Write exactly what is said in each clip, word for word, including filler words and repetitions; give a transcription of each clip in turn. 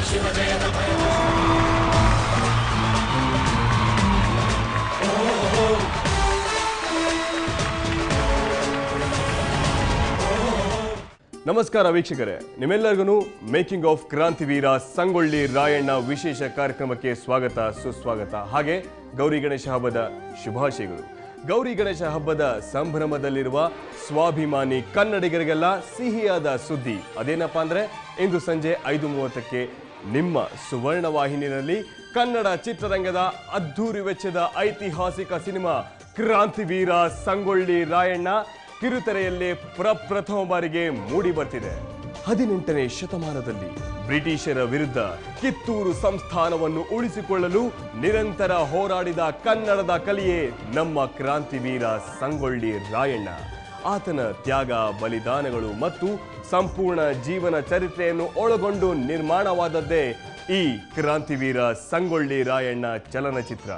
ನಮಸ್ಕಾರ ವೀಕ್ಷಕರೇ, ನಿಮ್ಮೆಲ್ಲರಿಗೂ ಮೇಕಿಂಗ್ ಆಫ್ ಕ್ರಾಂತಿವೀರ ಸಂಗೊಳ್ಳಿ ರಾಯಣ್ಣ ವಿಶೇಷ ಕಾರ್ಯಕ್ರಮಕ್ಕೆ ಸ್ವಾಗತ ಸುಸ್ವಾಗತ. ಹಾಗೆ ಗೌರಿ ಗಣೇಶ ಹಬ್ಬದ ಶುಭಾಶಯಗಳು. ಗೌರಿ ಗಣೇಶ ಹಬ್ಬದ ಸಂಭ್ರಮದಲ್ಲಿರುವ ಸ್ವಾಭಿಮಾನಿ ಕನ್ನಡಿಗರಿಗೆಲ್ಲ ಸಿಹಿಯಾದ ಸುದ್ದಿ. ಅದೇನಪ್ಪ ಅಂದ್ರೆ ಇಂದು ಸಂಜೆ ಐದು ಮೂವತ್ತಕ್ಕೆ ನಿಮ್ಮ ಸುವರ್ಣ ವಾಹಿನಿಯಲ್ಲಿ ಕನ್ನಡ ಚಿತ್ರರಂಗದ ಅದ್ಧೂರಿ ವೆಚ್ಚದ ಐತಿಹಾಸಿಕ ಸಿನಿಮಾ ಕ್ರಾಂತಿವೀರ ಸಂಗೊಳ್ಳಿ ರಾಯಣ್ಣ ಕಿರುತೆರೆಯಲ್ಲಿ ಪ್ರಪ್ರಥಮ ಬಾರಿಗೆ ಮೂಡಿ ಬರ್ತಿದೆ. ಹದಿನೆಂಟನೇ ಶತಮಾನದಲ್ಲಿ ಬ್ರಿಟಿಷರ ವಿರುದ್ಧ ಕಿತ್ತೂರು ಸಂಸ್ಥಾನವನ್ನು ಉಳಿಸಿಕೊಳ್ಳಲು ನಿರಂತರ ಹೋರಾಡಿದ ಕನ್ನಡದ ಕಲಿಯೇ ನಮ್ಮ ಕ್ರಾಂತಿವೀರ ಸಂಗೊಳ್ಳಿ ರಾಯಣ್ಣ. ಆತನ ತ್ಯಾಗ, ಬಲಿದಾನಗಳು ಮತ್ತು ಸಂಪೂರ್ಣ ಜೀವನ ಚರಿತ್ರೆಯನ್ನು ಒಳಗೊಂಡು ನಿರ್ಮಾಣವಾದದ್ದೇ ಈ ಕ್ರಾಂತಿವೀರ ಸಂಗೊಳ್ಳಿ ರಾಯಣ್ಣ ಚಲನಚಿತ್ರ.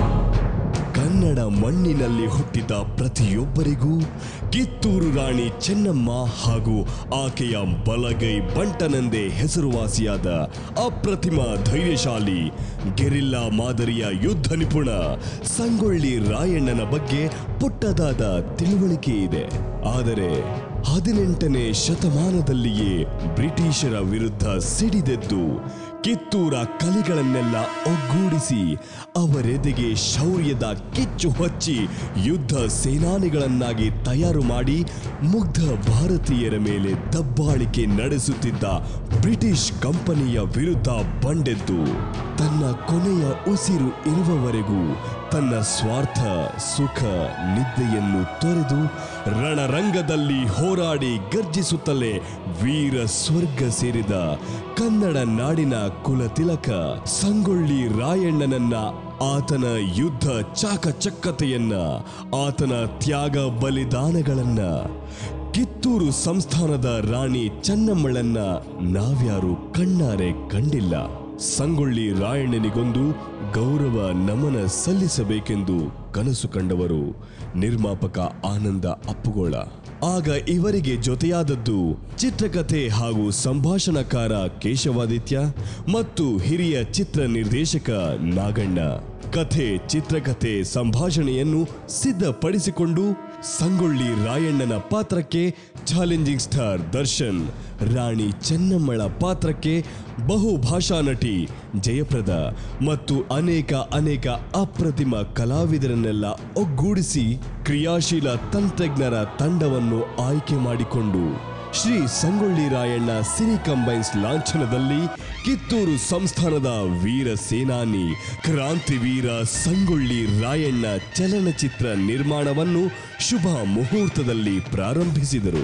ಕನ್ನಡ ಮಣ್ಣಿನಲ್ಲಿ ಹುಟ್ಟಿದ ಪ್ರತಿಯೊಬ್ಬರಿಗೂ ಕಿತ್ತೂರು ರಾಣಿ ಚೆನ್ನಮ್ಮ ಹಾಗೂ ಆಕೆಯ ಬಲಗೈ ಬಂಟನೆಂದೇ ಹೆಸರುವಾಸಿಯಾದ ಅಪ್ರತಿಮ ಧೈರ್ಯಶಾಲಿ ಗೆರಿಲ್ಲಾ ಮಾದರಿಯ ಯುದ್ಧ ನಿಪುಣ ಸಂಗೊಳ್ಳಿ ರಾಯಣ್ಣನ ಬಗ್ಗೆ ಪುಟ್ಟದಾದ ತಿಳುವಳಿಕೆ ಇದೆ. ಆದರೆ ಹದಿನೆಂಟನೇ ಶತಮಾನದಲ್ಲಿಯೇ ಬ್ರಿಟಿಷರ ವಿರುದ್ಧ ಸಿಡಿದೆದ್ದು ಕಿತ್ತೂರ ಕಲಿಗಳನ್ನೆಲ್ಲ ಒಗ್ಗೂಡಿಸಿ ಅವರೆದೆಗೆ ಶೌರ್ಯದ ಕಿಚ್ಚು ಹಚ್ಚಿ ಯುದ್ಧ ಸೇನಾನಿಗಳನ್ನಾಗಿ ತಯಾರು ಮಾಡಿ ಮುಗ್ಧ ಭಾರತೀಯರ ಮೇಲೆ ದಬ್ಬಾಳಿಕೆ ನಡೆಸುತ್ತಿದ್ದ ಬ್ರಿಟಿಷ್ ಕಂಪನಿಯ ವಿರುದ್ಧ ಬಂಡೆದ್ದು ತನ್ನ ಕೊನೆಯ ಉಸಿರು ಇರುವವರೆಗೂ ತನ್ನ ಸ್ವಾರ್ಥ, ಸುಖ, ನಿದ್ದೆಯನ್ನು ತೊರೆದು ರಣರಂಗದಲ್ಲಿ ಹೋರಾಡಿ ಗರ್ಜಿಸುತ್ತಲೇ ವೀರ ಸ್ವರ್ಗ ಸೇರಿದ ಕನ್ನಡ ನಾಡಿನ ಕುಲತಿಲಕ ಸಂಗೊಳ್ಳಿ ರಾಯಣ್ಣನನ್ನ, ಆತನ ಯುದ್ಧ ಚಾಕಚಕ್ಯತೆಯನ್ನ, ಆತನ ತ್ಯಾಗ ಬಲಿದಾನಗಳನ್ನ, ಕಿತ್ತೂರು ಸಂಸ್ಥಾನದ ರಾಣಿ ಚೆನ್ನಮ್ಮಳನ್ನ ನಾವ್ಯಾರು ಕಣ್ಣಾರೆ ಕಂಡಿಲ್ಲ. ಸಂಗೊಳ್ಳಿ ರಾಯಣ್ಣನಿಗೊಂದು ಗೌರವ ನಮನ ಸಲ್ಲಿಸಬೇಕೆಂದು ಕನಸು ಕಂಡವರು ನಿರ್ಮಾಪಕ ಆನಂದ ಅಪ್ಪುಗೋಳ. ಆಗ ಇವರಿಗೆ ಜೊತೆಯಾದದ್ದು ಚಿತ್ರಕಥೆ ಹಾಗೂ ಸಂಭಾಷಣಕಾರ ಕೇಶವಾದಿತ್ಯ ಮತ್ತು ಹಿರಿಯ ಚಿತ್ರ ನಿರ್ದೇಶಕ ನಾಗಣ್ಣ. ಕಥೆ, ಚಿತ್ರಕಥೆ, ಸಂಭಾಷಣೆಯನ್ನು ಸಿದ್ಧಪಡಿಸಿಕೊಂಡು ಸಂಗೊಳ್ಳಿ ರಾಯಣ್ಣನ ಪಾತ್ರಕ್ಕೆ ಚಾಲೆಂಜಿಂಗ್ ಸ್ಟಾರ್ ದರ್ಶನ್, ರಾಣಿ ಚೆನ್ನಮ್ಮಳ ಪಾತ್ರಕ್ಕೆ ಬಹುಭಾಷಾ ನಟಿ ಜಯಪ್ರದ ಮತ್ತು ಅನೇಕ ಅನೇಕ ಅಪ್ರತಿಮ ಕಲಾವಿದರನ್ನೆಲ್ಲ ಒಗ್ಗೂಡಿಸಿ ಕ್ರಿಯಾಶೀಲ ತಂತ್ರಜ್ಞರ ತಂಡವನ್ನು ಆಯ್ಕೆ ಮಾಡಿಕೊಂಡು ಶ್ರೀ ಸಂಗೊಳ್ಳಿ ರಾಯಣ್ಣ ಸಿನಿ ಕಂಬೈನ್ಸ್ ಲಾಂಛನದಲ್ಲಿ ಕಿತ್ತೂರು ಸಂಸ್ಥಾನದ ವೀರ ಸೇನಾನಿ ಕ್ರಾಂತಿವೀರ ಸಂಗೊಳ್ಳಿ ರಾಯಣ್ಣ ಚಲನಚಿತ್ರ ನಿರ್ಮಾಣವನ್ನು ಶುಭ ಮುಹೂರ್ತದಲ್ಲಿ ಪ್ರಾರಂಭಿಸಿದರು.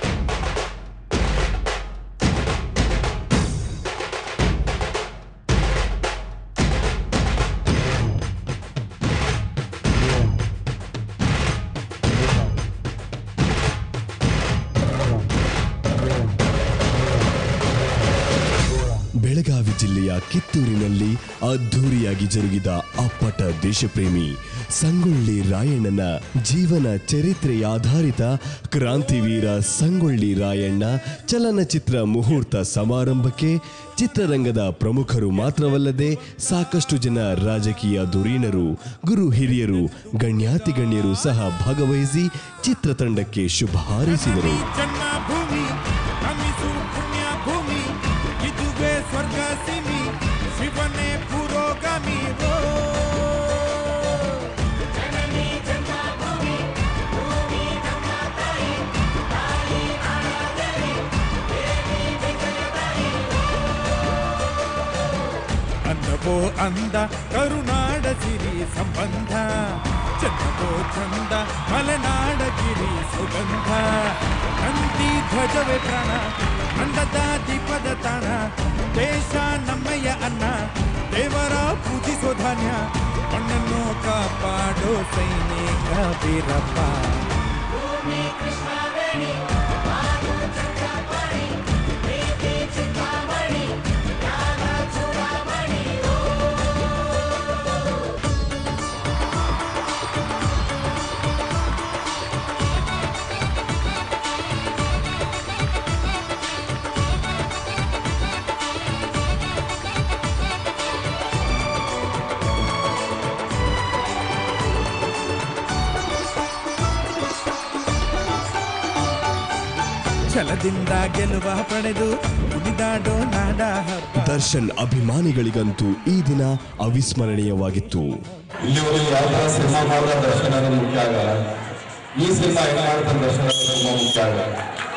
ಬೆಳಗಾವಿ ಜಿಲ್ಲೆಯ ಕಿತ್ತೂರಿನಲ್ಲಿ ಅದ್ಧೂರಿಯಾಗಿ ಜರುಗಿದ ಅಪ್ಪಟ ದೇಶಪ್ರೇಮಿ ಸಂಗೊಳ್ಳಿ ರಾಯಣ್ಣನ ಜೀವನ ಚರಿತ್ರೆಯಾಧಾರಿತ ಕ್ರಾಂತಿವೀರ ಸಂಗೊಳ್ಳಿ ರಾಯಣ್ಣ ಚಲನಚಿತ್ರ ಮುಹೂರ್ತ ಸಮಾರಂಭಕ್ಕೆ ಚಿತ್ರರಂಗದ ಪ್ರಮುಖರು ಮಾತ್ರವಲ್ಲದೆ ಸಾಕಷ್ಟು ಜನ ರಾಜಕೀಯ ಧುರೀಣರು, ಗುರು ಹಿರಿಯರು, ಗಣ್ಯಾತಿ ಗಣ್ಯರು ಸಹ ಭಾಗವಹಿಸಿ ಚಿತ್ರತಂಡಕ್ಕೆ ಶುಭ ಹಾರೈಸಿದರು. ಸ್ವರ್ಗ ಸಿಮಿ ಶಿವನೇ ಪುರೋಗಮಿ ಅನ್ನವೋ ಅಂದ ಕರುನಾಡ ಸಿರಿ ಸಂಬಂಧ, ಚನ್ನವೋ ಚಂದ ಮಲೆನಾಡ ಗಿರಿ ಸುಗಂಧ, ನಂದಿ ಧ್ವಜವೇ ಪ್ರಾಣ ಅಂಡದ ದೀಪದ ತಾಣ, ದೇಶ ನಮ್ಮಯ್ಯ ಅನ್ನ ದೇವರ ಪೂಜಿಸೋ ಧಾನ್ಯ, ಮಣ್ಣನ್ನು ಕಾಪಾಡೋ ಸೈನಿಕ ವೀರಪ್ಪ. ಛಲದಿಂದ ಗೆಲುವ ಪಡೆದು ಕುಣಿದಾಡೋ ನಾಡ ಹಬ್ಬ. ದರ್ಶನ್ ಅಭಿಮಾನಿಗಳಿಗಂತೂ ಈ ದಿನ ಅವಿಸ್ಮರಣೀಯವಾಗಿತ್ತು. ಇಲ್ಲಿವರೆಗೂ ಯಾವ ತರ ಸಿನಿಮಾ ಮಾಡಿದ ದರ್ಶನ ಅನ್ನೋದು ಮುಖ್ಯ ಆಗಲ್ಲ, ಈ ಸಿನಿಮಾ ಹೆಂಗ್ ಮಾಡ್ತಾನೆ ದರ್ಶನ ಅನ್ನೋದು ತುಂಬಾ ಮುಖ್ಯ ಆಗಲ್ಲ.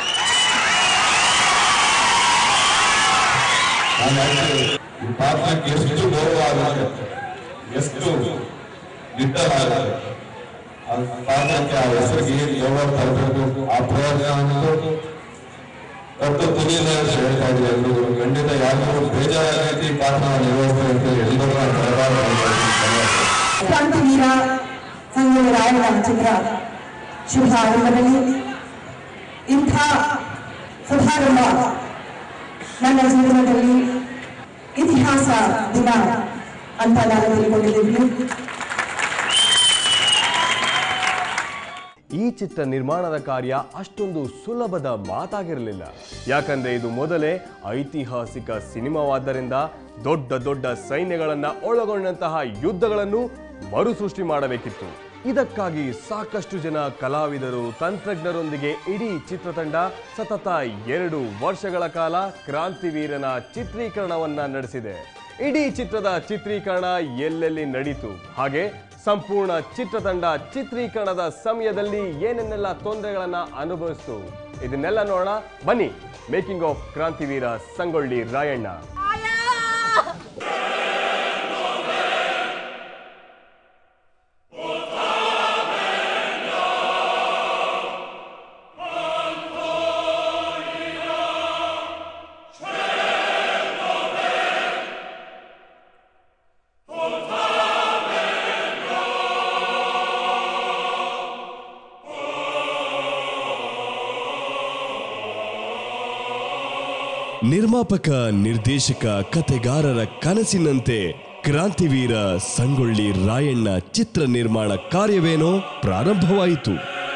ಹಾಗಾಗಿ ಈ ಪಾತ್ರಕ್ಕೆ ಎಷ್ಟು ಗೌರವ ಆಗುತ್ತೆ, ಎಷ್ಟು ನಿರ್ಧಾರ ಆಗುತ್ತೆ, ಆ ಪಾತ್ರಕ್ಕೆ ಆ ಹೆಸರಿಗೆ ಏನು ಗೌರವ ತರಬೇಕು, ಆ ಪ್ರಯತ್ನ ಒಟ್ಟು ತುದಿಯಿಂದ ಹೇಳ್ತಾ ಇದ್ದೀವಿ ಎಲ್ರಿಗೂ. ಖಂಡಿತ ಯಾರಿಗೂ ಬೇಜಾರಾಗೈತಿ ಈ ಪಾತ್ರ ನಿರ್ವಹಿಸ್ತಾರೆ ಅಂತ ಎಲ್ಲರೂ ಕ್ರಾಂತಿವೀರ ಸಂಗೊಳ್ಳಿ ರಾಯಣ್ಣ ಚಿತ್ರ ಶುಭ ಆರಂಭದಲ್ಲಿ ಇಂಥ ಶುಭಾರಂಭ ನನ್ನ ಜೀವನದಲ್ಲಿ ಇತಿಹಾಸ ದಿನ ಅಂತ ನಾನು ತಿಳ್ಕೊಂಡಿದ್ದೀನಿ. ಈ ಚಿತ್ರ ನಿರ್ಮಾಣದ ಕಾರ್ಯ ಅಷ್ಟೊಂದು ಸುಲಭದ ಮಾತಾಗಿರಲಿಲ್ಲ. ಯಾಕಂದ್ರೆ ಇದು ಮೊದಲೇ ಐತಿಹಾಸಿಕ ಸಿನಿಮಾವಾದ್ದರಿಂದ ದೊಡ್ಡ ದೊಡ್ಡ ಸೈನ್ಯಗಳನ್ನ ಒಳಗೊಂಡಂತಹ ಯುದ್ಧಗಳನ್ನು ಮರುಸೃಷ್ಟಿ ಮಾಡಬೇಕಿತ್ತು. ಇದಕ್ಕಾಗಿ ಸಾಕಷ್ಟು ಜನ ಕಲಾವಿದರು, ತಂತ್ರಜ್ಞರೊಂದಿಗೆ ಇಡೀ ಚಿತ್ರತಂಡ ಸತತ ಎರಡು ವರ್ಷಗಳ ಕಾಲ ಕ್ರಾಂತಿವೀರನ ಚಿತ್ರೀಕರಣವನ್ನ ನಡೆಸಿದೆ. ಇಡೀ ಚಿತ್ರದ ಚಿತ್ರೀಕರಣ ಎಲ್ಲೆಲ್ಲಿ ನಡೀತು, ಹಾಗೆ ಸಂಪೂರ್ಣ ಚಿತ್ರತಂಡ ಚಿತ್ರೀಕರಣದ ಸಮಯದಲ್ಲಿ ಏನೇನೆಲ್ಲ ತೊಂದರೆಗಳನ್ನ ಅನುಭವಿಸ್ತು, ಇದನ್ನೆಲ್ಲ ನೋಡೋಣ ಬನ್ನಿ. Making of Krantiveera Sangolli Rayanna. ನಿರ್ಮಾಪಕ, ನಿರ್ದೇಶಕ, ಕಥೆಗಾರರ ಕನಸಿನಂತೆ ಕ್ರಾಂತಿವೀರ ಸಂಗೊಳ್ಳಿ ರಾಯಣ್ಣ ಚಿತ್ರ ನಿರ್ಮಾಣ ಕಾರ್ಯವೇನೋ ಪ್ರಾರಂಭವಾಯಿತು.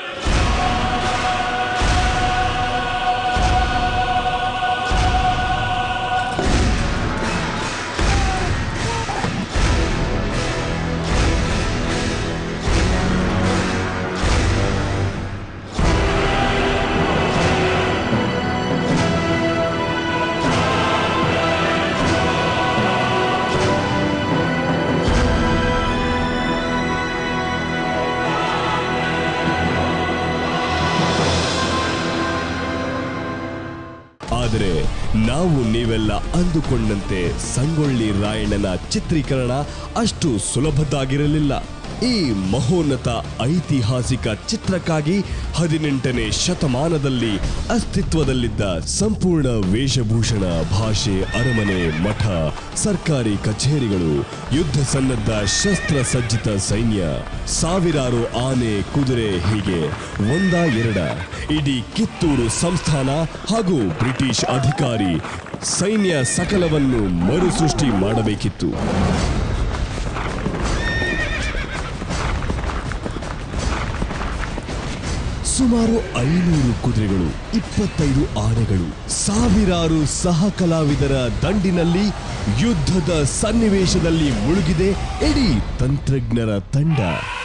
ಆದರೆ ನಾವು ನೀವೆಲ್ಲ ಅಂದುಕೊಂಡಂತೆ ಸಂಗೊಳ್ಳಿ ರಾಯಣ್ಣನ ಚಿತ್ರೀಕರಣ ಅಷ್ಟು ಸುಲಭದಾಗಿರಲಿಲ್ಲ. ಈ ಮಹೋನ್ನತ ಐತಿಹಾಸಿಕ ಚಿತ್ರಕ್ಕಾಗಿ ಹದಿನೆಂಟನೇ ಶತಮಾನದಲ್ಲಿ ಅಸ್ತಿತ್ವದಲ್ಲಿದ್ದ ಸಂಪೂರ್ಣ ವೇಷಭೂಷಣ, ಭಾಷೆ, ಅರಮನೆ, ಮಠ, ಸರ್ಕಾರಿ ಕಚೇರಿಗಳು, ಯುದ್ಧ ಸನ್ನದ್ಧ ಶಸ್ತ್ರಸಜ್ಜಿತ ಸೈನ್ಯ, ಸಾವಿರಾರು ಆನೆ, ಕುದುರೆ, ಹೀಗೆ ಒಂದ ಎರಡ ಇಡೀ ಕಿತ್ತೂರು ಸಂಸ್ಥಾನ ಹಾಗೂ ಬ್ರಿಟಿಷ್ ಅಧಿಕಾರಿ ಸೈನ್ಯ ಸಕಲವನ್ನು ಮರುಸೃಷ್ಟಿ ಮಾಡಬೇಕಿತ್ತು. ಸುಮಾರು ಐನೂರು ಕುದುರೆಗಳು, ಇಪ್ಪತ್ತೈದು ಆನೆಗಳು, ಸಾವಿರಾರು ಸಹ ಕಲಾವಿದರ ದಂಡಿನಲ್ಲಿ ಯುದ್ಧದ ಸನ್ನಿವೇಶದಲ್ಲಿ ಮುಳುಗಿದೆ ಇಡೀ ತಂತ್ರಜ್ಞರ ತಂಡ.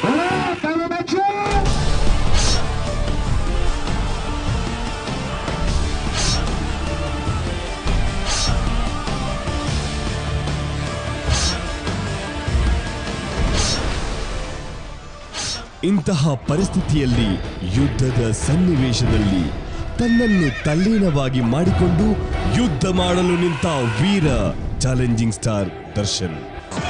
ಇಂತಹ ಪರಿಸ್ಥಿತಿಯಲ್ಲಿ ಯುದ್ಧದ ಸನ್ನಿವೇಶದಲ್ಲಿ ತನ್ನನ್ನು ತಲ್ಲೀನವಾಗಿ ಮಾಡಿಕೊಂಡು ಯುದ್ಧ ಮಾಡಲು ನಿಂತ ವೀರ ಚಾಲೆಂಜಿಂಗ್ ಸ್ಟಾರ್ ದರ್ಶನ್.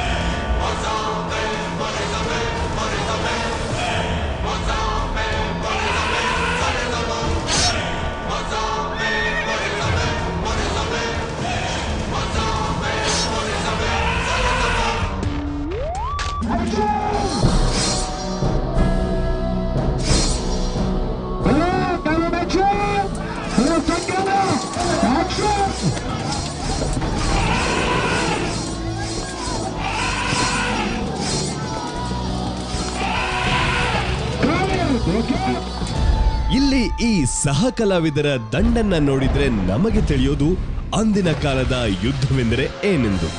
ಇಲ್ಲಿ ಈ ಸಹ ಕಲಾವಿದರ ದಂಡನ್ನ ನೋಡಿದ್ರೆ ನಮಗೆ ತಿಳಿಯೋದು ಅಂದಿನ ಕಾಲದ ಯುದ್ಧವೆಂದರೆ ಏನೆಂದು.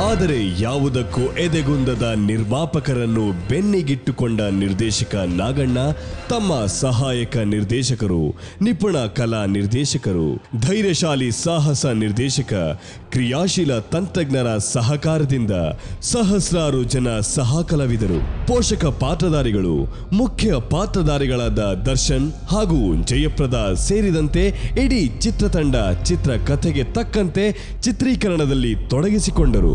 ಆದರೆ ಯಾವುದಕ್ಕೂ ಎದೆಗುಂದದ ನಿರ್ಮಾಪಕರನ್ನು ಬೆನ್ನಿಗಿಟ್ಟುಕೊಂಡ ನಿರ್ದೇಶಕ ನಾಗಣ್ಣ ತಮ್ಮ ಸಹಾಯಕ ನಿರ್ದೇಶಕರು, ನಿಪುಣ ಕಲಾ ನಿರ್ದೇಶಕರು, ಧೈರ್ಯಶಾಲಿ ಸಾಹಸ ನಿರ್ದೇಶಕ, ಕ್ರಿಯಾಶೀಲ ತಂತ್ರಜ್ಞರ ಸಹಕಾರದಿಂದ ಸಹಸ್ರಾರು ಜನ ಸಹ ಕಲಾವಿದರು, ಪೋಷಕ ಪಾತ್ರಧಾರಿಗಳು, ಮುಖ್ಯ ಪಾತ್ರಧಾರಿಗಳಾದ ದರ್ಶನ್ ಹಾಗೂ ಜಯಪ್ರದ ಸೇರಿದಂತೆ ಇಡೀ ಚಿತ್ರತಂಡ ಚಿತ್ರಕಥೆಗೆ ತಕ್ಕಂತೆ ಚಿತ್ರೀಕರಣದಲ್ಲಿ ತೊಡಗಿಸಿಕೊಂಡರು.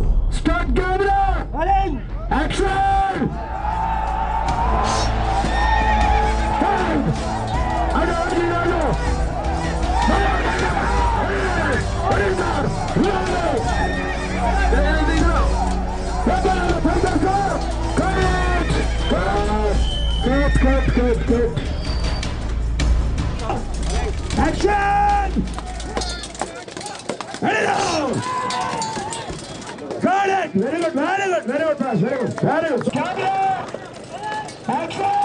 Action! Ready now! Got it! Very good, very good, very good, pass, very good, very good. Camera! Action!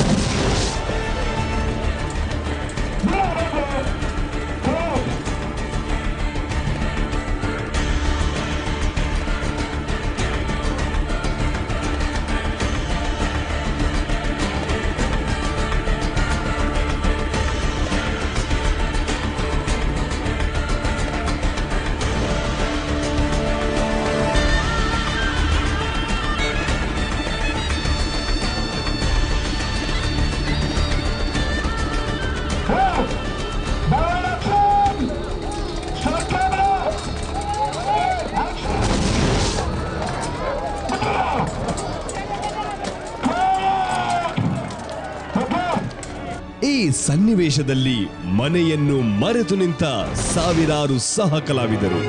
ಈ ಸನ್ನಿವೇಶದಲ್ಲಿ ಮನೆಯನ್ನು ಮರೆತು ನಿಂತ ಸಾವಿರಾರು ಸಹ ಕಲಾವಿದರು.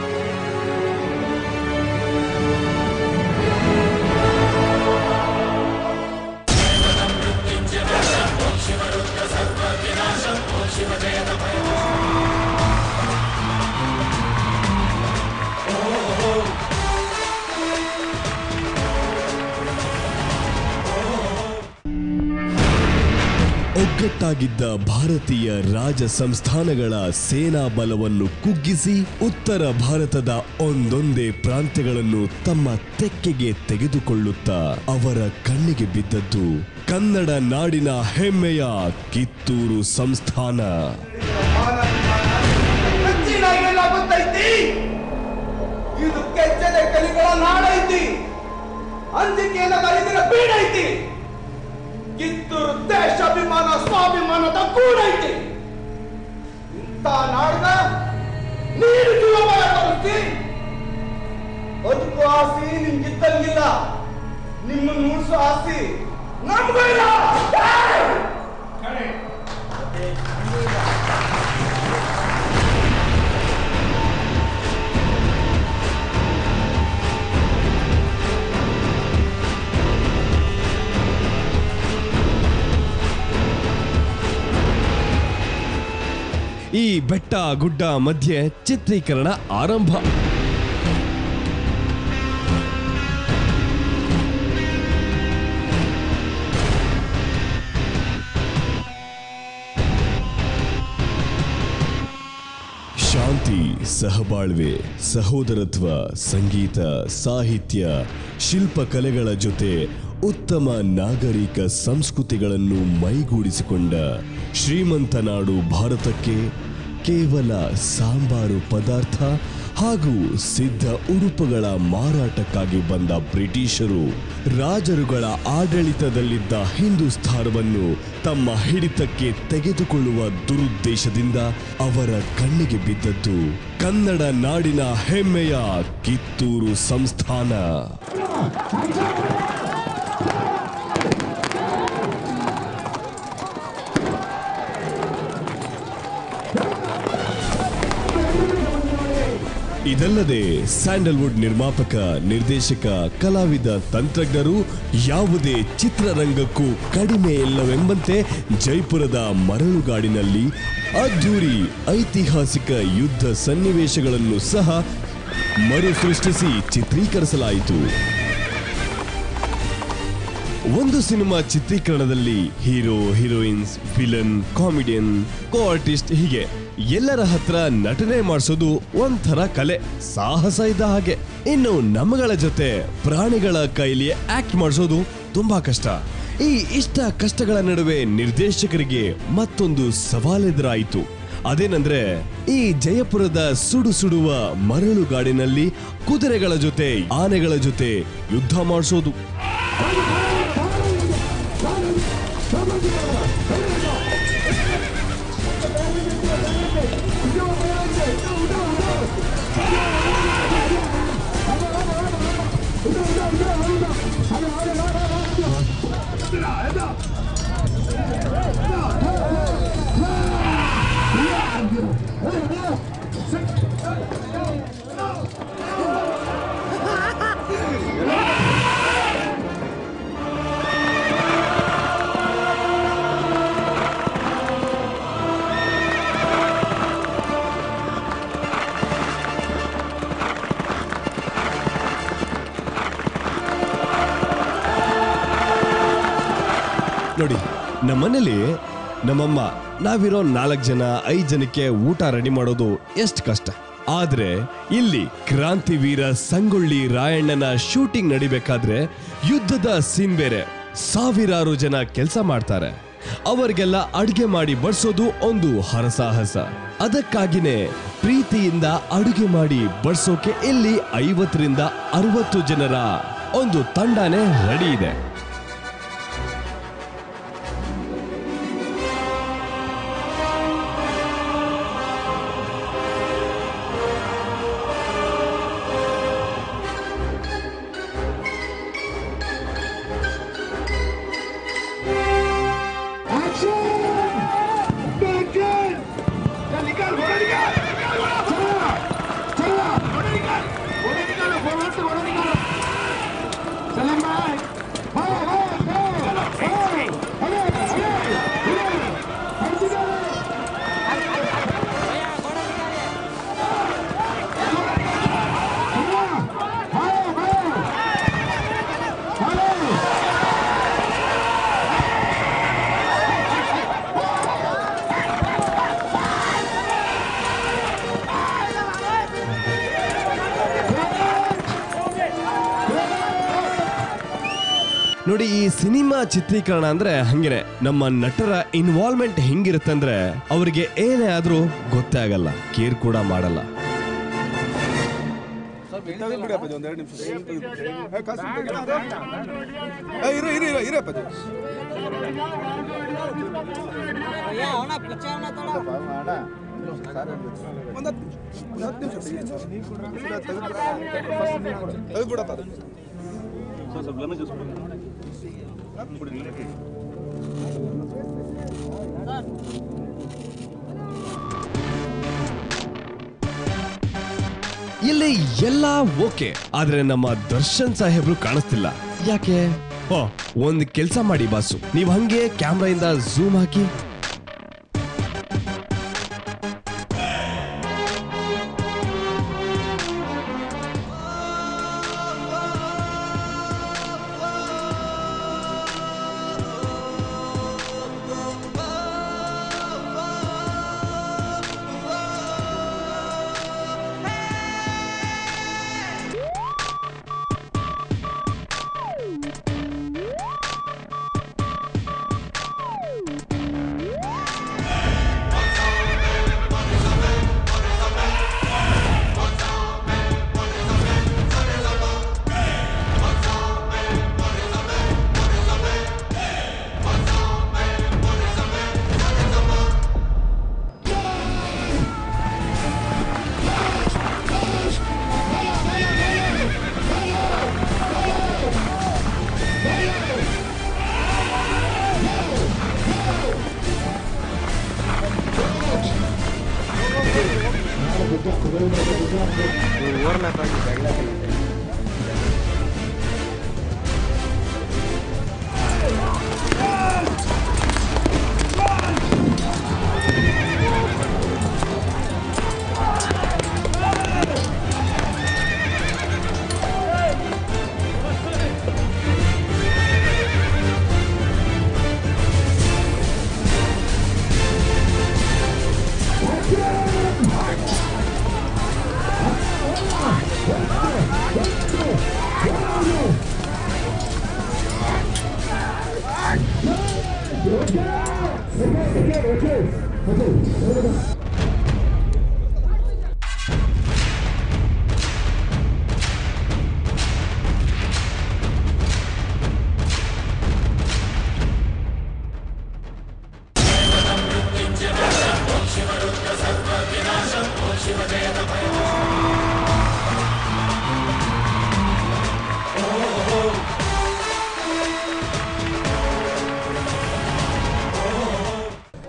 ಒಗ್ಗಟ್ಟಾಗಿದ್ದ ಭಾರತೀಯ ರಾಜ ಸಂಸ್ಥಾನಗಳ ಸೇನಾ ಬಲವನ್ನು ಕುಗ್ಗಿಸಿ ಉತ್ತರ ಭಾರತದ ಒಂದೊಂದೇ ಪ್ರಾಂತ್ಯಗಳನ್ನು ತಮ್ಮ ತೆಕ್ಕೆಗೆ ತೆಗೆದುಕೊಳ್ಳುತ್ತಾ ಅವರ ಕಣ್ಣಿಗೆ ಬಿದ್ದದ್ದು ಕನ್ನಡ ನಾಡಿನ ಹೆಮ್ಮೆಯ ಕಿತ್ತೂರು ಸಂಸ್ಥಾನ. ಇದು ಕೆಚ್ಚದೆ ಕಲಿಗಳ ನಾಡೈತಿ, ಅಂಜಿಕೆಯ ಬರಿದಿನ ಬೀಡೈತಿ. ಕಿತ್ತೂರು ದೇಶಾಭಿಮಾನ ಸ್ವಾಭಿಮಾನದ ಗೂಡೈತಿ. ಇಂಥ ನಾಡಿನ ನೀರು ಜೀವಮಯ ಪರಿಸ್ಥಿತಿ ಬದುಕು ಆಸೆ ನಿಮ್ಗಿದ್ದಂಗಿಲ್ಲ, ನಿಮ್ಮನ್ನು ಉಳಿಸೋ ಆಸೆ ನಮಗೂ ಇಲ್ಲ. ಈ ಬೆಟ್ಟ ಗುಡ್ಡ ಮಧ್ಯೆ ಚಿತ್ರೀಕರಣ ಆರಂಭ. ಶಾಂತಿ, ಸಹಬಾಳ್ವೆ, ಸಹೋದರತ್ವ, ಸಂಗೀತ, ಸಾಹಿತ್ಯ, ಶಿಲ್ಪಕಲೆಗಳ ಜೊತೆ ಉತ್ತಮ ನಾಗರಿಕ ಸಂಸ್ಕೃತಿಗಳನ್ನು ಮೈಗೂಡಿಸಿಕೊಂಡ ಶ್ರೀಮಂತ ನಾಡು ಭಾರತಕ್ಕೆ ಕೇವಲ ಸಾಂಬಾರು ಪದಾರ್ಥ ಹಾಗೂ ಸಿದ್ಧ ಉಡುಪುಗಳ ಮಾರಾಟಕ್ಕಾಗಿ ಬಂದ ಬ್ರಿಟಿಷರು ರಾಜರುಗಳ ಆಡಳಿತದಲ್ಲಿದ್ದ ಹಿಂದೂಸ್ಥಾನವನ್ನು ತಮ್ಮ ಹಿಡಿತಕ್ಕೆ ತೆಗೆದುಕೊಳ್ಳುವ ದುರುದ್ದೇಶದಿಂದ ಅವರ ಕಣ್ಣಿಗೆ ಬಿದ್ದದ್ದು ಕನ್ನಡ ನಾಡಿನ ಹೆಮ್ಮೆಯ ಕಿತ್ತೂರು ಸಂಸ್ಥಾನ. ಇದಲ್ಲದೆ ಸ್ಯಾಂಡಲ್ವುಡ್ ನಿರ್ಮಾಪಕ, ನಿರ್ದೇಶಕ, ಕಲಾವಿದ, ತಂತ್ರಜ್ಞರು ಯಾವುದೇ ಚಿತ್ರರಂಗಕ್ಕೂ ಕಡಿಮೆ ಇಲ್ಲವೆಂಬಂತೆ ಜೈಪುರದ ಮರಳುಗಾಡಿನಲ್ಲಿ ಅದ್ಧೂರಿ ಐತಿಹಾಸಿಕ ಯುದ್ಧ ಸನ್ನಿವೇಶಗಳನ್ನು ಸಹ ಮರುಸೃಷ್ಟಿಸಿ ಚಿತ್ರೀಕರಿಸಲಾಯಿತು. ಒಂದು ಸಿನಿಮಾ ಚಿತ್ರೀಕರಣದಲ್ಲಿ hero, heroines, villain, comedian, co artist ಹೀಗೆ ಎಲ್ಲರ ಹತ್ರ ನಟನೆ ಮಾಡಿಸೋದು ಒಂಥರ ಕಲೆ, ಸಾಹಸ ಇದ್ದ ಹಾಗೆ. ಇನ್ನು ನಮ್ಮಗಳ ಜೊತೆ ಪ್ರಾಣಿಗಳ ಕೈಲಿ ಆಕ್ಟ್ ಮಾಡಿಸೋದು ತುಂಬಾ ಕಷ್ಟ. ಈ ಇಷ್ಟ ಕಷ್ಟಗಳ ನಡುವೆ ನಿರ್ದೇಶಕರಿಗೆ ಮತ್ತೊಂದು ಸವಾಲೆದುರಾಯಿತು. ಅದೇನಂದ್ರೆ ಈ ಜಯಪುರದ ಸುಡು ಸುಡುವ ಮರಳುಗಾಡಿನಲ್ಲಿ ಕುದುರೆಗಳ ಜೊತೆ, ಆನೆಗಳ ಜೊತೆ ಯುದ್ಧ ಮಾಡಿಸೋದು. ನೋಡಿ, ನಮ್ಮನೇಲಿ ನಮ್ಮಮ್ಮ ನಾವಿರೋ ನಾಲ್ಕು ಜನ ಐದು ಜನಕ್ಕೆ ಊಟ ರೆಡಿ ಮಾಡೋದು ಎಷ್ಟು ಕಷ್ಟ. ಆದ್ರೆ ಇಲ್ಲಿ ಕ್ರಾಂತಿವೀರ ಸಂಗೊಳ್ಳಿ ರಾಯಣ್ಣನ ಶೂಟಿಂಗ್ ನಡಿಬೇಕಾದ್ರೆ ಯುದ್ಧದ ಸೀನ್ ಬೇರೆ, ಸಾವಿರಾರು ಜನ ಕೆಲಸ ಮಾಡ್ತಾರೆ. ಅವರಿಗೆಲ್ಲ ಅಡುಗೆ ಮಾಡಿ ಬಡಿಸೋದು ಒಂದು ಹರಸಾಹಸ. ಅದಕ್ಕಾಗಿನೇ ಪ್ರೀತಿಯಿಂದ ಅಡುಗೆ ಮಾಡಿ ಬಡಿಸೋಕೆ ಇಲ್ಲಿ ಐವತ್ತರಿಂದ ಅರವತ್ತು ಜನರ ಒಂದು ತಂಡನೇ ರೆಡಿ ಇದೆ. ನೋಡಿ, ಈ ಸಿನಿಮಾ ಚಿತ್ರೀಕರಣ ಅಂದ್ರೆ ಹಂಗೇನೆ. ನಮ್ಮ ನಟರ ಇನ್ವಾಲ್ವ್ಮೆಂಟ್ ಹೆಂಗಿರುತ್ತಂದ್ರೆ ಅವರಿಗೆ ಏನೇ ಆದ್ರೂ ಗೊತ್ತೇ ಆಗಲ್ಲ, ಕೇರ್ ಕೂಡ ಮಾಡಲ್ಲ. ಇಲ್ಲಿ ಎಲ್ಲ ಓಕೆ, ಆದ್ರೆ ನಮ್ಮ ದರ್ಶನ್ ಸಾಹೇಬ್ರು ಕಾಣಿಸ್ತಿಲ್ಲ. ಯಾಕೆ? ಓ, ಒಂದ್ ಕೆಲ್ಸ ಮಾಡಿ ಬಾಸು, ನೀವ್ ಹಂಗೆ ಕ್ಯಾಮ್ರಾ ಇಂದ ಝೂಮ್ ಹಾಕಿ.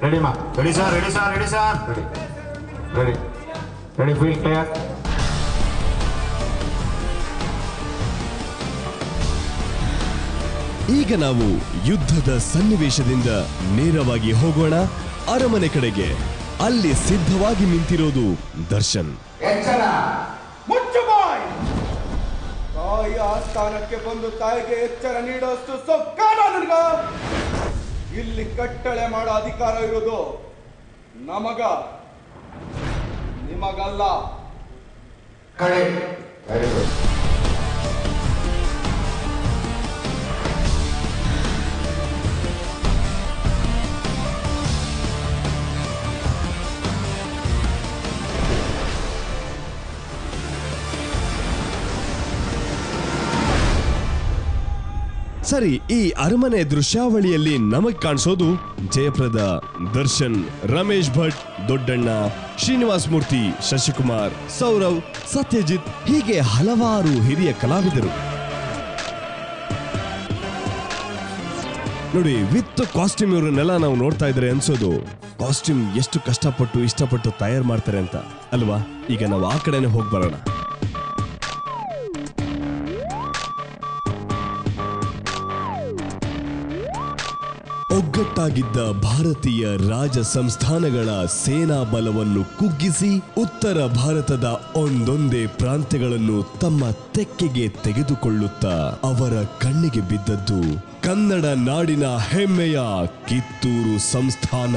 ರೆಡಿ ಮಾ ready sir ready sir ready sir ready ready ready feel clear. ಈಗ ನಾವು ಯುದ್ಧದ ಸನ್ನಿವೇಶದಿಂದ ನೇರವಾಗಿ ಹೋಗೋಣ ಅರಮನೆ ಕಡೆಗೆ. ಅಲ್ಲಿ ಸಿದ್ಧವಾಗಿ ನಿಂತಿರೋದು ದರ್ಶನ್. ಮುಚ್ಚು ಬಾಯ್! ತಾಯಿ ಆಸ್ಥಾನಕ್ಕೆ ಬಂದು ತಾಯಿಗೆ ಎಚ್ಚರ ನೀಡೋಷ್ಟು ಸೊಕ್ಕಾನ ನನಗ. ಇಲ್ಲಿ ಕಟ್ಟಳೆ ಮಾಡೋ ಅಧಿಕಾರ ಇರೋದು ನಮಗ, ನಿಮಗಲ್ಲ. ಕಡೆ ವೆರಿ ಗುಡ್. ಸರಿ, ಈ ಅರಮನೆ ದೃಶ್ಯಾವಳಿಯಲ್ಲಿ ನಮಗ್ ಕಾಣಿಸೋದು ಜಯಪ್ರದ, ದರ್ಶನ್, ರಮೇಶ್ ಭಟ್, ದೊಡ್ಡಣ್ಣ, ಶ್ರೀನಿವಾಸ್ ಮೂರ್ತಿ, ಶಶಿಕುಮಾರ್, ಸೌರವ್, ಸತ್ಯಜಿತ್ ಹೀಗೆ ಹಲವಾರು ಹಿರಿಯ ಕಲಾವಿದರು. ನೋಡಿ, ವಿತ್ ಕಾಸ್ಟ್ಯೂಮ್ ಇವರನ್ನೆಲ್ಲ ನಾವು ನೋಡ್ತಾ ಇದ್ರೆ ಅನ್ಸೋದು ಕಾಸ್ಟ್ಯೂಮ್ ಎಷ್ಟು ಕಷ್ಟಪಟ್ಟು ಇಷ್ಟಪಟ್ಟು ತಯಾರು ಮಾಡ್ತಾರೆ ಅಂತ ಅಲ್ವಾ? ಈಗ ನಾವು ಆ ಕಡೆನೆ ಹೋಗಿ ಬರೋಣ. ಒಗ್ಗಟ್ಟಾಗಿದ್ದ ಭಾರತೀಯ ರಾಜ ಸಂಸ್ಥಾನಗಳ ಸೇನಾ ಬಲವನ್ನು ಕುಗ್ಗಿಸಿ ಉತ್ತರ ಭಾರತದ ಒಂದೊಂದೇ ಪ್ರಾಂತ್ಯಗಳನ್ನು ತಮ್ಮ ತೆಕ್ಕೆಗೆ ತೆಗೆದುಕೊಳ್ಳುತ್ತಾ ಅವರ ಕಣ್ಣಿಗೆ ಬಿದ್ದದ್ದು ಕನ್ನಡ ನಾಡಿನ ಹೆಮ್ಮೆಯ ಕಿತ್ತೂರು ಸಂಸ್ಥಾನ.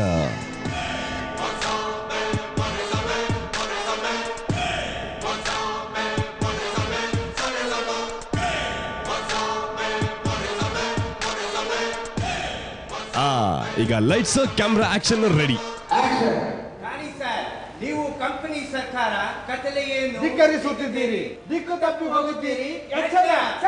ಈಗ lights camera action ready. Rani sir, ನೀವು ಕಂಪನಿ ಸರ್ಕಾರ ಕತ್ತಲೆ ಏನು ಧಿಕ್ಕರಿಸುತ್ತಿದ್ದೀರಿ, ದಿಕ್ಕು ತಪ್ಪಿ ಹೋಗುತ್ತೀರಿ. ಎಚ್ಚರ!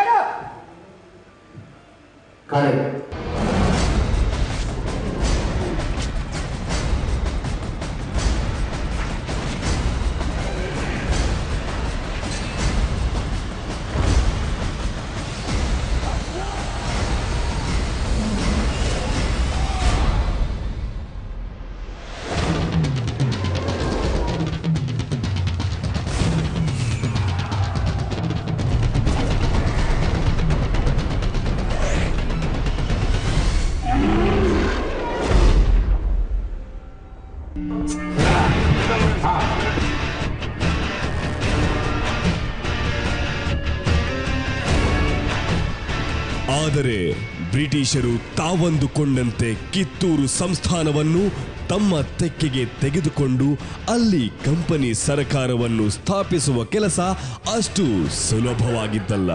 ಆದರೆ ಬ್ರಿಟಿಷರು ತಾವಂದುಕೊಂಡಂತೆ ಕಿತ್ತೂರು ಸಂಸ್ಥಾನವನ್ನು ತಮ್ಮ ತೆಕ್ಕೆಗೆ ತೆಗೆದುಕೊಂಡು ಅಲ್ಲಿ ಕಂಪನಿ ಸರಕಾರವನ್ನು ಸ್ಥಾಪಿಸುವ ಕೆಲಸ ಅಷ್ಟು ಸುಲಭವಾಗಿದ್ದಲ್ಲ.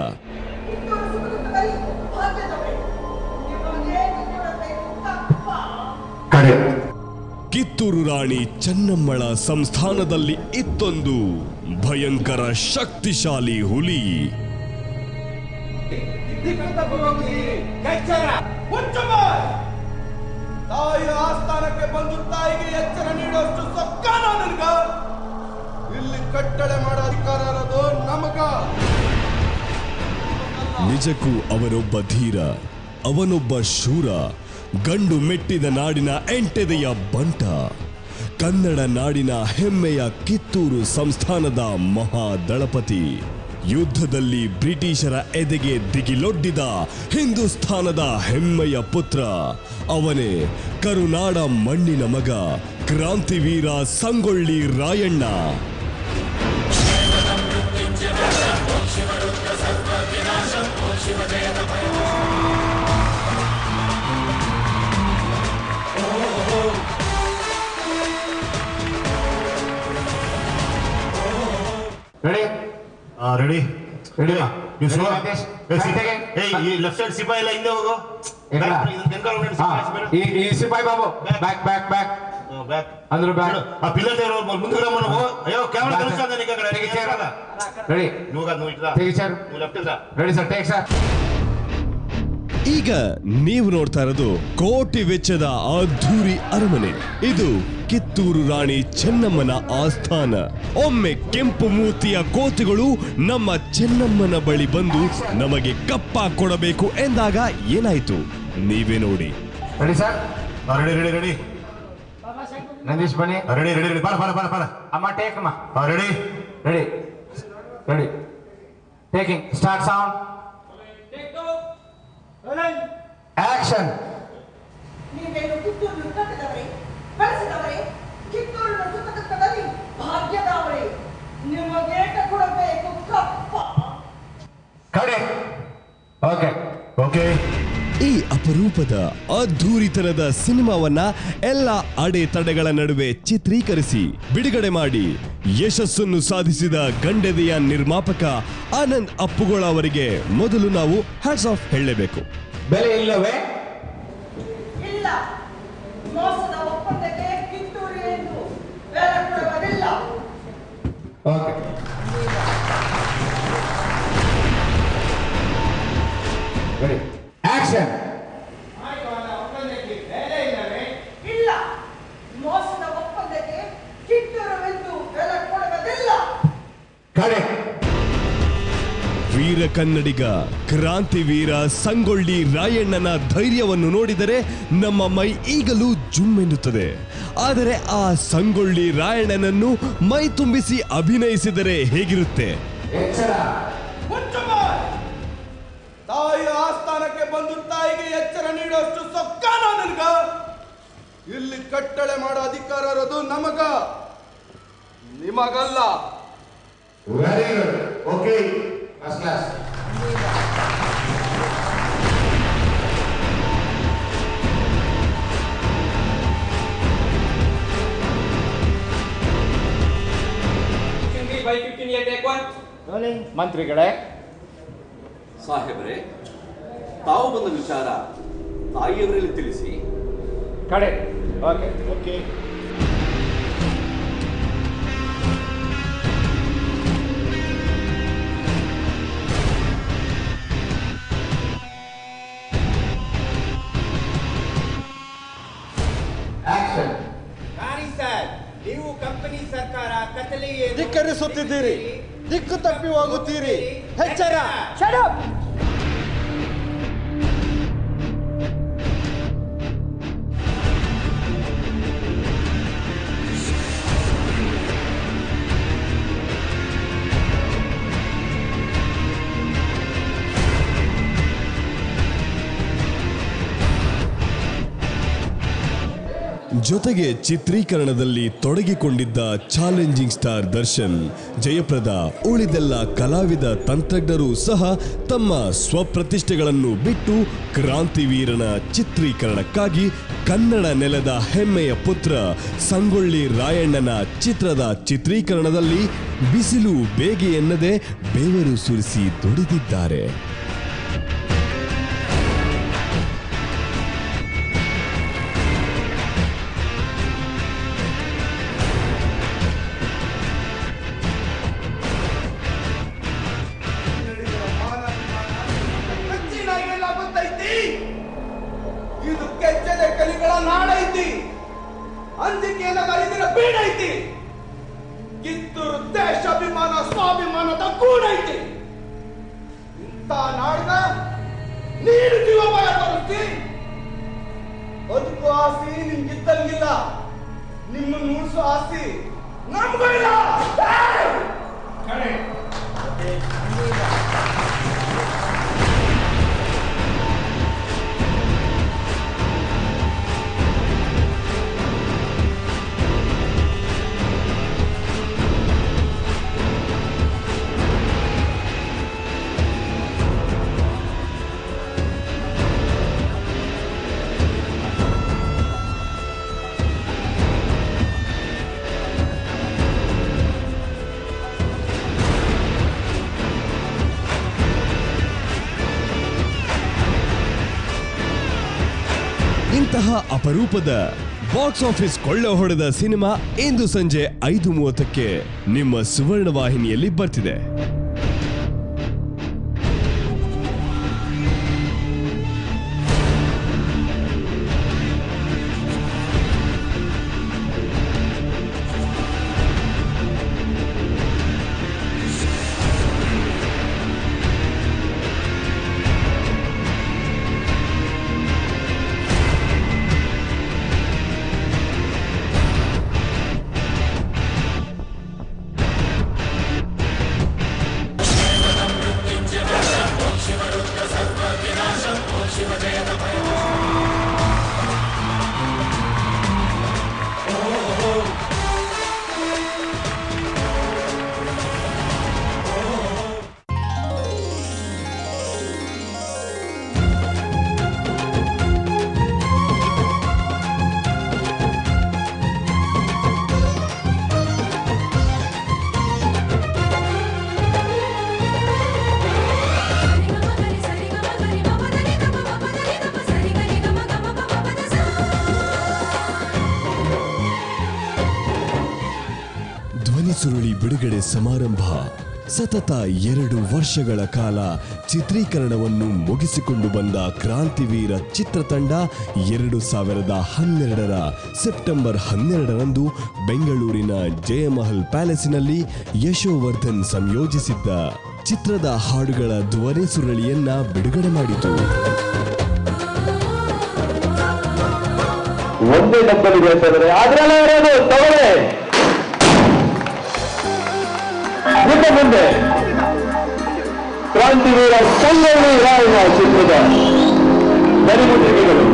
ಕಿತ್ತೂರು ರಾಣಿ ಚೆನ್ನಮ್ಮಳ ಸಂಸ್ಥಾನದಲ್ಲಿ ಇತ್ತೊಂದು ಭಯಂಕರ ಶಕ್ತಿಶಾಲಿ ಹುಲಿ. ತಾಯಿ ಆಸ್ಥಾನಕ್ಕೆ ಬಂದು ತಾಯಿಗೆ ಎಚ್ಚರ ನೀಡುವಷ್ಟು ಸೊಕ್ಕಾನ ನನಗ. ಇಲ್ಲಿ ಕಟ್ಟಳೆ ಮಾಡೋ ಅಧಿಕಾರ ಇರೋದು ನಮಗ. ನಿಜಕ್ಕೂ ಅವನೊಬ್ಬ ಧೀರ, ಅವನೊಬ್ಬ ಶೂರ, ಗಂಡು ಮೆಟ್ಟಿದ ನಾಡಿನ ಎಂಟೆದೆಯ ಬಂಟ, ಕನ್ನಡ ನಾಡಿನ ಹೆಮ್ಮೆಯ ಕಿತ್ತೂರು ಸಂಸ್ಥಾನದ ಮಹಾದಳಪತಿ. ಯುದ್ಧದಲ್ಲಿ ಬ್ರಿಟಿಷರ ಎದೆಗೆ ದಿಗಿಲೊಡ್ಡಿದ ಹಿಂದೂಸ್ಥಾನದ ಹೆಮ್ಮೆಯ ಪುತ್ರ. ಅವನೇ ಕರುನಾಡ ಮಣ್ಣಿನ ಮಗ, Krantiveera Sangolli Rayanna. Ready ready ready left side ಸಿಪಾಯಿ ಎಲ್ಲ ಹಿಂದೆ ಹೋಗು. ಈ ಸಿಪಾಯಿ ಬಾಬು ಬ್ಯಾಕ್ ಬ್ಯಾಕ್ ಬ್ಯಾಕ್ ಬ್ಯಾಕ್ ಅಂದ್ರೆ ಬ್ಯಾಕ್ ಆ ಪಿಲ್ಲರ್ ಮುಂದೆ ಅಯ್ಯೋ camera ready ready ready sir take sir. ಈಗ ನೀವು ನೋಡ್ತಾ ಇರೋದು ಕೋಟಿ ವೆಚ್ಚದ ಅದ್ಧೂರಿ ಅರಮನೆ. ಇದು ಕಿತ್ತೂರು ರಾಣಿ ಚೆನ್ನಮ್ಮನ ಆಸ್ಥಾನ. ಒಮ್ಮೆ ಕೆಂಪು ಮೂತಿಯ ಕೋತಿಗಳು ನಮ್ಮ ಚೆನ್ನಮ್ಮನ ಬಳಿ ಬಂದು ನಮಗೆ ಕಪ್ಪ ಕೊಡಬೇಕು ಎಂದಾಗ ಏನಾಯ್ತು ನೀವೇ ನೋಡಿ. Ready sir ready ready ready Nandish ಬನ್ನಿ. ರೆಡಿ ರೆಡಿ ರೆಡಿ ಬಾರ ಬಾರ ಬಾರ ಬಾರ ಅಮ್ಮ ಟೇಕ್ ಅಮ್ಮ. Ready ready ready taking start sound action. ನೀವೇನು ಕಿತ್ತೂರು ಕಟ್ಟದವರೇ, ಬೆಳೆಸಿದವರೇ, ಕಿತ್ತೂರಿನ ಸುತ್ತಮುತ್ತಲಲ್ಲಿ ಭಾಗ್ಯದವರೇ, ನಿಮಗೆ ಕೊಡಬೇಕು ಕಪ್ಪ. ಕಡೆ ಓಕೆ ಓಕೆ. ಈ ಅಪರೂಪದ ಅದ್ಧೂರಿತನದ ಸಿನಿಮಾವನ್ನ ಎಲ್ಲ ಅಡೆತಡೆಗಳ ನಡುವೆ ಚಿತ್ರೀಕರಿಸಿ ಬಿಡುಗಡೆ ಮಾಡಿ ಯಶಸ್ಸನ್ನು ಸಾಧಿಸಿದ ಗಂಡೆದೆಯ ನಿರ್ಮಾಪಕ ಆನಂದ್ ಅಪ್ಪುಗೋಳ ಅವರಿಗೆ ಮೊದಲು ನಾವು ಹ್ಯಾಟ್ಸ್ ಆಫ್ ಹೇಳಲೇಬೇಕು. ಬೆಲೆ ಇಲ್ಲವೇ? ಇಲ್ಲ, ಮೋಸದ ಒಪ್ಪಂದಕ್ಕೆ ಕಿತ್ತೂರು ಎಂದು ಬೆಲೆ ಕೊಡುವುದಿಲ್ಲ. Okay ready action. ಇಲ್ಲ, ಮೋಸದ ಒಪ್ಪಂದಕ್ಕೆ ಕಿತ್ತೂರು ಎಂದು ಬೆಲೆ ಕೊಡುವುದಿಲ್ಲ. ಕಡೆ ವೀರ ಕನ್ನಡಿಗ ಕ್ರಾಂತಿ ವೀರ ಸಂಗೊಳ್ಳಿ ರಾಯಣ್ಣನ ಧೈರ್ಯವನ್ನು ನೋಡಿದರೆ ನಮ್ಮ ಮೈ ಈಗಲೂ ಜುಮ್ಮೆನ್ನುತ್ತದೆ. ಆದರೆ ಆ ಸಂಗೊಳ್ಳಿ ರಾಯಣ್ಣನನ್ನು ಮೈ ತುಂಬಿಸಿ ಅಭಿನಯಿಸಿದರೆ ಹೇಗಿರುತ್ತೆ? ಎಚ್ಚರ. ತಾಯಿ ಆಸ್ಥಾನಕ್ಕೆ ಬಂದು ತಾಯಿಗೆ ಎಚ್ಚರ ನೀಡುವಷ್ಟು ಸೊಕ್ಕಾನ ನನಗ. ಇಲ್ಲಿ ಕಟ್ಟಳೆ ಮಾಡೋ ಅಧಿಕಾರ ಇರೋದು ನಮಗ, ನಿಮಗಲ್ಲ. Very good. Okay first class. ಮಂತ್ರಿಗಳೇ, ಸಾಹೇಬರೇ, ತಾವು ಬಂದ ವಿಚಾರ ತಾಯಿಯವರಲ್ಲಿ ತಿಳಿಸಿ. ಕಡೆ okay okay action. Rani sir, ನೀವು ಕಂಪನಿ ಸರ್ಕಾರ ಕತ್ತಲೆ ಧಿಕ್ಕರಿಸುತ್ತಿದ್ದೀರಿ, ದಿಕ್ಕು ತಪ್ಪಿ ಹೋಗುತ್ತೀರಿ. ಎಚ್ಚರ. ಜೊತೆಗೆ ಚಿತ್ರೀಕರಣದಲ್ಲಿ ತೊಡಗಿಕೊಂಡಿದ್ದ ಚಾಲೆಂಜಿಂಗ್ ಸ್ಟಾರ್ ದರ್ಶನ್, ಜಯಪ್ರದಾ, ಉಳಿದೆಲ್ಲ ಕಲಾವಿದ ತಂತ್ರಜ್ಞರು ಸಹ ತಮ್ಮ ಸ್ವಪ್ರತಿಷ್ಠೆಗಳನ್ನು ಬಿಟ್ಟು ಕ್ರಾಂತಿವೀರನ ಚಿತ್ರೀಕರಣಕ್ಕಾಗಿ ಕನ್ನಡ ನೆಲದ ಹೆಮ್ಮೆಯ ಪುತ್ರ ಸಂಗೊಳ್ಳಿ ರಾಯಣ್ಣನ ಚಿತ್ರದ ಚಿತ್ರೀಕರಣದಲ್ಲಿ ಬಿಸಿಲು ಬೇಗೆ ಎನ್ನದೆ ಬೆವರು ಸುರಿಸಿ ದುಡಿದಿದ್ದಾರೆ. ಇದು ಕೆಚ್ಚದ ಕಲಿಗಳ ನಾಡೈತಿ, ಅಂಜಿಕೆಯನ್ನು ಕಲಿದಿರ ಬೀಡೈತಿ. ಕಿತ್ತೂರು ದೇಶಾಭಿಮಾನ ಸ್ವಾಭಿಮಾನದ ಗೂಡೈತಿ. ಇಂಥ ನಾಡಿನ ನೀರು ಜೀವಮಯ ಬರುತ್ತಿ. ಬದುಕು ಆಸೆ ನಿಮ್ಗಿದ್ದಂಗಿಲ್ಲ, ನಿಮ್ಮನ್ನು ಉಳಿಸೋ ಆಸೆ ನಮಗೂ ಇಲ್ಲ. ಇಂತಹ ಅಪರೂಪದ ಬಾಕ್ಸ್ ಆಫೀಸ್ ಕೊಳ್ಳೆ ಹೊಡೆದ ಸಿನಿಮಾ ಇಂದು ಸಂಜೆ ಐದು ಮೂವತ್ತಕ್ಕೆ ನಿಮ್ಮ ಸುವರ್ಣ ವಾಹಿನಿಯಲ್ಲಿ ಬರ್ತಿದೆ. ಬಿಡುಗಡೆ ಸಮಾರಂಭ. ಸತತ ಎರಡು ವರ್ಷಗಳ ಕಾಲ ಚಿತ್ರೀಕರಣವನ್ನು ಮುಗಿಸಿಕೊಂಡು ಬಂದ ಕ್ರಾಂತಿವೀರ ಚಿತ್ರತಂಡ ಎರಡು ಸಾವಿರದ ಹನ್ನೆರಡರ ಸೆಪ್ಟೆಂಬರ್ ಹನ್ನೆರಡರಂದು ಬೆಂಗಳೂರಿನ ಜಯಮಹಲ್ ಪ್ಯಾಲೇಸಿನಲ್ಲಿ ಯಶೋವರ್ಧನ್ ಸಂಯೋಜಿಸಿದ್ದ ಚಿತ್ರದ ಹಾಡುಗಳ ಧ್ವನಿ ಸುರಳಿಯನ್ನ ಬಿಡುಗಡೆ ಮಾಡಿತು. ಒಂದೇ ಡಬ್ಬಲ್ಲಿ ಬೇಯಿಸಿದರೆ ಅದರಲ್ಲೇ ಇರೋದು ತವರೇ. ಮುಂದೆ ಮುಂದೆ ಕ್ರಾಂತಿವೀರ ಸಂಗೊಳ್ಳಿ ರಾಯಣ್ಣ ಚಿತ್ರದ ಧ್ವನಿಮುದ್ರಿಕೆಗಳು.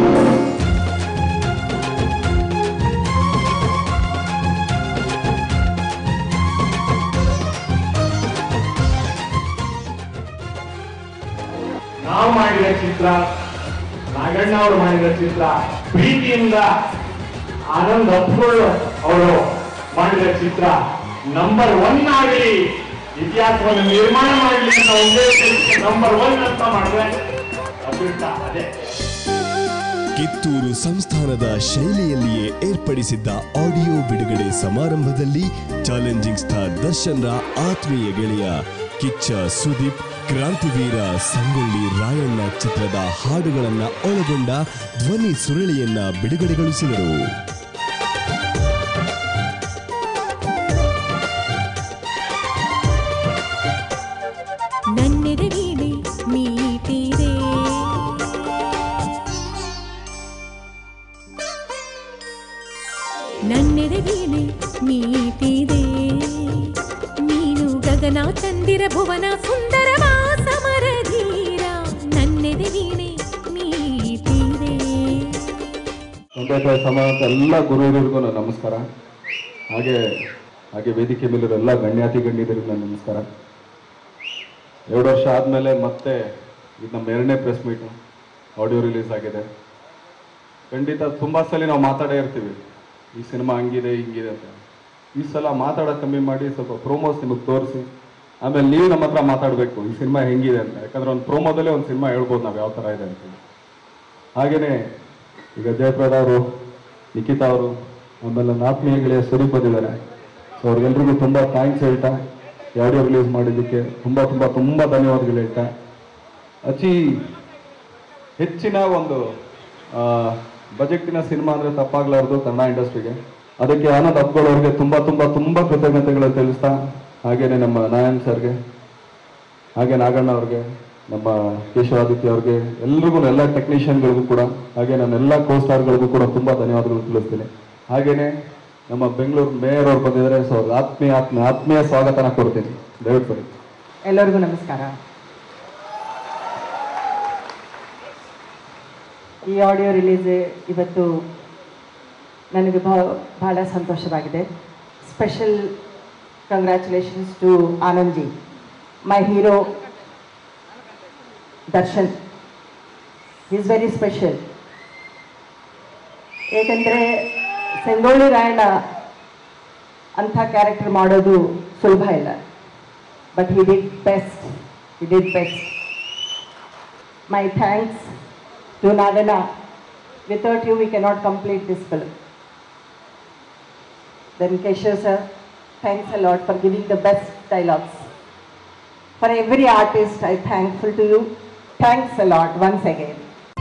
ನಾವು ಮಾಡಿದ ಚಿತ್ರ, ನಾಗಣ್ಣ ಅವರು ಮಾಡಿದ ಚಿತ್ರ, ಪ್ರೀತಿಯಿಂದ ಆನಂದ್ ಅಪ್ಗಳು ಅವರು ಮಾಡಿದ ಚಿತ್ರ ನಂಬರ್ ಒನ್ ಆಗಲಿ, ಇತಿಹಾಸವನ್ನು ನಿರ್ಮಾಣ ಮಾಡಲಿ ಅಂತ ಉದ್ದೇಶಕ್ಕೆ ನಂಬರ್ ಒನ್ ಅಂತ ಮಾಡಿದ್ರೆ ಅದೃಷ್ಟ ಅದೇ. ಕಿತ್ತೂರು ಸಂಸ್ಥಾನದ ಶೈಲಿಯಲ್ಲಿಯೇ ಏರ್ಪಡಿಸಿದ್ದ ಆಡಿಯೋ ಬಿಡುಗಡೆ ಸಮಾರಂಭದಲ್ಲಿ ಚಾಲೆಂಜಿಂಗ್ ಸ್ಟಾರ್ ದರ್ಶನ್ ರ ಆತ್ಮೀಯ ಗೆಳೆಯ ಕಿಚ್ಚ ಸುದೀಪ್ ಕ್ರಾಂತಿವೀರ ಸಂಗೊಳ್ಳಿ ರಾಯಣ್ಣ ಚಿತ್ರದ ಹಾಡುಗಳನ್ನ ಒಳಗೊಂಡ ಧ್ವನಿ ಸುರಳಿಯನ್ನ ಬಿಡುಗಡೆಗೊಳಿಸಿದರು. ನನ್ನೆದೆ ವೀಣೆ ಮೀಟಿದೆ, ನನ್ನೆದೆ ವೀಣೆ ಮೀಟಿದೆ, ನೀನು ಗಗನ ಚಂದಿರ ಭುವನ ಸುಂದರವ ಸಮರಧೀರ, ನನ್ನೆದೆ ವೀಣೆ ಮೀಟಿದೆ. ತಂದೆ ತಾಯಿ ಸಮಾಜದ ಎಲ್ಲ ಗುರುವರಿಗೂ ನನ್ನ ನಮಸ್ಕಾರ. ಹಾಗೆ ಹಾಗೆ ವೇದಿಕೆ ಮೇಲಿರೋ ಎಲ್ಲ ಗಣ್ಯಾತಿ ಗಣ್ಯರಿಗೂ ನನ್ನ ನಮಸ್ಕಾರ. ಎರಡು ವರ್ಷ ಆದಮೇಲೆ ಮತ್ತೆ ಇದು ನಮ್ಮ ಎರಡನೇ ಪ್ರೆಸ್ ಮೀಟು, ಆಡಿಯೋ ರಿಲೀಸ್ ಆಗಿದೆ. ಖಂಡಿತ ತುಂಬ ಸಲ ನಾವು ಮಾತಾಡೇ ಇರ್ತೀವಿ, ಈ ಸಿನಿಮಾ ಹಂಗಿದೆ ಹಿಂಗಿದೆ ಅಂತ. ಈ ಸಲ ಮಾತಾಡೋದು ಕಮ್ಮಿ ಮಾಡಿ ಸ್ವಲ್ಪ ಪ್ರೋಮೋಸ್ ನಿಮಗೆ ತೋರಿಸಿ ಆಮೇಲೆ ನೀವು ನಮ್ಮ ಹತ್ರ ಮಾತಾಡಬೇಕು ಈ ಸಿನಿಮಾ ಹೆಂಗಿದೆ ಅಂತ. ಯಾಕಂದರೆ ಒಂದು ಪ್ರೋಮೋದಲ್ಲೇ ಒಂದು ಸಿನಿಮಾ ಹೇಳ್ಬೋದು ನಾವು ಯಾವ ಥರ ಇದೆ ಅಂತ. ಹಾಗೆಯೇ ಈಗ ಜಯಪ್ರದ ಅವರು, ನಿಖಿತಾ ಅವರು, ಆಮೇಲೆ ನನ್ನ ಆತ್ಮೀಯ ಗೆಳೆಯ ಸುದೀಪ್ ಬಂದಿದ್ದಾರೆ. ಸೊ ಅವ್ರಿಗೆಲ್ರಿಗೂ ತುಂಬ ಥ್ಯಾಂಕ್ಸ್ ಹೇಳ್ತಾ, ಆಡಿಯೋ ರಿಲೀಸ್ ಮಾಡಿದ್ದಕ್ಕೆ ತುಂಬ ತುಂಬ ತುಂಬ ಧನ್ಯವಾದಗಳು ಹೇಳ್ತಾ, ಅತಿ ಹೆಚ್ಚಿನ ಒಂದು ಬಜೆಟ್ಟಿನ ಸಿನಿಮಾ ಅಂದರೆ ತಪ್ಪಾಗಲಾರ್ದು ಕನ್ನಡ ಇಂಡಸ್ಟ್ರಿಗೆ. ಅದಕ್ಕೆ ಆನಂದ್ ಅಪ್ಗಳವ್ರಿಗೆ ತುಂಬ ತುಂಬ ತುಂಬ ಕೃತಜ್ಞತೆಗಳನ್ನು ತಿಳಿಸ್ತಾ, ಹಾಗೆಯೇ ನಮ್ಮ ನಾರಾಯಣ್ ಸರ್ಗೆ, ಹಾಗೆ ನಾಗಣ್ಣ ಅವ್ರಿಗೆ, ನಮ್ಮ ಕೇಶವಾದಿತ್ಯ ಅವ್ರಿಗೆ, ಎಲ್ರಿಗೂ ಎಲ್ಲ ಟೆಕ್ನಿಷಿಯನ್ಗಳಿಗೂ ಕೂಡ, ಹಾಗೆ ನನ್ನೆಲ್ಲ ಕೋ ಸ್ಟಾರ್ಗಳಿಗೂ ಕೂಡ ತುಂಬ ಧನ್ಯವಾದಗಳು ತಿಳಿಸ್ತೀನಿ. ಹಾಗೆಯೇ ನಮ್ಮ ಬೆಂಗಳೂರು ಮೇಯರ್ ಅವ್ರು ಬಂದಿದ್ದಾರೆ. ಸೊ ಅವ್ರಿಗೆ ಆತ್ಮೀಯ ಆತ್ಮೀಯ ಆತ್ಮೀಯ ಸ್ವಾಗತನ ಕೊಡ್ತೀನಿ. ದಯವಿಟ್ಟು ಬನ್ನಿ. ಎಲ್ಲರಿಗೂ ನಮಸ್ಕಾರ. ಈ ಆಡಿಯೋ ರಿಲೀಸ್ ಇವತ್ತು ನನಗೆ ಬಹಳ ಸಂತೋಷವಾಗಿದೆ. Special congratulations to Anand ji, my hero Darshan. Is very special. ಏಕೆಂದರೆ ಸಂಗೊಳ್ಳಿ ರಾಯಣ್ಣ ಅಂಥ ಕ್ಯಾರೆಕ್ಟರ್ ಮಾಡೋದು ಸುಲಭ ಇಲ್ಲ. But he did best, he did best. My thanks to Nagana. Without you we cannot complete this film. Then Keshav sir, thanks a lot for giving the best dialogues. For every artist I am thankful to you. Thanks a lot once again.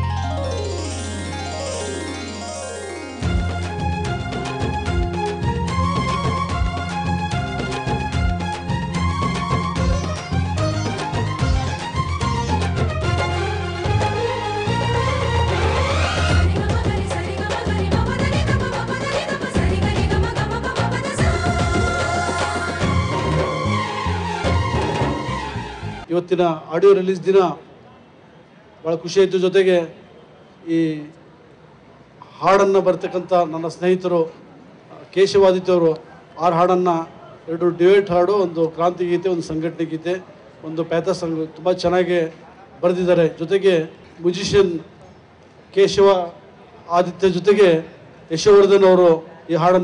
ಇವತ್ತಿನ audio release ದಿನ ಭಾಳ ಖುಷಿಯಾಯಿತು. ಜೊತೆಗೆ ಈ ಹಾಡನ್ನು ಬರ್ತಕ್ಕಂಥ ನನ್ನ ಸ್ನೇಹಿತರು ಕೇಶವಾದಿತ್ಯವರು ಆರು ಹಾಡನ್ನು, ಎರಡು ಡಿವೇಟ್ ಹಾಡು, ಒಂದು ಕ್ರಾಂತಿ ಗೀತೆ, ಒಂದು ಸಂಘಟನೆ ಗೀತೆ, ಒಂದು ಪ್ಯಾಥ ಸಂಘ ತುಂಬ ಚೆನ್ನಾಗಿ ಬರೆದಿದ್ದಾರೆ. ಜೊತೆಗೆ ಮ್ಯೂಸಿಷಿಯನ್ ಕೇಶವ ಆದಿತ್ಯ ಜೊತೆಗೆ ಯಶೋವರ್ಧನ್ ಅವರು ಈ ಹಾಡನ್ನು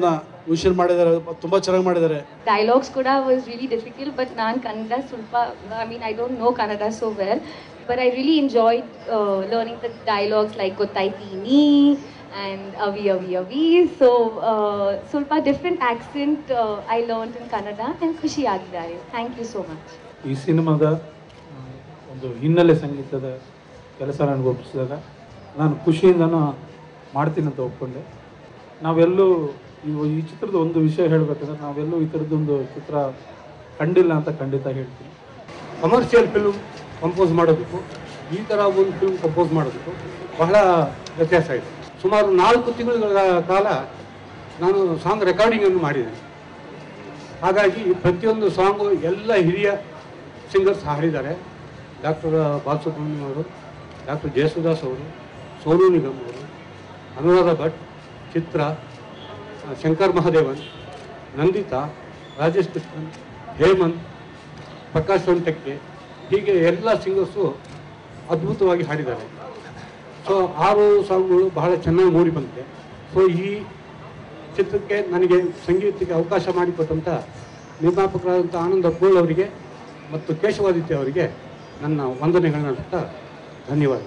ಯೂಷನ್ ಮಾಡಿದ್ದಾರೆ, ತುಂಬ ಚೆನ್ನಾಗಿ ಮಾಡಿದ್ದಾರೆ. Dialogues kuda was really difficult, but ನಾನು ಕನ್ನಡ ಸ್ವಲ್ಪ, I mean I don't know Kannada so well, but I really enjoyed uh, learning the dialogues like Gottaitini and Avi Avi Avi. So uh, ಸ್ವಲ್ಪ different accent uh, I learned in Kannada and ಖುಷಿ ಆಗಿದ್ದಾರೆ. Thank you so much. ಈ ಸಿನಿಮಾದ ಒಂದು ಹಿನ್ನೆಲೆ ಸಂಗೀತದ ಕೆಲಸ ನನಗೆ ಒಪ್ಪಿಸಿದಾಗ ನಾನು ಖುಷಿಯಿಂದನೂ ಮಾಡ್ತೀನಿ ಅಂತ ಒಪ್ಕೊಂಡೆ. ನಾವೆಲ್ಲೂ ಇವು ಈ ಚಿತ್ರದ ಒಂದು ವಿಷಯ ಹೇಳಬೇಕಂದ್ರೆ ನಾವೆಲ್ಲೂ ಈ ಥರದ್ದೊಂದು ಚಿತ್ರ ಕಂಡಿಲ್ಲ ಅಂತ ಖಂಡಿತ ಹೇಳ್ತೀನಿ. ಕಮರ್ಷಿಯಲ್ ಫಿಲ್ಮ್ ಕಂಪೋಸ್ ಮಾಡೋದಕ್ಕೂ ಈ ಥರ ಒಂದು ಫಿಲ್ಮ್ ಕಂಪೋಸ್ ಮಾಡೋದಕ್ಕೂ ಬಹಳ ವ್ಯತ್ಯಾಸ ಇದೆ. ಸುಮಾರು ನಾಲ್ಕು ತಿಂಗಳ ಕಾಲ ನಾನು ಸಾಂಗ್ ರೆಕಾರ್ಡಿಂಗನ್ನು ಮಾಡಿದ್ದೇನೆ. ಹಾಗಾಗಿ ಪ್ರತಿಯೊಂದು ಸಾಂಗು ಎಲ್ಲ ಹಿರಿಯ ಸಿಂಗರ್ಸ್ ಹಾಡಿದ್ದಾರೆ. ಡಾಕ್ಟರ್ ಬಾಲಸುಬ್ರಹ್ಮಣ್ಯಂ ಅವರು, ಡಾಕ್ಟರ್ ಜಯಸುದಾಸ್ ಅವರು, ಸೋನು ನಿಗಮ್ ಅವರು, ಅನುರಾಧ ಭಟ್, ಚಿತ್ರ, ಶಂಕರ್ ಮಹಾದೇವನ್, ನಂದಿತಾ, ರಾಜೇಶ್ ಕೃಷ್ಣನ್, ಹೇಮಂತ್, ಪ್ರಕಾಶ್ ಸೊಂಟಕ್ಕೆ, ಹೀಗೆ ಎಲ್ಲ ಸಿಂಗರ್ಸು ಅದ್ಭುತವಾಗಿ ಹಾಡಿದ್ದಾರೆ. ಸೊ ಆರು ಸಾಂಗ್ಗಳು ಬಹಳ ಚೆನ್ನಾಗಿ ಮೂಡಿ ಬಂದಿದೆ. ಸೊ ಈ ಚಿತ್ರಕ್ಕೆ ನನಗೆ ಸಂಗೀತಕ್ಕೆ ಅವಕಾಶ ಮಾಡಿಕೊಟ್ಟಂಥ ನಿರ್ಮಾಪಕರಾದಂಥ ಆನಂದ್ ಅಬ್ಗೋಳ್ ಅವರಿಗೆ ಮತ್ತು ಕೇಶವಾದಿತ್ಯ ಅವರಿಗೆ ನನ್ನ ವಂದನೆಗಳನ್ನ ಹೇಳ್ತಾ ಧನ್ಯವಾದ.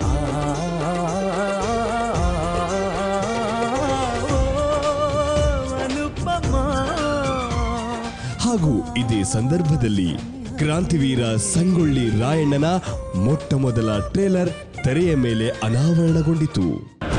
ಹಾಗೂ ಇದೇ ಸಂದರ್ಭದಲ್ಲಿ ಕ್ರಾಂತಿವೀರ ಸಂಗೊಳ್ಳಿ ರಾಯಣ್ಣನ ಮೊಟ್ಟ ಮೊದಲ ಟ್ರೇಲರ್ ತೆರೆಯ ಮೇಲೆ ಅನಾವರಣಗೊಂಡಿತು.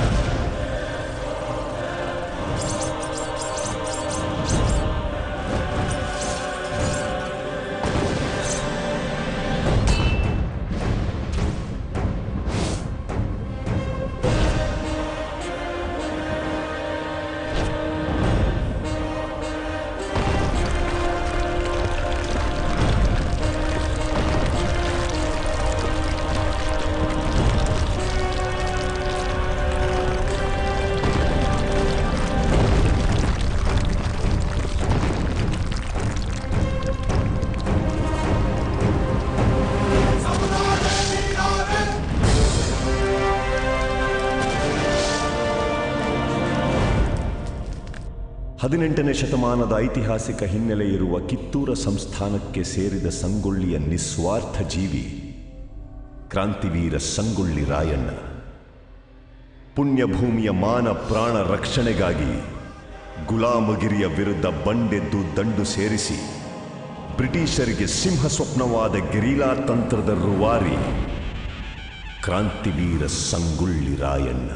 ಹದಿನೆಂಟನೇ ಶತಮಾನದ ಐತಿಹಾಸಿಕ ಹಿನ್ನೆಲೆ ಇರುವ ಕಿತ್ತೂರ ಸಂಸ್ಥಾನಕ್ಕೆ ಸೇರಿದ ಸಂಗೊಳ್ಳಿಯ ನಿಸ್ವಾರ್ಥ ಜೀವಿ ಕ್ರಾಂತಿವೀರ ಸಂಗೊಳ್ಳಿ ರಾಯಣ್ಣ. ಪುಣ್ಯಭೂಮಿಯ ಮಾನ ಪ್ರಾಣ ರಕ್ಷಣೆಗಾಗಿ ಗುಲಾಮಗಿರಿಯ ವಿರುದ್ಧ ಬಂಡೆದ್ದು ದಂಡು ಸೇರಿಸಿ ಬ್ರಿಟಿಷರಿಗೆ ಸಿಂಹ ಸ್ವಪ್ನವಾದ ಗೆರಿಲ್ಲಾ ತಂತ್ರದ ರೂವಾರಿ ಕ್ರಾಂತಿವೀರ ಸಂಗೊಳ್ಳಿ ರಾಯಣ್ಣ.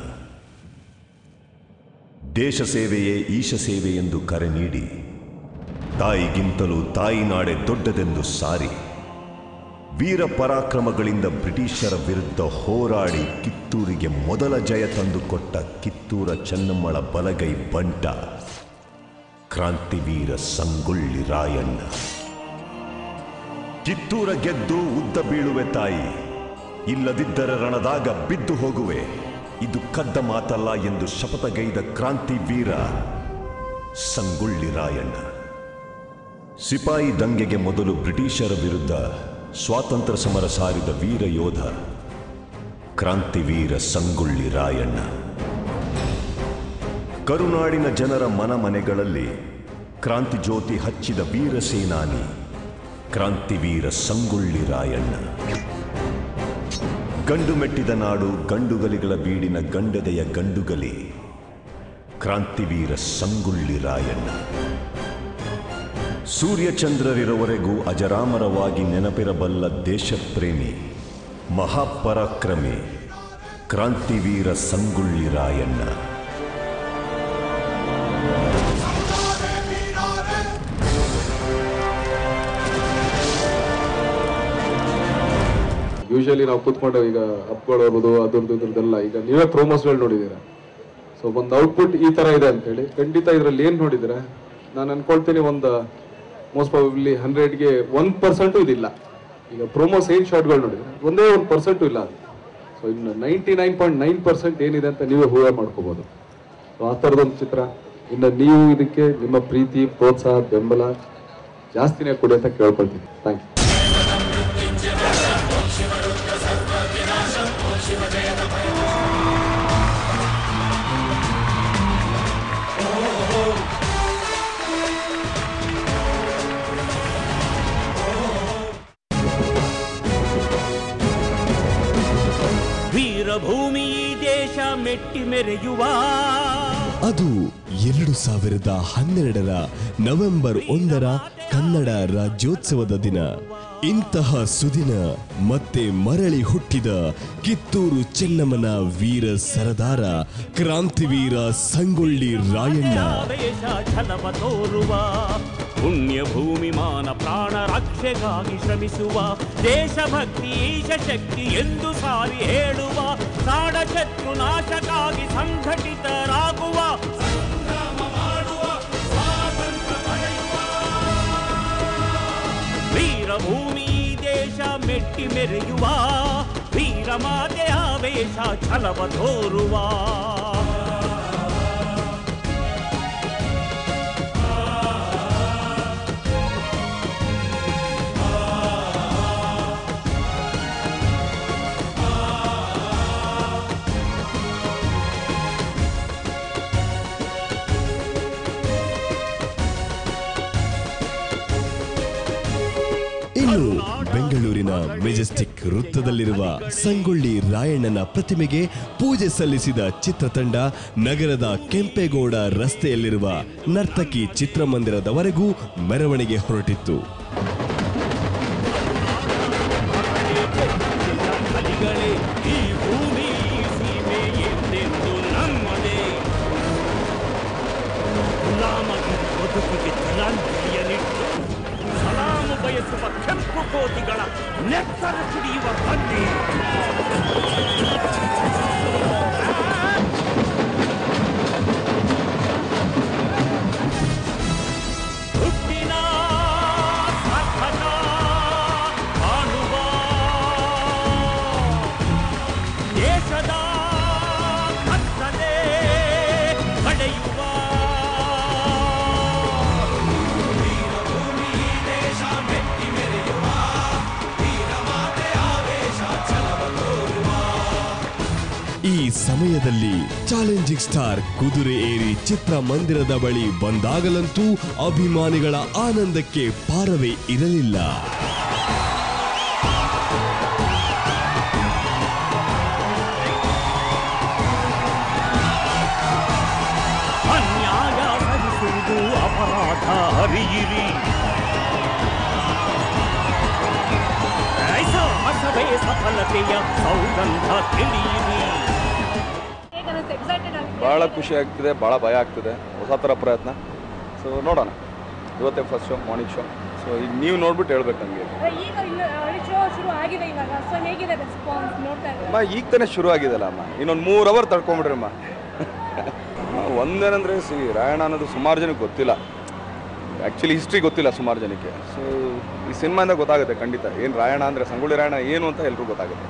ದೇಶ ಸೇವೆಯೇ ಈಶ ಸೇವೆ ಎಂದು ಕರೆ ನೀಡಿ ತಾಯಿಗಿಂತಲೂ ತಾಯಿನಾಡೆ ದೊಡ್ಡದೆಂದು ಸಾರಿ ವೀರ ಪರಾಕ್ರಮಗಳಿಂದ ಬ್ರಿಟಿಷರ ವಿರುದ್ಧ ಹೋರಾಡಿ ಕಿತ್ತೂರಿಗೆ ಮೊದಲ ಜಯ ತಂದುಕೊಟ್ಟ ಕಿತ್ತೂರ ಚೆನ್ನಮ್ಮಳ ಬಲಗೈ ಬಂಟ ಕ್ರಾಂತಿವೀರ ಸಂಗೊಳ್ಳಿ ರಾಯಣ್ಣ. ಕಿತ್ತೂರ ಗೆದ್ದು ಉದ್ದ ಬೀಳುವೆ ತಾಯಿ, ಇಲ್ಲದಿದ್ದರೆ ರಣದಾಗ ಬಿದ್ದು ಹೋಗುವೆ, ಇದು ಕದ್ದ ಮಾತಲ್ಲ ಎಂದು ಶಪಥಗೈದ ಕ್ರಾಂತಿ ವೀರ ಸಂಗೊಳ್ಳಿ ರಾಯಣ್ಣ. ಸಿಪಾಯಿ ದಂಗೆಗೆ ಮೊದಲು ಬ್ರಿಟಿಷರ ವಿರುದ್ಧ ಸ್ವಾತಂತ್ರ್ಯ ಸಮರ ಸಾರಿದ ವೀರ ಯೋಧ ಕ್ರಾಂತಿವೀರ ಸಂಗೊಳ್ಳಿ ರಾಯಣ್ಣ. ಕರುನಾಡಿನ ಜನರ ಮನ ಮನೆಗಳಲ್ಲಿ ಕ್ರಾಂತಿ ಜ್ಯೋತಿ ಹಚ್ಚಿದ ವೀರ ಸೇನಾನಿ ಕ್ರಾಂತಿವೀರ ಸಂಗೊಳ್ಳಿ ರಾಯಣ್ಣ. ಗಂಡು ಮೆಟ್ಟಿದ ನಾಡು ಗಂಡುಗಲಿಗಳ ಬೀಡಿನ ಗಂಡದೆಯ ಗಂಡುಗಲಿ ಕ್ರಾಂತಿವೀರ ಸಂಗೊಳ್ಳಿ ರಾಯಣ್ಣ. ಸೂರ್ಯಚಂದ್ರರಿರುವವರೆಗೂ ಅಜರಾಮರವಾಗಿ ನೆನಪಿರಬಲ್ಲ ದೇಶಪ್ರೇಮಿ ಮಹಾಪರಾಕ್ರಮಿ ಕ್ರಾಂತಿವೀರ ಸಂಗೊಳ್ಳಿ ರಾಯಣ್ಣ. ಯೂಶಲಿ ನಾವು ಕೂತ್ಕೊಂಡು ಈಗ ಅಪ್ಕೊಳ್ಳೋದು ಅದ್ರದ್ದು ಇದ್ರದ್ದೆಲ್ಲ ಈಗ ನೀವೇ ಪ್ರೋಮೋಸ್ಗಳು ನೋಡಿದ್ದೀರಾ. ಸೊ ಒಂದು ಔಟ್ಪುಟ್ ಈ ಥರ ಇದೆ ಅಂತೇಳಿ ಖಂಡಿತ ಇದರಲ್ಲಿ ಏನು ನೋಡಿದ್ದೀರಾ ನಾನು ಅನ್ಕೊಳ್ತೀನಿ ಒಂದು ಮೋಸ್ಟ್ ಪ್ರಾಬಬ್ಲಿ ಹಂಡ್ರೆಡ್ಗೆ ಒನ್ ಪರ್ಸೆಂಟು ಇದಿಲ್ಲ. ಈಗ ಪ್ರೋಮೋಸ್ ಏನು ಶಾರ್ಟ್ಗಳು ನೋಡಿದ್ರೆ ಒಂದೇ ಒಂದು ಪರ್ಸೆಂಟು ಇಲ್ಲ ಅದು. ಸೊ ಇನ್ನು ninety nine point nine percent ಏನಿದೆ ಅಂತ ನೀವೇ ಊಹೆ ಮಾಡ್ಕೋಬೋದು. ಸೊ ಆ ಥರದೊಂದು ಚಿತ್ರ. ಇನ್ನು ನೀವು ಇದಕ್ಕೆ ನಿಮ್ಮ ಪ್ರೀತಿ ಪ್ರೋತ್ಸಾಹ ಬೆಂಬಲ ಜಾಸ್ತಿನೇ ಕೊಡಿ ಅಂತ ಕೇಳ್ಕೊಳ್ತೀನಿ. Thank you. ವೀರಭೂಮಿ ಈ ದೇಶ ಮೆಟ್ಟಿ ಮೆರೆಯುವ ಅದು ಎರಡು ಸಾವಿರದ ಹನ್ನೆರಡರ ನವೆಂಬರ್ ಒಂದರ ಕನ್ನಡ ರಾಜ್ಯೋತ್ಸವದ ದಿನ. ಇಂತಹ ಸುದಿನ ಮತ್ತೆ ಮರಳಿ ಹುಟ್ಟಿದ ಕಿತ್ತೂರು ಚೆನ್ನಮ್ಮನ ವೀರ ಸರದಾರ ಕ್ರಾಂತಿವೀರ ಸಂಗೊಳ್ಳಿ ರಾಯಣ್ಣ. ಛಲವ ತೋರುವ ಪುಣ್ಯ ಭೂಮಿ ಮಾನ ಪ್ರಾಣ ರಕ್ಷೆಗಾಗಿ ಶ್ರಮಿಸುವ ದೇಶಭಕ್ತಿ ಈಶ ಶಕ್ತಿ ಎಂದು ಸಾರಿ ಹೇಳುವ ನಾಡ ಶತ್ರು ನಾಶಕ್ಕಾಗಿ ಸಂಘಟಿತರಾಗುವ ಸಂಗ್ರಾಮ ಮಾಡುವ ಸ್ವಾತಂತ್ರ್ಯ ಪಡೆಯುವ ವೀರಭೂಮಿ ದೇಶ ಮೆಟ್ಟಿ ಮೆರೆಯುವ ವೀರಮಾತೆ ಆವೇಶ ಛಲವ ತೋರುವ ಇನ್ನು ಬೆಂಗಳೂರಿನ ಮೆಜೆಸ್ಟಿಕ್ ವೃತ್ತದಲ್ಲಿರುವ ಸಂಗೊಳ್ಳಿ ರಾಯಣ್ಣನ ಪ್ರತಿಮೆಗೆ ಪೂಜೆ ಸಲ್ಲಿಸಿದ ಚಿತ್ರತಂಡ ನಗರದ ಕೆಂಪೇಗೌಡ ರಸ್ತೆಯಲ್ಲಿರುವ ನರ್ತಕಿ ಚಿತ್ರಮಂದಿರದವರೆಗೂ ಮೆರವಣಿಗೆ ಹೊರಟಿತ್ತು. ಈ ಭೂಮಿ ಸೀಮೆ ಎಂದೆಂದು ನಮ್ಮದೇ ಗುಲಾಮಗಿ ಬದುಕಿಗೆ ತಲಾಂಜಲಿಯನ್ನಿಟ್ಟು ಸಲಾಮು ಬಯಸುವ ಕೆಂಪು ಕೋತಿಗಳ ನೆತ್ತರ ಕುಡಿಯುವ ಬಂದಿ ಹುಟ್ಟಿನ ಸಾರ್ಥಕ ಕಾಣುವ ದೇಶದ ಕತ್ತಲೆ ಪಡೆಯುವ ಈ ಸಮಯದಲ್ಲಿ ಚಾಲೆಂಜಿಂಗ್ ಸ್ಟಾರ್ ಕುದುರೆ ಏರಿ ಚಿತ್ರಮಂದಿರದ ಬಳಿ ಬಂದಾಗಲಂತೂ ಅಭಿಮಾನಿಗಳ ಆನಂದಕ್ಕೆ ಪಾರವೇ ಇರಲಿಲ್ಲ. ಅನ್ಯಾಯ ಸಹಿಸುವುದು ಅಪರಾಧ ಅರಿಯಿರಿ ಸಾಹಸವೇ ಸಫಲತೆಯ ಸೌಗಂಧ ತಿಳಿಯಿರಿ. ಭಾಳ ಖುಷಿ ಆಗ್ತಿದೆ, ಭಾಳ ಭಯ ಆಗ್ತಿದೆ. ಹೊಸ ಥರ ಪ್ರಯತ್ನ. ಸೊ ನೋಡೋಣ. ಇವತ್ತೇ first show, morning show. So ಈಗ ನೀವು ನೋಡ್ಬಿಟ್ಟು ಹೇಳ್ಬೇಕು ನನಗೆ. ಅಮ್ಮ ಈಗ ತಾನೇ ಶುರು ಆಗಿದೆಲ್ಲ ಅಮ್ಮ, ಇನ್ನೊಂದು ಮೂರು ಅವರ್ ತಡ್ಕೊಂಬಿಡ್ರಿ ಅಮ್ಮ. ಒಂದೇನಂದರೆ ಸಿ ರಾಯಣ್ಣ ಅನ್ನೋದು ಸುಮಾರು ಜನಕ್ಕೆ ಗೊತ್ತಿಲ್ಲ. ಆ್ಯಕ್ಚುಲಿ ಹಿಸ್ಟ್ರಿ ಗೊತ್ತಿಲ್ಲ ಸುಮಾರು ಜನಕ್ಕೆ. ಸೊ ಈ ಸಿನಿಮಾಯಿಂದ ಗೊತ್ತಾಗುತ್ತೆ ಖಂಡಿತ ಏನು ರಾಯಣ್ಣ ಅಂದರೆ, ಸಂಗೊಳ್ಳಿ ರಾಯಣ್ಣ ಏನು ಅಂತ ಎಲ್ರಿಗೂ ಗೊತ್ತಾಗುತ್ತೆ.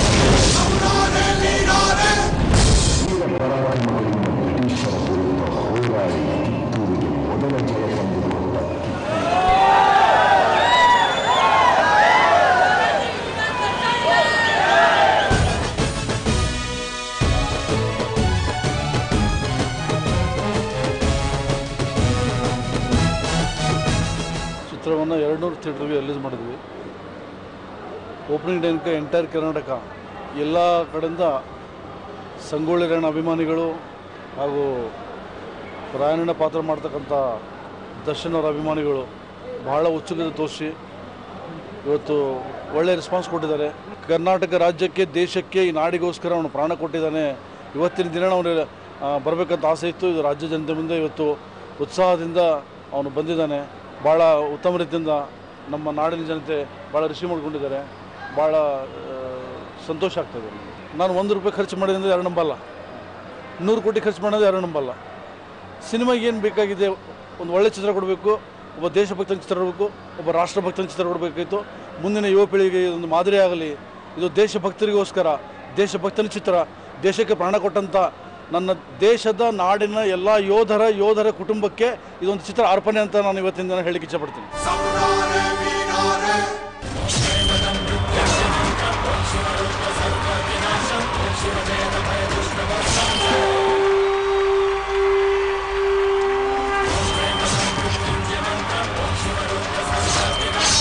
ಚಿತ್ರವನ್ನು ಎರಡು ನೂರು ಥಿಯೇಟ್ರಿಗೆ ರಿಲೀಸ್ ಮಾಡಿದ್ವಿ. ಓಪನಿಂಗ್ ಡೇನಕ ಎಂಟೈರ್ ಕರ್ನಾಟಕ ಎಲ್ಲ ಕಡೆಯಿಂದ ಸಂಗೊಳ್ಳಿ ರಾಯಣ್ಣ ಅಭಿಮಾನಿಗಳು ಹಾಗೂ ರಾಯಣ್ಣ ಪಾತ್ರ ಮಾಡ್ತಕ್ಕಂಥ ದರ್ಶನ್ ಅವರ ಅಭಿಮಾನಿಗಳು ಬಹಳ ಉತ್ಸುಕತೆ ತೋರಿಸಿ ಇವತ್ತು ಒಳ್ಳೆಯ ರೆಸ್ಪಾನ್ಸ್ ಕೊಟ್ಟಿದ್ದಾರೆ. ಕರ್ನಾಟಕ ರಾಜ್ಯಕ್ಕೆ, ದೇಶಕ್ಕೆ, ಈ ನಾಡಿಗೋಸ್ಕರ ಅವನು ಪ್ರಾಣ ಕೊಟ್ಟಿದ್ದಾನೆ. ಇವತ್ತಿನ ದಿನ ಅವನು ಬರಬೇಕಂತ ಆಸೆ ಇತ್ತು. ಇದು ರಾಜ್ಯ ಜನತೆ ಮುಂದೆ ಇವತ್ತು ಉತ್ಸಾಹದಿಂದ ಅವನು ಬಂದಿದ್ದಾನೆ. ಭಾಳ ಉತ್ತಮ ರೀತಿಯಿಂದ ನಮ್ಮ ನಾಡಿನ ಜನತೆ ಭಾಳ ರಿಸೀವ್ ಮಾಡ್ಕೊಂಡಿದ್ದಾರೆ. ಭಾಳ ಸಂತೋಷ ಆಗ್ತದೆ. ನಾನು ಒಂದು ರೂಪಾಯಿ ಖರ್ಚು ಮಾಡಿದ್ರೆ ಯಾರು ನಂಬಲ್ಲ, ನೂರು ಕೋಟಿ ಖರ್ಚು ಮಾಡೋದು ಯಾರು ನಂಬಲ್ಲ. ಸಿನಿಮಾಗೆ ಏನು ಬೇಕಾಗಿದೆ, ಒಂದು ಒಳ್ಳೆ ಚಿತ್ರ ಕೊಡಬೇಕು, ಒಬ್ಬ ದೇಶಭಕ್ತನ ಚಿತ್ರ ಕೊಡಬೇಕು, ಒಬ್ಬ ರಾಷ್ಟ್ರಭಕ್ತನ ಚಿತ್ರ ಕೊಡಬೇಕಾಯಿತು. ಮುಂದಿನ ಯುವ ಪೀಳಿಗೆಗೆ ಒಂದು ಮಾದರಿ ಆಗಲಿ. ಇದು ದೇಶಭಕ್ತರಿಗೋಸ್ಕರ, ದೇಶಭಕ್ತನ ಚಿತ್ರ, ದೇಶಕ್ಕೆ ಪ್ರಾಣ ಕೊಟ್ಟಂಥ ನನ್ನ ದೇಶದ ನಾಡಿನ ಎಲ್ಲ ಯೋಧರ ಯೋಧರ ಕುಟುಂಬಕ್ಕೆ ಇದೊಂದು ಚಿತ್ರ ಅರ್ಪಣೆ ಅಂತ ನಾನು ಇವತ್ತಿನ ದಿನ ಹೇಳಿಕ್ಕೆ ಇಷ್ಟಪಡ್ತೀನಿ.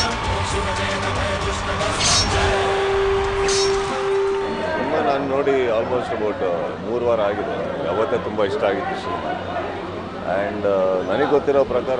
ನಾನು ನೋಡಿ ಆಲ್ಮೋಸ್ಟ್ ಅಬೌಟ್ ಮೂರು ವಾರ ಆಗಿದೆ. ಅವತ್ತೇ ತುಂಬ ಇಷ್ಟ ಆಗಿತ್ತು ಸಿನಿಮಾ. ಆ್ಯಂಡ್ ನನಗೆ ಗೊತ್ತಿರೋ ಪ್ರಕಾರ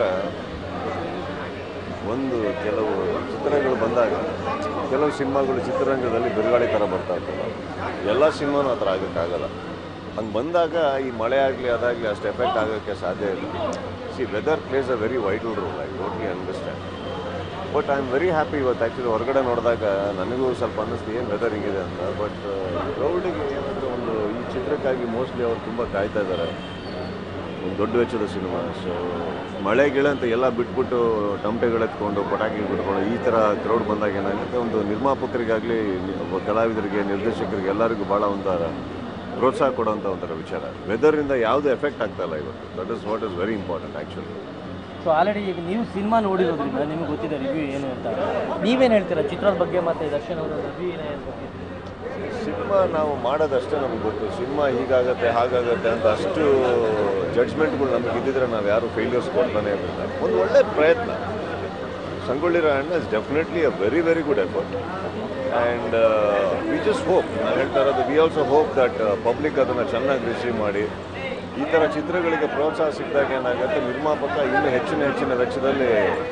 ಒಂದು ಕೆಲವು ಚಿತ್ರಗಳು ಬಂದಾಗ ಕೆಲವು ಸಿನಿಮಾಗಳು ಚಿತ್ರರಂಗದಲ್ಲಿ ಬಿರುಗಾಳಿ ಥರ ಬರ್ತಾ ಇರ್ತವೆ. ಎಲ್ಲ ಸಿನಿಮಾನೂ ಆ ಥರ ಆಗೋಕ್ಕಾಗಲ್ಲ. ಹಂಗೆ ಬಂದಾಗ ಈ ಮಳೆ ಆಗಲಿ ಅದಾಗಲಿ ಅಷ್ಟು ಎಫೆಕ್ಟ್ ಆಗೋಕ್ಕೆ ಸಾಧ್ಯ ಇಲ್ಲ. See weather plays a very vital role. I totally understand. But I am very happy ಇವತ್ತು. ಆ್ಯಕ್ಚುಲಿ ಹೊರಗಡೆ ನೋಡಿದಾಗ ನನಗೂ ಸ್ವಲ್ಪ ಅನ್ನಿಸ್ತು ಏನು ವೆದರ್ ಹಿಂಗಿದೆ ಅಂತ. ಬಟ್ ಕ್ರೌಡಿಗೆ ಏನಾದರೂ ಒಂದು ಈ ಚಿತ್ರಕ್ಕಾಗಿ ಮೋಸ್ಟ್ಲಿ ಅವ್ರು ತುಂಬ ಕಾಯ್ತಾ ಇದ್ದಾರೆ. ಒಂದು ದೊಡ್ಡ ವೆಚ್ಚದ ಸಿನಿಮಾ. ಸೊ ಮಳೆ ಗಿಳೆ ಅಂತ ಎಲ್ಲ ಬಿಟ್ಬಿಟ್ಟು ಟಮಟೆಗಳೆತ್ಕೊಂಡು ಪಟಾಕಿ ಬಿಟ್ಕೊಂಡು ಈ ಥರ ಕ್ರೌಡ್ ಬಂದಾಗ ಏನಾಗುತ್ತೆ, ಒಂದು ನಿರ್ಮಾಪಕರಿಗಾಗಲಿ ಕಲಾವಿದರಿಗೆ ನಿರ್ದೇಶಕರಿಗೆ ಎಲ್ಲರಿಗೂ ಭಾಳ ಒಂಥರ ಪ್ರೋತ್ಸಾಹ ಕೊಡೋಂಥ ಒಂಥರ ವಿಚಾರ. ವೆದರಿಂದ ಯಾವುದೇ ಎಫೆಕ್ಟ್ ಆಗ್ತಾಯಿಲ್ಲ ಇವತ್ತು. That is what is very important actually. So already ಈಗ ನೀವು ಸಿನಿಮಾ ನೋಡಿರೋದ್ರಿಂದ ನಿಮಗೆ ಗೊತ್ತಿದೆ ರಿವ್ಯೂ ಏನು ಅಂತ. ನೀವೇನು ಹೇಳ್ತೀರಾ ಚಿತ್ರದ ಬಗ್ಗೆ ಮತ್ತು ದರ್ಶನ್ ಅವರ ರಿವ್ಯೂ ಏನು ಹೇಳ್ತೀರಾ? ಸಿನಿಮಾ ನಾವು ಮಾಡೋದಷ್ಟೇ ನಮ್ಗೆ ಗೊತ್ತು. ಸಿನಿಮಾ ಹೀಗಾಗತ್ತೆ ಹಾಗಾಗತ್ತೆ ಅಂತ ಅಷ್ಟು ಜಡ್ಜ್ಮೆಂಟ್ಗಳು ನಮಗೆ ಇದ್ದಿದ್ರೆ ನಾವು ಯಾರು ಫೇಲ್ಯೂರ್ಸ್ ಕೊಡ್ತಾನೆ ಇರಲಿಲ್ಲ. ಒಂದು ಒಳ್ಳೆ ಪ್ರಯತ್ನ. Sangolli Rayanna is definitely a very very good effort. And we just hope, ನಾನು ಹೇಳ್ತಾ ಇರೋದು, we also hope that public ಅದನ್ನು ಚೆನ್ನಾಗಿ ರಿಸೀವ್ ಮಾಡಿ ಈ ಥರ ಚಿತ್ರಗಳಿಗೆ ಪ್ರೋತ್ಸಾಹ ಸಿಕ್ಕಿದಾಗ ಏನಾಗುತ್ತೆ, ನಿರ್ಮಾಪಕ ಇನ್ನೂ ಹೆಚ್ಚಿನ ಹೆಚ್ಚಿನ ವೆಚ್ಚದಲ್ಲಿ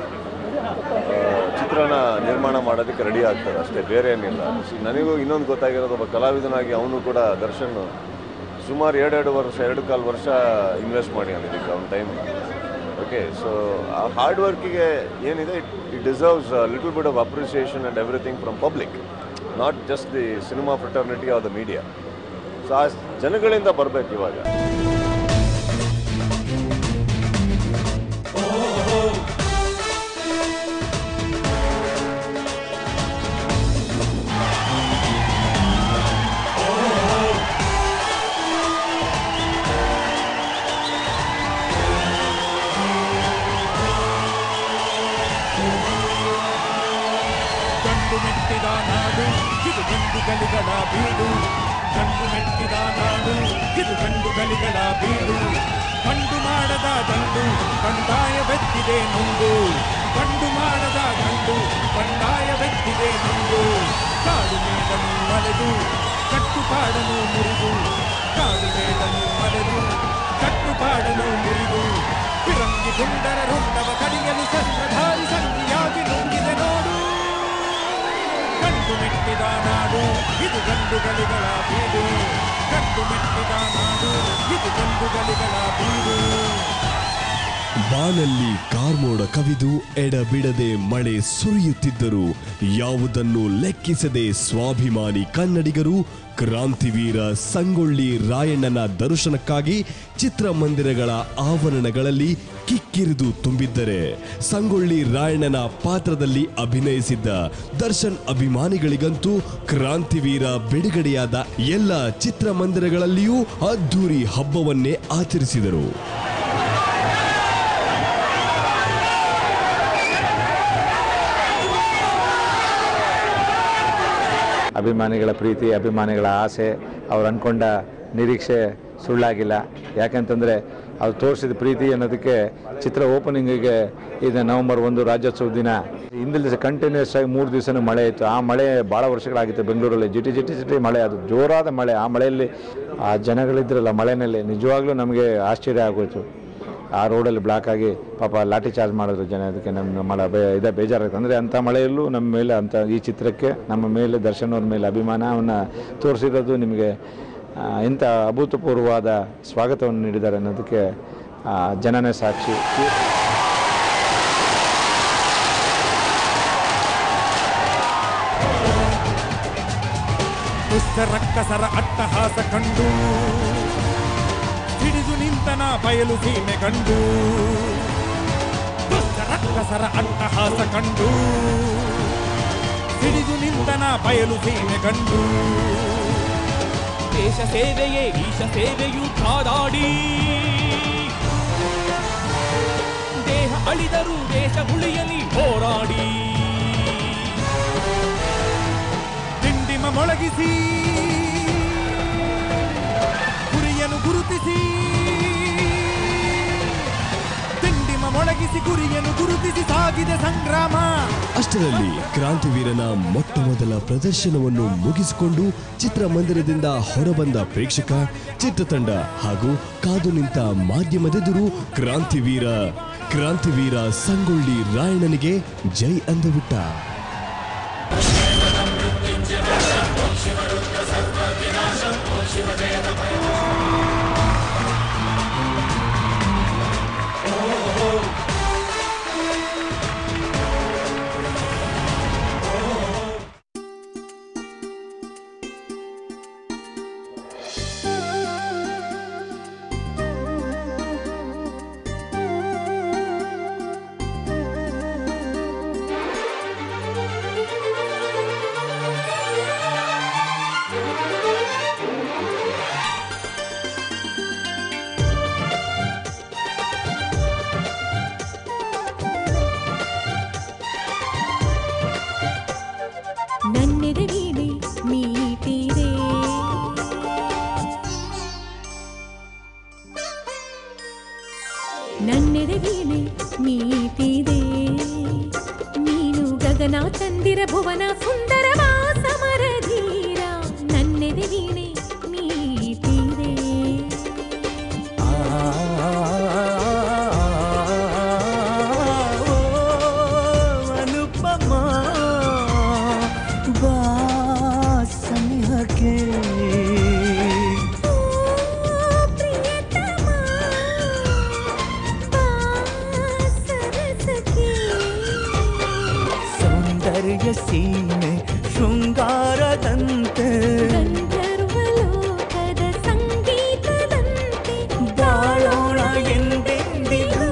ಚಿತ್ರನ ನಿರ್ಮಾಣ ಮಾಡೋದಕ್ಕೆ ರೆಡಿ ಆಗ್ತಾರೆ ಅಷ್ಟೇ, ಬೇರೆ ಏನಿಲ್ಲ. ನನಗೂ ಇನ್ನೊಂದು ಗೊತ್ತಾಗಿರೋದು, ಒಬ್ಬ ಕಲಾವಿದನಾಗಿ ಅವನು ಕೂಡ ದರ್ಶನ್ ಸುಮಾರು ಎರಡೆರಡು ವರ್ಷ ಎರಡು ಕಾಲು ವರ್ಷ ಇನ್ವೆಸ್ಟ್ ಮಾಡಿ ಅನ್ನೋದಕ್ಕೆ ಅವ್ನ ಟೈಮ್ನ. ಓಕೆ, ಸೊ ಆ ಹಾರ್ಡ್ ವರ್ಕಿಗೆ ಏನಿದೆ, it it deserves little bit of appreciation and everything from public, not just the cinema fraternity or the media. So ಆ ಜನಗಳಿಂದ ಬರಬೇಕು ಇವಾಗ. ಗಲಿಗಳ ಬೀಡು ಗಂಡು ಮೆಟ್ಟಿದ ನಾಡು ಇದು ಗಂಡು ಗಲಿಗಳ ಬೀಡು. ಗಂಡು ಮಾಡದ ಗಂಡು ಬಂಡಾಯವೆತ್ತಿದೆ ನೊಂದು, ಗಂಡು ಮಾಡದ ಗಂಡು ಬಂಡಾಯವೆತ್ತಿದೆ ನೊಂದು. ಕಾಡು ಮೇಡನು ಮಲೆದು ಕಟ್ಟುಪಾಡನು ಮುರಿದು, ಕಾಡು ಮೇಡನು ಮಲೆದು ಕಟ್ಟುಪಾಡನು ಮುರಿದು. ಫಿರಂಗಿ ಗುಂಡರ ರುಂಡವ ಕಡಿಯಲು ಶಸ್ತ್ರಧಾರಿ ಸಂಧಿಯಾಗಿ ನುಂಗಿದೆ ನೋಡು. ಗಂಡು ಮೆಟ್ಟಿದ ನಾಡು ಇದು ಗಂಡು ಗಲಿಗಳ ಬೀಡು, ಗಂಡು ಮೆಟ್ಟಿದ ನಾಡು ಇದು ಗಂಡು ಗಲಿಗಳ ಬೀಡು. ಬಾನಲ್ಲಿ ಕಾರ್ಮೋಡ ಕವಿದು ಎಡಬಿಡದೆ ಮಳೆ ಸುರಿಯುತ್ತಿದ್ದರು. ಯಾವುದನ್ನು ಲೆಕ್ಕಿಸದೆ ಸ್ವಾಭಿಮಾನಿ ಕನ್ನಡಿಗರು ಕ್ರಾಂತಿವೀರ ಸಂಗೊಳ್ಳಿ ರಾಯಣ್ಣನ ದರ್ಶನಕ್ಕಾಗಿ ಚಿತ್ರಮಂದಿರಗಳ ಆವರಣಗಳಲ್ಲಿ ಕಿಕ್ಕಿರಿದು ತುಂಬಿದ್ದರೆ, ಸಂಗೊಳ್ಳಿ ರಾಯಣ್ಣನ ಪಾತ್ರದಲ್ಲಿ ಅಭಿನಯಿಸಿದ್ದ ದರ್ಶನ್ ಅಭಿಮಾನಿಗಳಿಗಂತೂ ಕ್ರಾಂತಿವೀರ ಬಿಡುಗಡೆಯಾದ ಎಲ್ಲ ಚಿತ್ರಮಂದಿರಗಳಲ್ಲಿಯೂ ಅದ್ಧೂರಿ ಹಬ್ಬವನ್ನೇ ಆಚರಿಸಿದರು. ಅಭಿಮಾನಿಗಳ ಪ್ರೀತಿ, ಅಭಿಮಾನಿಗಳ ಆಸೆ, ಅವ್ರು ಅಂದ್ಕೊಂಡ ನಿರೀಕ್ಷೆ ಸುಳ್ಳಾಗಿಲ್ಲ. ಯಾಕೆಂತಂದರೆ ಅವ್ರು ತೋರಿಸಿದ ಪ್ರೀತಿ ಅನ್ನೋದಕ್ಕೆ ಚಿತ್ರ ಓಪನಿಂಗಿಗೆ ಇದು ನವಂಬರ್ ಒಂದು ರಾಜ್ಯೋತ್ಸವ ದಿನ ಹಿಂದಿನ ದಿವಸ ಕಂಟಿನ್ಯೂಸ್ ಆಗಿ ಮೂರು ದಿವಸನೂ ಮಳೆ ಇತ್ತು. ಆ ಮಳೆ ಭಾಳ ವರ್ಷಗಳಾಗಿತ್ತು ಬೆಂಗಳೂರಲ್ಲಿ, ಜಿಟಿ ಜಿಟಿ ಜಿಟಿ ಮಳೆ, ಅದು ಜೋರಾದ ಮಳೆ. ಆ ಮಳೆಯಲ್ಲಿ ಆ ಜನಗಳಿದ್ರಲ್ಲ ಮಳೆಯಲ್ಲಿ, ನಿಜವಾಗ್ಲೂ ನಮಗೆ ಆಶ್ಚರ್ಯ ಆಗೋಯ್ತು. ಆ ರೋಡಲ್ಲಿ ಬ್ಲಾಕ್ ಆಗಿ ಪಾಪ ಲಾಠಿ ಚಾರ್ಜ್ ಮಾಡಿದ್ರು ಜನ. ಅದಕ್ಕೆ ನಮ್ಮ ಮಳೆ ಬೇ ಇದೇ ಬೇಜಾರಾಯ್ತು. ಅಂದರೆ ಅಂಥ ಮಳೆಯಲ್ಲೂ ನಮ್ಮ ಮೇಲೆ ಅಂಥ ಈ ಚಿತ್ರಕ್ಕೆ ನಮ್ಮ ಮೇಲೆ ದರ್ಶನ್ ಅವ್ರ ಮೇಲೆ ಅಭಿಮಾನವನ್ನು ತೋರಿಸಿರೋದು ನಿಮಗೆ ಇಂಥ ಅಭೂತಪೂರ್ವವಾದ ಸ್ವಾಗತವನ್ನು ನೀಡಿದ್ದಾರೆ ಅನ್ನೋದಕ್ಕೆ ಜನನೇ ಸಾಕ್ಷಿ. ದುಷ್ಟ ರಕ್ಕಸರ ಅಟ್ಟಹಾಸ ಕಂಡು ಹಿಡಿದು ನಿಂತನ ಬಯಲು ಸೀಮೆ ಕಂಡು, ದುಷ್ಟ ರಕ್ಕಸರ ಅಟ್ಟಹಾಸ ಕಂಡು ಹಿಡಿದು ನಿಂತನ ಬಯಲು ಸೀಮೆ ಕಂಡು. ದೇಶ ಸೇವೆಯೇ ಈಶ ಸೇವೆಯು ಕಾದಾಡಿ, ದೇಹ ಅಳಿದರೂ ದೇಶ ಉಳಿಯಲಿ ಹೋರಾಡಿ. ದಿಂಡಿಮ ಮೊಳಗಿಸಿ ಗುರಿಯನ್ನು ಗುರುತಿಸಿ, ದಿಂಡಿಮ ಮೊಳಗಿಸಿ ಬೆಳೆಸಿ ಗುರಿಯನ್ನು ಗುರುತಿಸಿ ಸಾಗಿದೆ ಸಂಗ್ರಾಮ. ಅಷ್ಟರಲ್ಲಿ ಕ್ರಾಂತಿವೀರನ ಮೊಟ್ಟ ಮೊದಲ ಪ್ರದರ್ಶನವನ್ನು ಮುಗಿಸಿಕೊಂಡು ಚಿತ್ರಮಂದಿರದಿಂದ ಹೊರಬಂದ ಪ್ರೇಕ್ಷಕ, ಚಿತ್ರತಂಡ ಹಾಗೂ ಕಾದು ನಿಂತ ಮಾಧ್ಯಮದೆದುರು ಕ್ರಾಂತಿವೀರ ಕ್ರಾಂತಿವೀರ ಸಂಗೊಳ್ಳಿ ರಾಯಣ್ಣನಿಗೆ ಜೈ ಅಂದುಬಿಟ್ಟ. ನನ್ನೆದೆ ವೀಣೆ ಮೀಟಿದೆ, ನನ್ನೆದೆ ವೀಣೆ ಮೀಟಿದೆ, ನೀನು ಗಗನ ಚಂದಿರ ಭುವನ ಸುಂದರವಾ ಸಮರಧೀರ, ನನ್ನೆದೆ ವೀಣೆ ಮೀಟಿದೆ. ಸೌಂದರ್ಯ ಸೀಮೆ ಶೃಂಗಾರದಂತೆ, ಗಂಧರ್ವಲೋಕದ ಸಂಗೀತದಂತೆ ಬಾಳೋಣ ಎಂದೆಂದಿಗೂ.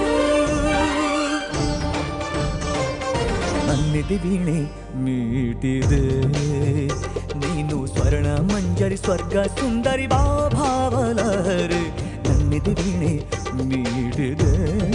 ನನ್ನೆದೆ ವೀಣೆ ಮೀಟಿದೆ, ನೀನು ಸ್ವರ್ಣ ಮಂಜರಿ ಸ್ವರ್ಗ ಸುಂದರಿ ಬಾ ಭಾವಲಹರಿ, ನನ್ನೆದೆ ವೀಣೆ ಮೀಟಿದೆ.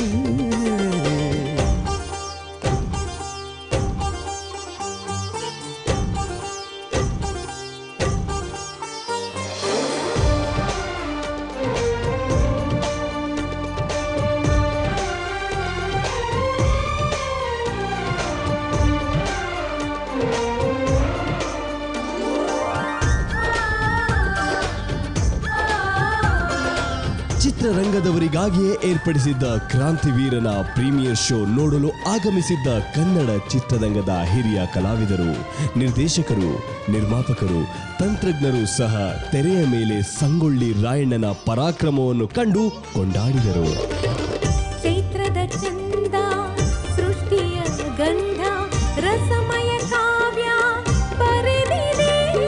ಚಿತ್ರರಂಗದವರಿಗಾಗಿಯೇ ಏರ್ಪಡಿಸಿದ್ದ ಕ್ರಾಂತಿವೀರನ ಪ್ರೀಮಿಯರ್ ಶೋ ನೋಡಲು ಆಗಮಿಸಿದ್ದ ಕನ್ನಡ ಚಿತ್ರರಂಗದ ಹಿರಿಯ ಕಲಾವಿದರು, ನಿರ್ದೇಶಕರು, ನಿರ್ಮಾಪಕರು, ತಂತ್ರಜ್ಞರು ಸಹ ತೆರೆಯ ಮೇಲೆ ಸಂಗೊಳ್ಳಿ ರಾಯಣ್ಣನ ಪರಾಕ್ರಮವನ್ನು ಕಂಡು ಕೊಂಡಾಡಿದರು. ಚೈತ್ರದ ಚಂದ, ಸೃಷ್ಟಿಯ ಗಂಧ, ರಸಮಯ ಕಾವ್ಯ ಬರೆದಿದೆ.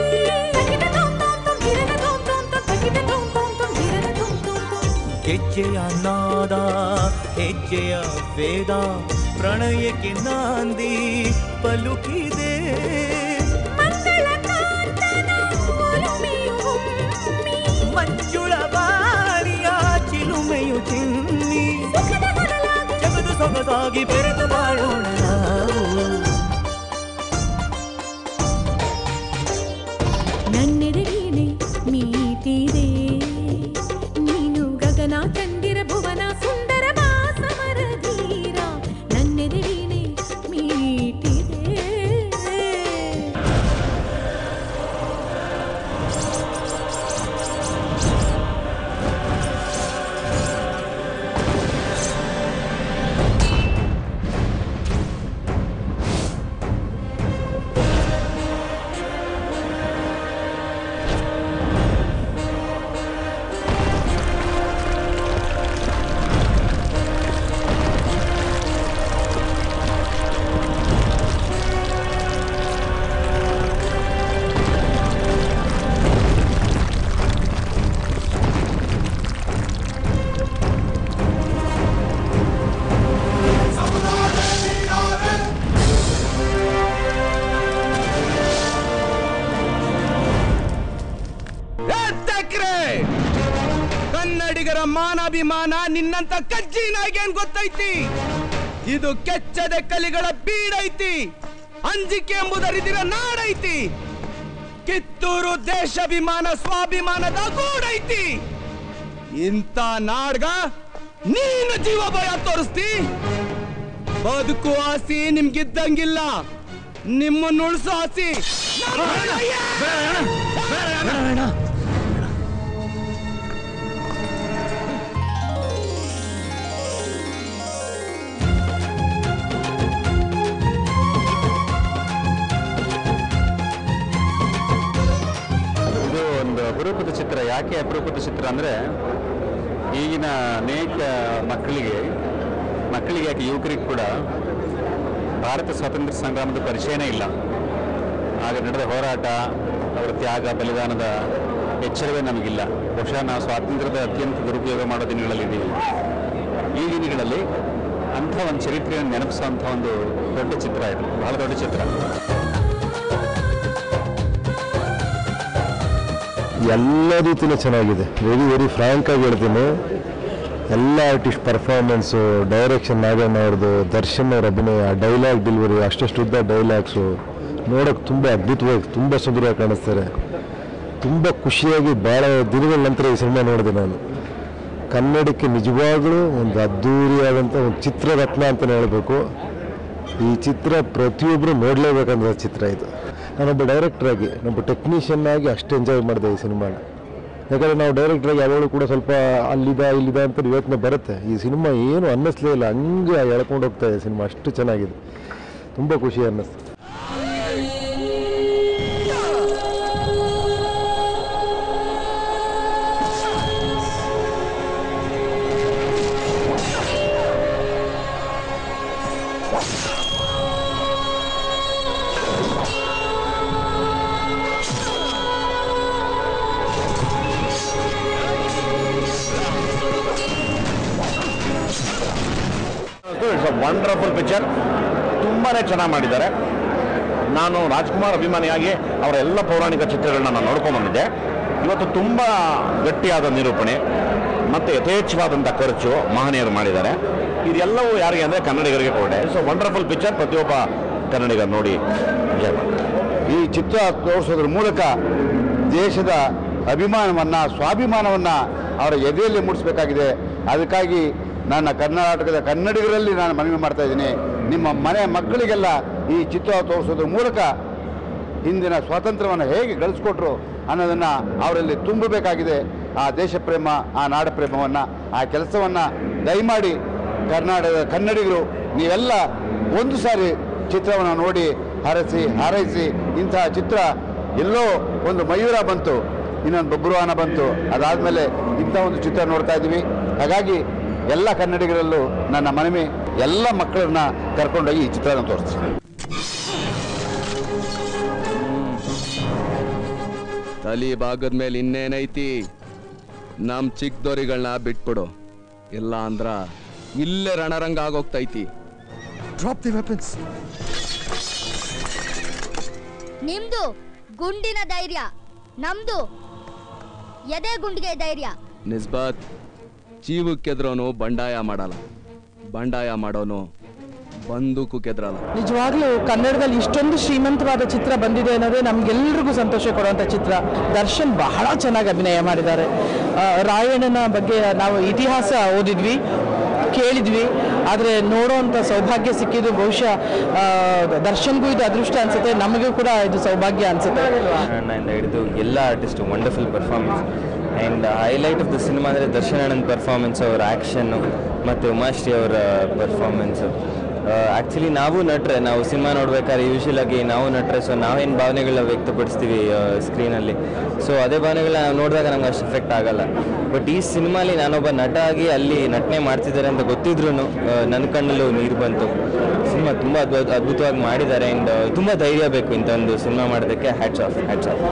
ಹೆಜ್ಜೆಯ ನಾದ ಹೆಜ್ಜೆಯ ವೇದ ಪ್ರಣಯಕ್ಕೆ ನಾಂದಿ ಪಲುಕಿದೆ. ಮಂಜುಳ ಬಾರಿಯ ಚಿಲುಮೆಯು ಚಿನ್ನಿ, ಜಗದು ಸೊಗಸಾಗಿ ಬೆರೆತು ಬಾಳೋಣ ನಾವು. ನನ್ನೆದೆ ವೀಣೆ ಮೀಟಿದೆ, ನೀನು ಗಗನ ಚಂದಿರ ಭುವನ ಸುಂದರವಾ ಸಮರಧೀರ, ನನ್ನೆದೆ ವೀಣೆ ಮೀಟಿದೆ. ಕನ್ನಡಿಗರ ಮಾನಾಭಿಮಾನ ನಿನ್ನಂತ ಕಜ್ಜಿ ನಾಯಿಗೇನ್ ಗೊತ್ತೈತಿ? ಇದು ಕೆಚ್ಚದೆ ಕಲಿಗಳ ಬೀಡೈತಿ, ಅಂಜಿಕೆ ಎಂಬುದರಿದಿರ ನಾಡೈತಿ, ಕಿತ್ತೂರು ದೇಶಾಭಿಮಾನ ಸ್ವಾಭಿಮಾನದ ಗೂಡೈತಿ. ಇಂಥ ನಾಡ್ಗ ನೀನು ಜೀವ ಭಯ ತೋರಿಸ್ತಿ. ಬದುಕು ಆಸಿ ನಿಮ್ಗಿದ್ದಂಗಿಲ್ಲ, ನಿಮ್ಮನ್ನು ಉಳಿಸೋ ಆಸಿ. ಇದು ಒಂದು ಅಪರೂಪದ ಚಿತ್ರ. ಯಾಕೆ ಅಪರೂಪದ ಚಿತ್ರ ಅಂದರೆ ಈಗಿನ ಅನೇಕ ಮಕ್ಕಳಿಗೆ ಮಕ್ಕಳಿಗೆ ಯಾಕೆ ಯುವಕರಿಗೆ ಕೂಡ ಭಾರತ ಸ್ವಾತಂತ್ರ್ಯ ಸಂಗ್ರಾಮದ ಪರಿಚಯನೇ ಇಲ್ಲ. ಆಗ ನಡೆದ ಹೋರಾಟ, ಅವರ ತ್ಯಾಗ ಬಲಿದಾನದ ಎಚ್ಚರವೇ ನಮಗಿಲ್ಲ. ಬಹುಶಃ ನಾವು ಸ್ವಾತಂತ್ರ್ಯದ ಅತ್ಯಂತ ದುರುಪಯೋಗ ಮಾಡೋ ದಿನಗಳಲ್ಲಿದ್ದೀವಿ. ಈ ದಿನಗಳಲ್ಲಿ ಅಂಥ ಒಂದು ಚರಿತ್ರೆಯನ್ನು ನೆನಪಿಸುವಂಥ ಒಂದು ದೊಡ್ಡ ಚಿತ್ರ ಇದು, ಬಹಳ ದೊಡ್ಡ ಚಿತ್ರ. ಎಲ್ಲ ರೀತಿಯೂ ಚೆನ್ನಾಗಿದೆ. ವೆರಿ ವೆರಿ ಫ್ರ್ಯಾಂಕ್ ಆಗಿ ಹೇಳ್ತೀನಿ, ಎಲ್ಲ ಆರ್ಟಿಸ್ಟ್ ಪರ್ಫಾರ್ಮೆನ್ಸು, ಡೈರೆಕ್ಷನ್ ನಾಗಣ್ಣ ಅವ್ರದ್ದು, ದರ್ಶನ್ ಅವ್ರ ಅಭಿನಯ, ಡೈಲಾಗ್ ಡೆಲಿವರಿ, ಅಷ್ಟಷ್ಟು ಉದ್ದ ಡೈಲಾಗ್ಸು ನೋಡೋಕೆ ತುಂಬ ಅದ್ಭುತವಾಗಿ ತುಂಬ ಸುಂದರವಾಗಿ ಕಾಣಿಸ್ತಾರೆ. ತುಂಬ ಖುಷಿಯಾಗಿ ಭಾಳ ದಿನಗಳ ನಂತರ ಈ ಸಿನಿಮಾ ನೋಡಿದೆ ನಾನು. ಕನ್ನಡಕ್ಕೆ ನಿಜವಾಗಲೂ ಒಂದು ಅದ್ಧೂರಿಯಾದಂಥ ಒಂದು ಚಿತ್ರರತ್ನ ಅಂತಲೇ ಹೇಳಬೇಕು. ಈ ಚಿತ್ರ ಪ್ರತಿಯೊಬ್ಬರು ನೋಡಲೇಬೇಕಂದ್ರೆ ಚಿತ್ರ ಇದು. ನಾನೊಬ್ಬ ಡೈರೆಕ್ಟ್ರಾಗಿ, ನೊಬ್ಬ ಟೆಕ್ನಿಷಿಯನ್ ಆಗಿ ಅಷ್ಟು ಎಂಜಾಯ್ ಮಾಡಿದೆ ಈ ಸಿನಿಮಾನ. ಯಾಕಂದರೆ ನಾವು ಡೈರೆಕ್ಟ್ರಾಗಿ ಯಾವಾಗಲೂ ಕೂಡ ಸ್ವಲ್ಪ ಅಲ್ಲಿದ ಇಲ್ಲಿದ ಅಂತ ಯೋಚನೆ ಬರುತ್ತೆ. ಈ ಸಿನಿಮಾ ಏನು ಅನ್ನಿಸ್ಲೇ ಇಲ್ಲ, ಹಂಗೆ ಎಳ್ಕೊಂಡು ಹೋಗ್ತಾ ಇದೆ ಸಿನಿಮಾ. ಅಷ್ಟು ಚೆನ್ನಾಗಿದೆ, ತುಂಬ ಖುಷಿ ಅನ್ನಿಸ್ತು. It's a wonderful picture. ತುಂಬಾ ಚೆನ್ನಾಗಿ ಮಾಡಿದ್ದಾರೆ. ನಾನು ರಾಜ್ಕುಮಾರ್ ಅಭಿಮಾನಿಯಾಗಿ ಅವರ ಎಲ್ಲ ಪೌರಾಣಿಕ ಚಿತ್ರಗಳನ್ನ ನಾನು ನೋಡ್ಕೊಂಡು ಬಂದಿದ್ದೆ. ಇವತ್ತು ತುಂಬ ಗಟ್ಟಿಯಾದ ನಿರೂಪಣೆ ಮತ್ತು ಯಥೇಚ್ಛವಾದಂಥ ಖರ್ಚು ಮಹನೀಯರು ಮಾಡಿದ್ದಾರೆ. ಇದೆಲ್ಲವೂ ಯಾರಿಗೆ ಅಂದರೆ ಕನ್ನಡಿಗರಿಗೆ ಕೊಡೆ. ಸೊ ವಂಡರ್ಫುಲ್ ಪಿಕ್ಚರ್, ಪ್ರತಿಯೊಬ್ಬ ಕನ್ನಡಿಗ ನೋಡಿ ಎಂಜಾಯ್ ಮಾಡ್ತಾರೆ. ಈ ಚಿತ್ರ ತೋರಿಸೋದ್ರ ಮೂಲಕ ದೇಶದ ಅಭಿಮಾನವನ್ನು, ಸ್ವಾಭಿಮಾನವನ್ನು ಅವರ ಎದೆಯಲ್ಲಿ ಮೂಡಿಸಬೇಕಾಗಿದೆ. ಅದಕ್ಕಾಗಿ ನನ್ನ ಕರ್ನಾಟಕದ ಕನ್ನಡಿಗರಲ್ಲಿ ನಾನು ಮನವಿ ಮಾಡ್ತಾ ಇದ್ದೀನಿ, ನಿಮ್ಮ ಮನೆ ಮಕ್ಕಳಿಗೆಲ್ಲ ಈ ಚಿತ್ರ ತೋರಿಸೋದ್ರ ಮೂಲಕ ಹಿಂದಿನ ಸ್ವಾತಂತ್ರ್ಯವನ್ನು ಹೇಗೆ ಗಳಿಸ್ಕೊಟ್ರು ಅನ್ನೋದನ್ನು ಅವರಲ್ಲಿ ತುಂಬಬೇಕಾಗಿದೆ. ಆ ದೇಶ ಪ್ರೇಮ, ಆ ನಾಡ ಪ್ರೇಮವನ್ನು, ಆ ಕೆಲಸವನ್ನು ದಯಮಾಡಿ ಕರ್ನಾಟಕದ ಕನ್ನಡಿಗರು ನೀವೆಲ್ಲ ಒಂದು ಸಾರಿ ಚಿತ್ರವನ್ನು ನೋಡಿ ಹರಸಿ ಹಾರೈಸಿ. ಇಂತಹ ಚಿತ್ರ ಎಲ್ಲೋ ಒಂದು ಮಯೂರ ಬಂತು, ಇನ್ನೊಂದು ಬಬ್ರುವಾನ ಬಂತು, ಅದಾದಮೇಲೆ ಇಂಥ ಒಂದು ಚಿತ್ರ ನೋಡ್ತಾ ಇದ್ದೀವಿ. ಹಾಗಾಗಿ ಎಲ್ಲ ಕನ್ನಡಿಗರಲ್ಲೂ ನನ್ನ ಮನವಿ, ಎಲ್ಲ ಮಕ್ಕಳನ್ನ ಕರ್ಕೊಂಡೋಗಿ ಈ ಚಿತ್ರನ ತೋರಿಸ್ತೀನಿ. ತಲಿ ಭಾಗದ ಮೇಲೆ ಇನ್ನೇನೈತಿ, ನಮ್ ಚಿಕ್ಕದೋರಿಗಳನ್ನ ಬಿಟ್ಬಿಡು, ಇಲ್ಲ ಅಂದ್ರ ಇಲ್ಲೇ ರಣರಂಗ ಆಗೋಗ್ತೈತಿ. Drop the weapons. ನಿಮ್ದು ಗುಂಡಿನ ಧೈರ್ಯ, ನಮ್ದು ಎದೆ ಗುಂಡಿಗೆ ಧೈರ್ಯ. ನಿಸ್ಬತ್ ಜೀವಕ್ಕೆದ್ರೋನು ಬಂಡಾಯ ಮಾಡಲ್ಲ, ಬಂಡಾಯ ಮಾಡೋನು ಬಂದೂಕು ಕೆದ್ರಲ್ಲ. ನಿಜವಾಗ್ಲೂ ಕನ್ನಡದಲ್ಲಿ ಇಷ್ಟೊಂದು ಶ್ರೀಮಂತವಾದ ಚಿತ್ರ ಬಂದಿದೆ ಅನ್ನೋದೇ ನಮ್ಗೆಲ್ರಿಗೂ ಸಂತೋಷ ಕೊಡುವಂಥ ಚಿತ್ರ. ದರ್ಶನ್ ಬಹಳ ಚೆನ್ನಾಗಿ ಅಭಿನಯ ಮಾಡಿದ್ದಾರೆ. ರಾಯಣ್ಣನ ಬಗ್ಗೆ ನಾವು ಇತಿಹಾಸ ಓದಿದ್ವಿ, ಕೇಳಿದ್ವಿ, ಆದರೆ ನೋಡೋವಂಥ ಸೌಭಾಗ್ಯ ಸಿಕ್ಕಿದ್ದು ಬಹುಶಃ ದರ್ಶನ್ಗೂ ಇದು ಅದೃಷ್ಟ ಅನ್ಸುತ್ತೆ, ನಮಗೂ ಕೂಡ ಇದು ಸೌಭಾಗ್ಯ ಅನ್ಸುತ್ತೆ. ಇಂದ ಹಿಡಿದು ಎಲ್ಲ artist wonderful performance. And highlight of the cinema ಅಂದರೆ ದರ್ಶನ್ ಅಣ್ಣನ ಪರ್ಫಾರ್ಮೆನ್ಸ್, ಅವರ ಆ್ಯಕ್ಷನ್ನು ಮತ್ತು ಉಮಾಶ್ರೀ ಅವರ ಪರ್ಫಾರ್ಮೆನ್ಸು. ಆ್ಯಕ್ಚುಲಿ ನಾವು ನಟ್ರೆ, ನಾವು ಸಿನಿಮಾ ನೋಡ್ಬೇಕಾದ್ರೆ ಯೂಶುವಲ್ ಆಗಿ ನಾವು ನಟ್ರೆ, ಸೊ ನಾವೇನು ಭಾವನೆಗಳನ್ನ ವ್ಯಕ್ತಪಡಿಸ್ತೀವಿ ಸ್ಕ್ರೀನಲ್ಲಿ, ಸೊ ಅದೇ ಭಾವನೆಗಳನ್ನ ನಾವು ನೋಡಿದಾಗ ನಮ್ಗೆ ಅಷ್ಟು ಎಫೆಕ್ಟ್ ಆಗಲ್ಲ. ಬಟ್ ಈ ಸಿನಿಮಾಲಿ ನಾನೊಬ್ಬ ನಟ ಆಗಿ ಅಲ್ಲಿ ನಟನೆ ಮಾಡ್ತಿದ್ದಾರೆ ಅಂತ ಗೊತ್ತಿದ್ರೂ ನನ್ನ ಕಣ್ಣಲ್ಲೂ ನೀರು ಬಂತು. ಸಿನಿಮಾ ತುಂಬ ಅದ್ಭುತ ಅದ್ಭುತವಾಗಿ ಮಾಡಿದ್ದಾರೆ. ಆ್ಯಂಡ್ ತುಂಬ ಧೈರ್ಯ ಬೇಕು ಇಂಥ ಒಂದು ಸಿನಿಮಾ ಮಾಡೋದಕ್ಕೆ. Hats off, hats off.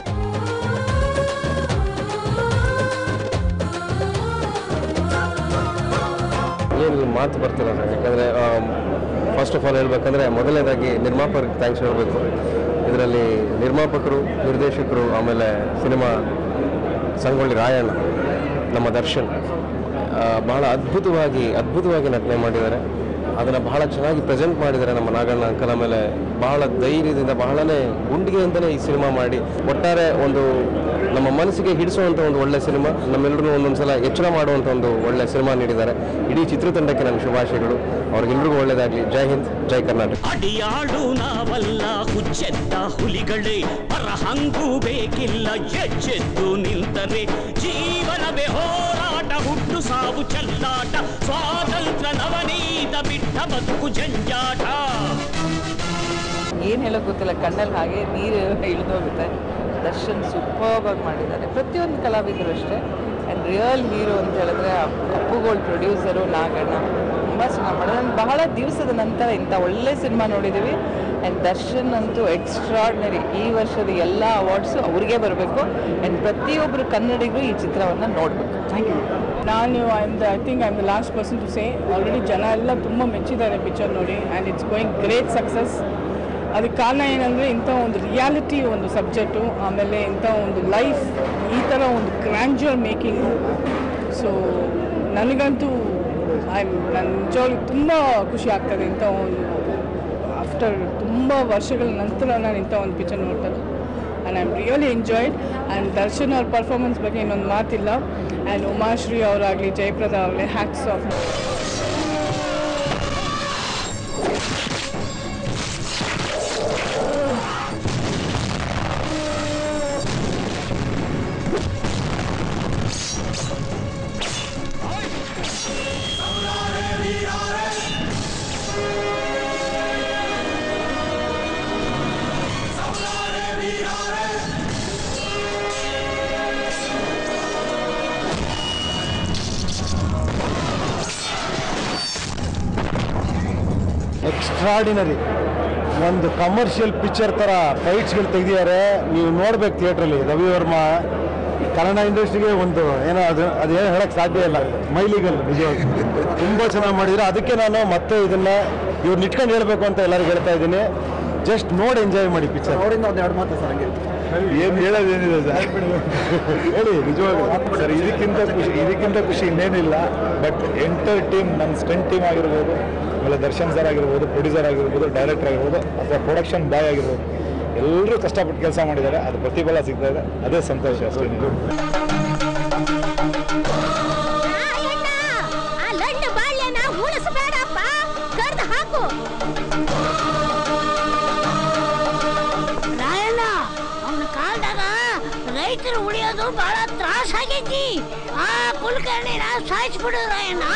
ಏನು ಮಾತು ಬರ್ತಿಲ್ಲ ಸರ್, ಯಾಕಂದರೆ ಫಸ್ಟ್ ಆಫ್ ಆಲ್ ಹೇಳ್ಬೇಕಂದ್ರೆ ಮೊದಲನೇದಾಗಿ ನಿರ್ಮಾಪಕರಿಗೆ ಥ್ಯಾಂಕ್ಸ್ ಹೇಳಬೇಕು. ಇದರಲ್ಲಿ ನಿರ್ಮಾಪಕರು, ನಿರ್ದೇಶಕರು, ಆಮೇಲೆ ಸಿನಿಮಾ ಸಂಗೊಳ್ಳಿ ರಾಯಣ್ಣ, ನಮ್ಮ ದರ್ಶನ್ ಬಹಳ ಅದ್ಭುತವಾಗಿ ಅದ್ಭುತವಾಗಿ ನಟನೆ ಮಾಡಿದ್ದಾರೆ. ಅದನ್ನು ಬಹಳ ಚೆನ್ನಾಗಿ ಪ್ರೆಸೆಂಟ್ ಮಾಡಿದ್ದಾರೆ ನಮ್ಮ ನಾಗಣ್ಣ ಅಂಕಲ್. ಆಮೇಲೆ ಬಹಳ ಧೈರ್ಯದಿಂದ ಬಹಳನೇ ಗುಂಡಿಗೆಯಿಂದಲೇ ಈ ಸಿನಿಮಾ ಮಾಡಿ ಒಟ್ಟಾರೆ ಒಂದು ನಮ್ಮ ಮನಸ್ಸಿಗೆ ಹಿಡಿಸುವಂಥ ಒಂದು ಒಳ್ಳೆ ಸಿನಿಮಾ, ನಮ್ಮೆಲ್ಲರೂ ಒಂದೊಂದು ಸಲ ಎಚ್ಚರ ಮಾಡುವಂಥ ಒಂದು ಒಳ್ಳೆ ಸಿನಿಮಾ ನೀಡಿದ್ದಾರೆ. ಇಡೀ ಚಿತ್ರತಂಡಕ್ಕೆ ನನ್ನ ಶುಭಾಶಯಗಳು. ಅವ್ರಿಗೆಲ್ರಿಗೂ ಒಳ್ಳೆಯದಾಗಲಿ. ಜೈ ಹಿಂದ್, ಜೈ ಕರ್ನಾಟಕ. ಅಡಿಯಾಡು ನಾವಲ್ಲ ಹುಚ್ಚೆದ್ದ ಹುಲಿಗಳೇ, ಪರಹಂಗೂ ಬೇಕಿಲ್ಲ ಎಚ್ಚೆದ್ದು ನಿಂತರೆ. ಜೀವನವೇ ಹೋರಾಟ, ಹುಟ್ಟು ಸಾವು ಚೆಲ್ಲಾಟ, ಸ್ವಾತಂತ್ರ್ಯ ನವನೀತ ಬಿಟ್ಟ ಬದುಕು ಜಂಜಾಟ. ಏನು ಹೇಳೋಕೆ ಗೊತ್ತಿಲ್ಲ, ಕಣ್ಣಲ್ಲಿ ಹಾಗೆ ನೀರು ಇಳಿದೋಗುತ್ತೆ. ದರ್ಶನ್ ಸೂಪರ್ಬ್ ಆಗಿ ಮಾಡಿದ್ದಾರೆ, ಪ್ರತಿಯೊಂದು ಕಲಾವಿದರು ಅಷ್ಟೇ. ಆ್ಯಂಡ್ ರಿಯಲ್ ಹೀರೋ ಅಂತ ಹೇಳಿದ್ರೆ ಅಪ್ಪುಗೋಳ್ ಪ್ರೊಡ್ಯೂಸರು ನಾಗಣ್ಣ ತುಂಬ ಚೆನ್ನಾಗಿ ಮಾಡಿದ್ರು. ನಾನು ಬಹಳ ದಿವಸದ ನಂತರ ಇಂಥ ಒಳ್ಳೆ ಸಿನಿಮಾ ನೋಡಿದ್ದೀವಿ. ಆ್ಯಂಡ್ ದರ್ಶನ್ ಅಂತೂ ಎಕ್ಸ್ಟ್ರಾರ್ಡಿನರಿ. ಈ ವರ್ಷದ ಎಲ್ಲ ಅವಾರ್ಡ್ಸು ಅವ್ರಿಗೆ ಬರಬೇಕು. ಆ್ಯಂಡ್ ಪ್ರತಿಯೊಬ್ಬರು ಕನ್ನಡಿಗರು ಈ ಚಿತ್ರವನ್ನು ನೋಡಬೇಕು. Thank you. ನಾನು I am the I think I am the last person to say. Already ಜನ ಎಲ್ಲ ತುಂಬ ಮೆಚ್ಚಿದ್ದಾರೆ ಪಿಕ್ಚರ್ ನೋಡಿ. And it's going great success. ಅದಕ್ಕೆ ಕಾರಣ ಏನಂದರೆ ಇಂಥ ಒಂದು ರಿಯಾಲಿಟಿ ಒಂದು ಸಬ್ಜೆಕ್ಟು, ಆಮೇಲೆ ಇಂಥ ಒಂದು ಲೈಫ್, ಈ ಥರ ಒಂದು ಗ್ರ್ಯಾಂಡ್ಯೂರ್ ಮೇಕಿಂಗು. ಸೊ ನನಗಂತೂ ಐ ನನ್ನ ನಿಜವಾಗ್ಲೂ ತುಂಬ ಖುಷಿ ಆಗ್ತದೆ. ಇಂಥ ಒಂದು ಆಫ್ಟರ್ ತುಂಬ ವರ್ಷಗಳ ನಂತರ ನಾನು ಇಂಥ ಒಂದು ಪಿಕ್ಚರ್ ನೋಡ್ತಾರೆ. And I am really enjoyed. And Darshan ಅವ್ರ ಪರ್ಫಾರ್ಮೆನ್ಸ್ ಬಗ್ಗೆ ಇನ್ನೊಂದು ಮಾತಿಲ್ಲ. ಆ್ಯಂಡ್ ಉಮಾಶ್ರೀ ಅವರಾಗಲಿ, ಜಯಪ್ರದಾ ಆಗಲಿ, ಹ್ಯಾಟ್ಸ್ ಆಫ್. ಎಕ್ಸ್ಟ್ರಾಡಿನರಿ. ಒಂದು ಕಮರ್ಷಿಯಲ್ ಪಿಕ್ಚರ್ ಥರ ಫೈಟ್ಸ್ಗಳು ತೆಗೆದಿದ್ದಾರೆ. ನೀವು ನೋಡ್ಬೇಕು ಥಿಯೇಟ್ರಲ್ಲಿ. ರವಿ ವರ್ಮಾ ಕನ್ನಡ ಇಂಡಸ್ಟ್ರಿಗೆ ಒಂದು ಏನೋ ಅದು ಅದೇನು ಹೇಳೋಕ್ಕೆ ಸಾಧ್ಯ ಇಲ್ಲ, ಮೈಲಿಗಲ್. ನಿಜವಾಗಿ ತುಂಬ ಚೆನ್ನಾಗಿ ಮಾಡಿದ್ರು. ಅದಕ್ಕೆ ನಾನು ಮತ್ತೆ ಇದನ್ನು ಇವ್ರು ಇಟ್ಕೊಂಡು ಹೇಳಬೇಕು ಅಂತ ಎಲ್ಲರಿಗೂ ಹೇಳ್ತಾ ಇದ್ದೀನಿ. ಜಸ್ಟ್ ನೋಡಿ ಎಂಜಾಯ್ ಮಾಡಿ ಪಿಕ್ಚರ್. ನೋಡಿಂದ ಒಂದು ಎರಡು ಮಾತು ಸರ್, ಹಂಗೆ ಏನು ಹೇಳೋದೇನಿದೆ ಸರ್, ಹೇಳಿ. ನಿಜವಾಗ್ಲೂ ಸರ್ ಇದಕ್ಕಿಂತ ಖುಷಿ ಇದಕ್ಕಿಂತ ಖುಷಿ ಇನ್ನೇನಿಲ್ಲ. ಬಟ್ ಎಂಟರ್ ಟೀಮ್, ನಮ್ಮ ಸ್ಟಂಟ್ ಟೀಮ್ ಆಗಿರ್ಬೋದು, ಆಮೇಲೆ ದರ್ಶನ್ ಸರ್ ಆಗಿರ್ಬೋದು, ಪ್ರೊಡ್ಯೂಸರ್ ಆಗಿರ್ಬೋದು, ಡೈರೆಕ್ಟರ್ ಆಗಿರ್ಬೋದು, ಅಥವಾ ಪ್ರೊಡಕ್ಷನ್ ಬಾಯ್ ಆಗಿರ್ಬೋದು, ಎಲ್ಲರೂ ಕಷ್ಟಪಟ್ಟು ಕೆಲಸ ಮಾಡಿದ್ದಾರೆ. ಅದು ಪ್ರತಿಫಲ ಸಿಗ್ತಾ ಇದೆ, ಅದೇ ಸಂತೋಷ ಅಷ್ಟೇ. ರೈತರು ಉಳಿಯೋದು ಬಹಳ ತ್ರಾಸ ಆಗೈತಿ. ಆ ಕುಲಕರ್ಣಿನ ಸಾಯಿಸ್ಬಿಡು ರಾಯಣ್ಣ.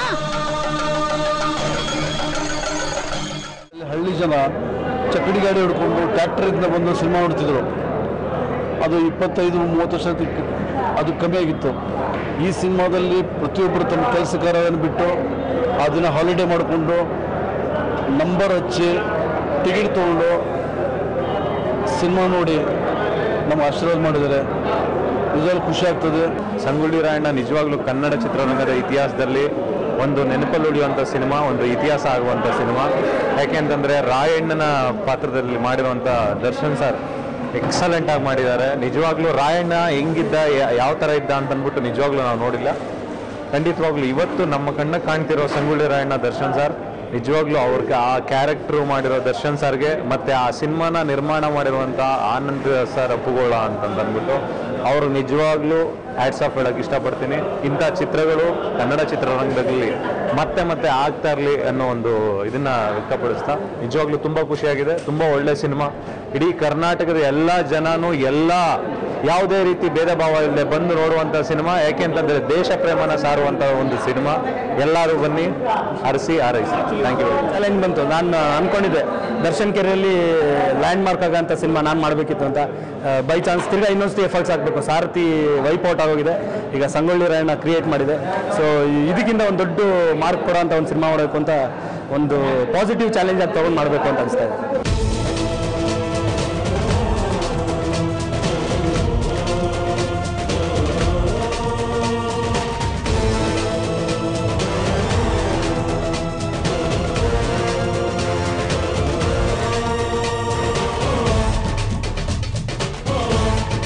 ಹಳ್ಳಿ ಜನ ಚಕ್ಕಡಿ ಗಾಡಿ ಹಿಡ್ಕೊಂಡು ಟ್ರ್ಯಾಕ್ಟರಿಂದ ಬಂದು ಸಿನಿಮಾ ನೋಡ್ತಿದ್ರು. ಅದು ಇಪ್ಪತ್ತೈದು ಮೂವತ್ತು ವರ್ಷ ಅದು ಕಮ್ಮಿ ಆಗಿತ್ತು. ಈ ಸಿನಿಮಾದಲ್ಲಿ ಪ್ರತಿಯೊಬ್ಬರು ತಮ್ಮ ಕೆಲಸ ಕಾರ್ಯವನ್ನು ಬಿಟ್ಟು ಆ ದಿನ ಹಾಲಿಡೇ ಮಾಡಿಕೊಂಡು ನಂಬರ್ ಹಚ್ಚಿ ಟಿಕೆಟ್ ತೊಗೊಂಡು ಸಿನಿಮಾ ನೋಡಿ ನಮ್ಮ ಆಶೀರ್ವಾದ ಮಾಡಿದ್ದಾರೆ. ನಿಜವಾಗ್ಲೂ ಖುಷಿ ಆಗ್ತದೆ. ಸಂಗೊಳ್ಳಿ ರಾಯಣ್ಣ ನಿಜವಾಗ್ಲೂ ಕನ್ನಡ ಚಿತ್ರರಂಗದ ಇತಿಹಾಸದಲ್ಲಿ ಒಂದು ನೆನಪಲ್ಲಿ ಉಳಿಯುವಂಥ ಸಿನಿಮಾ, ಒಂದು ಇತಿಹಾಸ ಆಗುವಂಥ ಸಿನಿಮಾ. ಯಾಕೆಂತಂದರೆ ರಾಯಣ್ಣನ ಪಾತ್ರದಲ್ಲಿ ಮಾಡಿರುವಂಥ ದರ್ಶನ್ ಸರ್ ಎಕ್ಸಲೆಂಟ್ ಆಗಿ ಮಾಡಿದ್ದಾರೆ. ನಿಜವಾಗ್ಲೂ ರಾಯಣ್ಣ ಹೆಂಗಿದ್ದ, ಯಾವ ಥರ ಇದ್ದ ಅಂತ ಅಂದ್ಬಿಟ್ಟು ನಿಜವಾಗ್ಲೂ ನಾವು ನೋಡಿಲ್ಲ. ಖಂಡಿತವಾಗ್ಲೂ ಇವತ್ತು ನಮ್ಮ ಕಣ್ಣಿಗೆ ಕಾಣ್ತಿರೋ ಸಂಗೊಳ್ಳಿ ರಾಯಣ್ಣ ದರ್ಶನ್ ಸರ್, ನಿಜವಾಗ್ಲೂ ಅವ್ರಿಗೆ ಆ ಕ್ಯಾರೆಕ್ಟ್ರು ಮಾಡಿರೋ ದರ್ಶನ್ ಸರ್ಗೆ, ಮತ್ತು ಆ ಸಿನಿಮಾನ ನಿರ್ಮಾಣ ಮಾಡಿರುವಂಥ ಆನಂದ್ ಸರ್ ಅಪ್ಪುಗೋಳ ಅಂತಂದ್ಬಿಟ್ಟು ಅವರು ನಿಜವಾಗ್ಲೂ ಹ್ಯಾಟ್ಸ್ ಆಫ್ ಹೇಳೋಕ್ಕೆ ಇಷ್ಟಪಡ್ತೀನಿ. ಇಂಥ ಚಿತ್ರಗಳು ಕನ್ನಡ ಚಿತ್ರರಂಗದಲ್ಲಿ ಮತ್ತೆ ಮತ್ತೆ ಆಗ್ತಾ ಇರಲಿ ಅನ್ನೋ ಒಂದು ಇದನ್ನು ವ್ಯಕ್ತಪಡಿಸ್ತಾ ನಿಜವಾಗ್ಲೂ ತುಂಬ ಖುಷಿಯಾಗಿದೆ. ತುಂಬ ಒಳ್ಳೆ ಸಿನಿಮಾ. ಇಡೀ ಕರ್ನಾಟಕದ ಎಲ್ಲ ಜನನೂ ಎಲ್ಲ ಯಾವುದೇ ರೀತಿ ಭೇದ ಭಾವ ಇಲ್ಲದೆ ಬಂದು ನೋಡುವಂಥ ಸಿನಿಮಾ. ಯಾಕೆಂತಂದರೆ ದೇಶ ಪ್ರೇಮನ ಸಾರುವಂಥ ಒಂದು ಸಿನಿಮಾ. ಎಲ್ಲರೂ ಬನ್ನಿ, ಹರಿಸಿ ಹಾರೈಸಿ. Thank you. ಚಾಲೆಂಜ್ ಬಂತು. ನಾನು ಅಂದ್ಕೊಂಡಿದ್ದೆ ದರ್ಶನ್ ಕೆರೆಯಲ್ಲಿ ಲ್ಯಾಂಡ್ ಮಾರ್ಕ್ ಆಗೋಂಥ ಸಿನಿಮಾ ನಾನು ಮಾಡಬೇಕಿತ್ತು ಅಂತ. ಬೈ ಚಾನ್ಸ್ ತಿರ್ಗಾ ಇನ್ನೊಂದು ಎಫರ್ಟ್ಸ್ ಆಗಬೇಕು. ಸಾರಥಿ ವೈಪೌಟ್ ಆಗೋಗಿದೆ, ಈಗ ಸಂಗೊಳ್ಳಿ ರಾಯಣ್ಣ ಕ್ರಿಯೇಟ್ ಮಾಡಿದೆ. ಸೊ ಇದಕ್ಕಿಂತ ಒಂದು ದೊಡ್ಡ ಮಾರ್ಕ್ ಕೊಡೋಂಥ ಒಂದು ಸಿನಿಮಾ ಮಾಡಬೇಕು ಅಂತ ಒಂದು ಪಾಸಿಟಿವ್ ಚಾಲೆಂಜ್ ಆಗಿ ತೊಗೊಂಡು ಮಾಡಬೇಕು ಅಂತ ಅನಿಸ್ತಾ ಇದೆ.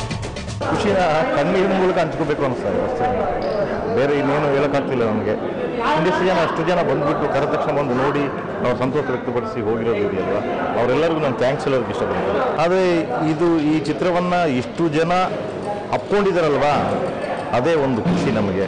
ಖುಷಿನ ಕಣ್ಣಿನ ಮೂಲಕ ಹಂಚ್ಕೋಬೇಕು ಅನಿಸ್ತದೆ ಅಷ್ಟೇ, ಬೇರೆ ಇನ್ನೇನು ಹೇಳೋಕ್ಕಾಗ್ತಿಲ್ಲ ನಮಗೆ. ಒಂದಿಷ್ಟು ಜನ ಅಷ್ಟು ಜನ ಬಂದುಬಿಟ್ಟು ಕರೆದ ತಕ್ಷಣ ಬಂದು ನೋಡಿ ನಾವು ಸಂತೋಷ ವ್ಯಕ್ತಪಡಿಸಿ ಹೋಗಿರೋದು ಇದೆಯಲ್ವ, ಅವರೆಲ್ಲರಿಗೂ ನಾನು ಥ್ಯಾಂಕ್ಸ್ ಹೇಳೋದಕ್ಕೆ ಇಷ್ಟಪಡ್ತೀನಿ. ಆದರೆ ಇದು ಈ ಚಿತ್ರವನ್ನು ಇಷ್ಟು ಜನ ಅಪ್ಕೊಂಡಿದ್ದಾರಲ್ವಾ, ಅದೇ ಒಂದು ಖುಷಿ ನಮಗೆ.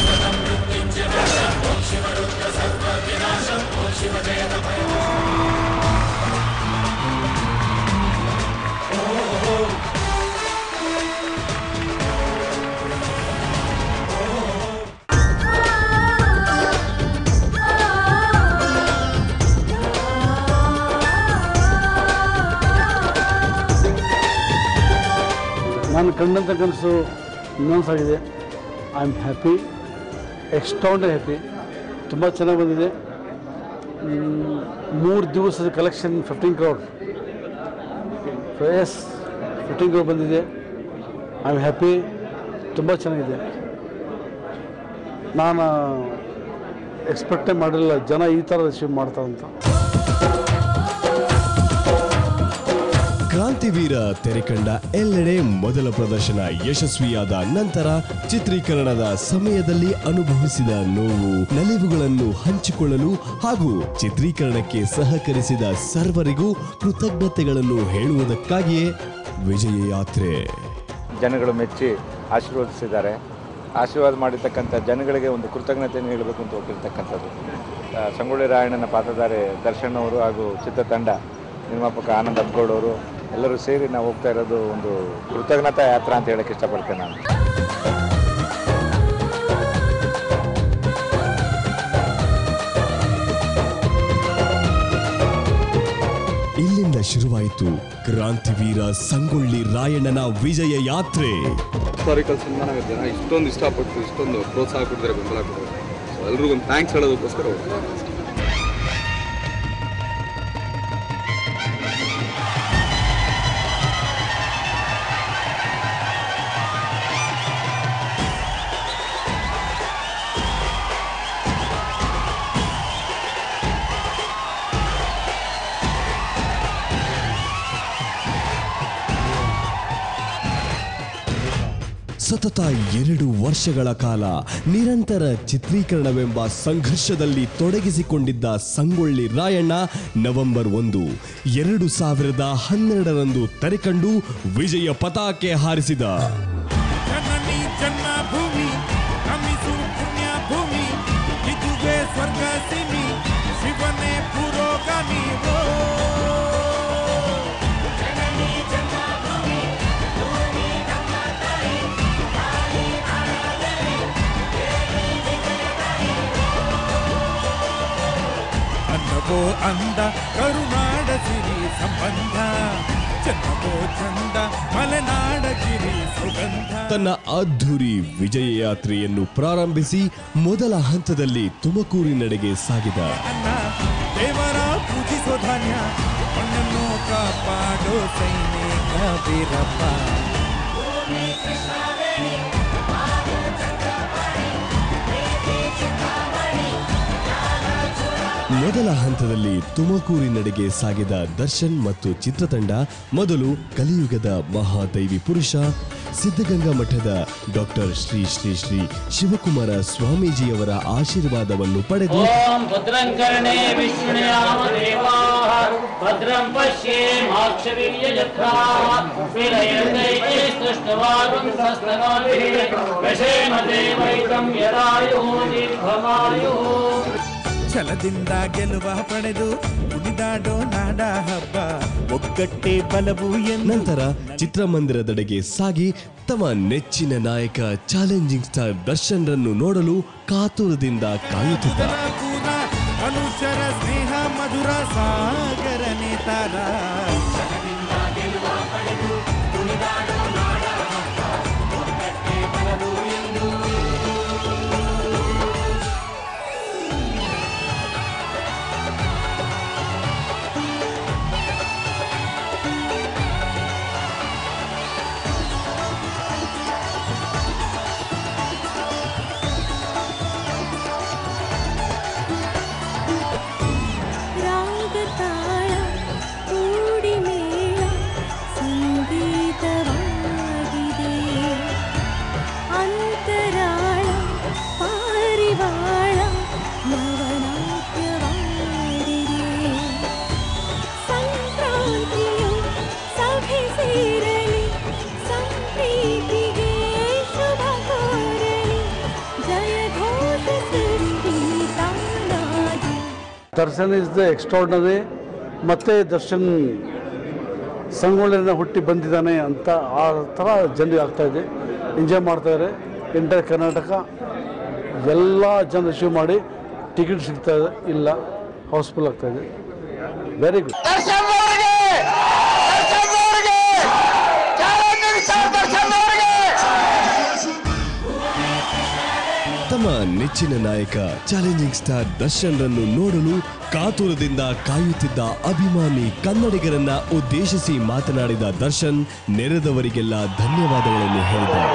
ನಾನು ಕಂಡಂಥ ಕನಸು ಇನ್ನೊಂದಾಗಿದೆ. I am happy, extraordinary happy. ತುಂಬ ಚೆನ್ನಾಗಿ ಬಂದಿದೆ. ಮೂರು ದಿವಸದ collection fifteen crore yes fifteen crore ಬಂದಿದೆ. ಐ ಆಮ್ ಹ್ಯಾಪಿ, ತುಂಬ ಚೆನ್ನಾಗಿದೆ. ನಾನು ಎಕ್ಸ್ಪೆಕ್ಟೇ ಮಾಡಿರಲಿಲ್ಲ ಜನ ಈ ಥರ ರಿಸೀವ್ ಮಾಡ್ತಾರಂತ. ಕ್ರಾಂತಿವೀರ ತೆರೆಕಂಡ ಎಲ್ಲೆಡೆ ಮೊದಲ ಪ್ರದರ್ಶನ ಯಶಸ್ವಿಯಾದ ನಂತರ ಚಿತ್ರೀಕರಣದ ಸಮಯದಲ್ಲಿ ಅನುಭವಿಸಿದ ನೋವು ನಲಿವುಗಳನ್ನು ಹಂಚಿಕೊಳ್ಳಲು ಹಾಗೂ ಚಿತ್ರೀಕರಣಕ್ಕೆ ಸಹಕರಿಸಿದ ಸರ್ವರಿಗೂ ಕೃತಜ್ಞತೆಗಳನ್ನು ಹೇಳುವುದಕ್ಕಾಗಿಯೇ ವಿಜಯ ಯಾತ್ರೆ. ಜನಗಳು ಮೆಚ್ಚಿ ಆಶೀರ್ವದಿಸಿದ್ದಾರೆ. ಆಶೀರ್ವಾದ ಮಾಡಿರ್ತಕ್ಕಂಥ ಜನಗಳಿಗೆ ಒಂದು ಕೃತಜ್ಞತೆಯನ್ನು ಹೇಳಬೇಕು ಅಂತ ಹೋಗಿರ್ತಕ್ಕಂಥದ್ದು. ಸಂಗೊಳ್ಳಿ ರಾಯಣ್ಣನ ಪಾತ್ರಧಾರಿ ದರ್ಶನ್ ಅವರು ಹಾಗೂ ಚಿತ್ರತಂಡ ನಿರ್ಮಾಪಕ ಆನಂದ್ ಅಬ್ಗೌಡ್ ಅವರು ಎಲ್ಲರೂ ಸೇರಿ ನಾವು ಹೋಗ್ತಾ ಇರೋದು ಒಂದು ಕೃತಜ್ಞತಾ ಯಾತ್ರಾ ಅಂತ ಹೇಳಕ್ಕೆ ಇಷ್ಟಪಡ್ತೇನೆ ನಾನು. ಇಲ್ಲಿಂದ ಶುರುವಾಯಿತು ಕ್ರಾಂತಿವೀರ ಸಂಗೊಳ್ಳಿ ರಾಯಣ್ಣನ ವಿಜಯ ಯಾತ್ರೆ. ಹಿಸ್ಟಾರಿಕಲ್ ಸಿನಿಮಾನ ಜನ ಇಷ್ಟೊಂದು ಇಷ್ಟಪಟ್ಟು ಇಷ್ಟೊಂದು ಪ್ರೋತ್ಸಾಹ ಕೊಡ್ತಾರೆ, ಬೆಂಬಲ ಕೊಡ್ತಾರೆ. ಎಲ್ರಿಗೂ ಒಂದು ಥ್ಯಾಂಕ್ಸ್ ಹೇಳೋದಕ್ಕೋಸ್ಕರ ಸತತ ಎರಡು ವರ್ಷಗಳ ಕಾಲ ನಿರಂತರ ಚಿತ್ರೀಕರಣವೆಂಬ ಸಂಘರ್ಷದಲ್ಲಿ ತೊಡಗಿಸಿಕೊಂಡಿದ್ದ ಸಂಗೊಳ್ಳಿ ರಾಯಣ್ಣ ನವೆಂಬರ್ ಒಂದು ಎರಡು ಸಾವಿರದ ಹನ್ನೆರಡರಂದು ತೆರೆಕಂಡು ವಿಜಯ ಪತಾಕೆ ಹಾರಿಸಿದ. ಜನನಿ ಜನ್ಮಭೂಮಿ ನಮಿಸು ಪುಣ್ಯ ಭೂಮಿ, ಇದುವೇ ಸ್ವರ್ಗ ಸಿಮಿ, ಶಿವನೇ ಪುರೋಗಾಮಿ. ಅನ್ನವೋ ಅಂದ ಕರುನಾಡ ಸಿರಿ ಸಂಬಂಧ, ಚನ್ನವೋ ಚಂದ ಮಲೆನಾಡ ಗಿರಿ ಸುಗಂಧ. ತನ್ನ ಅದ್ಧೂರಿ ವಿಜಯ ಯಾತ್ರೆಯನ್ನು ಪ್ರಾರಂಭಿಸಿ ಮೊದಲ ಹಂತದಲ್ಲಿ ತುಮಕೂರಿನೆಡೆಗೆ ಸಾಗಿದ. ಅನ್ನ ದೇವರ ಪೂಜಿಸೋ ಧಾನ್ಯ, ಮಣ್ಣನ್ನು ಕಾಪಾಡೋ ಸೈನಿಕ ವೀರಪ್ಪ. ಮೊದಲ ಹಂತದಲ್ಲಿ ತುಮಕೂರಿನೆಡೆಗೆ ಸಾಗಿದ ದರ್ಶನ್ ಮತ್ತು ಚಿತ್ರತಂಡ ಮೊದಲು ಕಲಿಯುಗದ ಮಹಾದೈವಿ ಪುರುಷ ಸಿದ್ಧಗಂಗಾ ಮಠದ ಡಾಕ್ಟರ್ ಶ್ರೀ ಶ್ರೀ ಶ್ರೀ ಶಿವಕುಮಾರ ಸ್ವಾಮೀಜಿಯವರ ಆಶೀರ್ವಾದವನ್ನು ಪಡೆದು ಓಂ ಭದ್ರಂ ಕರ್ಣೇ ವಿಷ್ಣುಯಾಮ ದೇವಾಃ ಭದ್ರಂ ಪಶ್ಯೇಮಾಕ್ಷವೀರ್ಯಜತ್ರಾಃ ವಿಲಯಂತೈತೆ ಸ್ತುಷ್ಟವಾಗಂ ಸಸ್ತನಾಭಿಃ ವಶೇಮ ದೇವೈಕಂ ಯದಾಯುಃ ದೀರ್ಘಮಾಯುಃ. ಛಲದಿಂದ ಗೆಲುವ ಪಡೆದು ಕುಣಿದಾಡೋ ನಾಡ ಹಬ್ಬ, ಒಗ್ಗಟ್ಟೆ ಬಲವು ಎಂದು. ನಂತರ ಚಿತ್ರಮಂದಿರದೆಡೆಗೆ ಸಾಗಿ ತಮ್ಮ ನೆಚ್ಚಿನ ನಾಯಕ ಚಾಲೆಂಜಿಂಗ್ ಸ್ಟಾರ್ ದರ್ಶನ್ ರನ್ನು ನೋಡಲು ಕಾತುರದಿಂದ ಕಾಯುತ್ತಿದ್ದ. ಅನುಚರ ಸ್ನೇಹ ಮಧುರ ಸಾಗರ ನೇತಾರ. ರಾಗತಾಳ ಕೂಡಿ ದರ್ಶನ್ ಇಸ್ ದ ಎಕ್ಸ್ಟ್ರಾರ್ಡಿನರಿ. ಮತ್ತೆ ದರ್ಶನ್ ಸಂಗೊಳ್ಳಿನ ಹುಟ್ಟಿ ಬಂದಿದ್ದಾನೆ ಅಂತ ಆ ಥರ ಜನರಿಗೆ ಆಗ್ತಾಯಿದೆ. ಎಂಜಾಯ್ ಮಾಡ್ತಾಯಿದ್ದಾರೆ. ಎಂಟರ್ ಕರ್ನಾಟಕ ಎಲ್ಲ ಜನ ರಿಸೀವ್ ಮಾಡಿ ಟಿಕೆಟ್ ಸಿಗ್ತಾ ಇದೆ, ಇಲ್ಲ ಹೌಸ್ಫುಲ್ ಆಗ್ತಾಯಿದೆ. Very good. ತಮ್ಮ ನೆಚ್ಚಿನ ನಾಯಕ ಚಾಲೆಂಜಿಂಗ್ ಸ್ಟಾರ್ ದರ್ಶನ್ ರನ್ನು ನೋಡಲು ಕಾತುರದಿಂದ ಕಾಯುತ್ತಿದ್ದ ಅಭಿಮಾನಿ ಕನ್ನಡಿಗರನ್ನ ಉದ್ದೇಶಿಸಿ ಮಾತನಾಡಿದ ದರ್ಶನ್ ನೆರೆದವರಿಗೆಲ್ಲ ಧನ್ಯವಾದಗಳನ್ನು ಹೇಳಿದ್ದಾರೆ.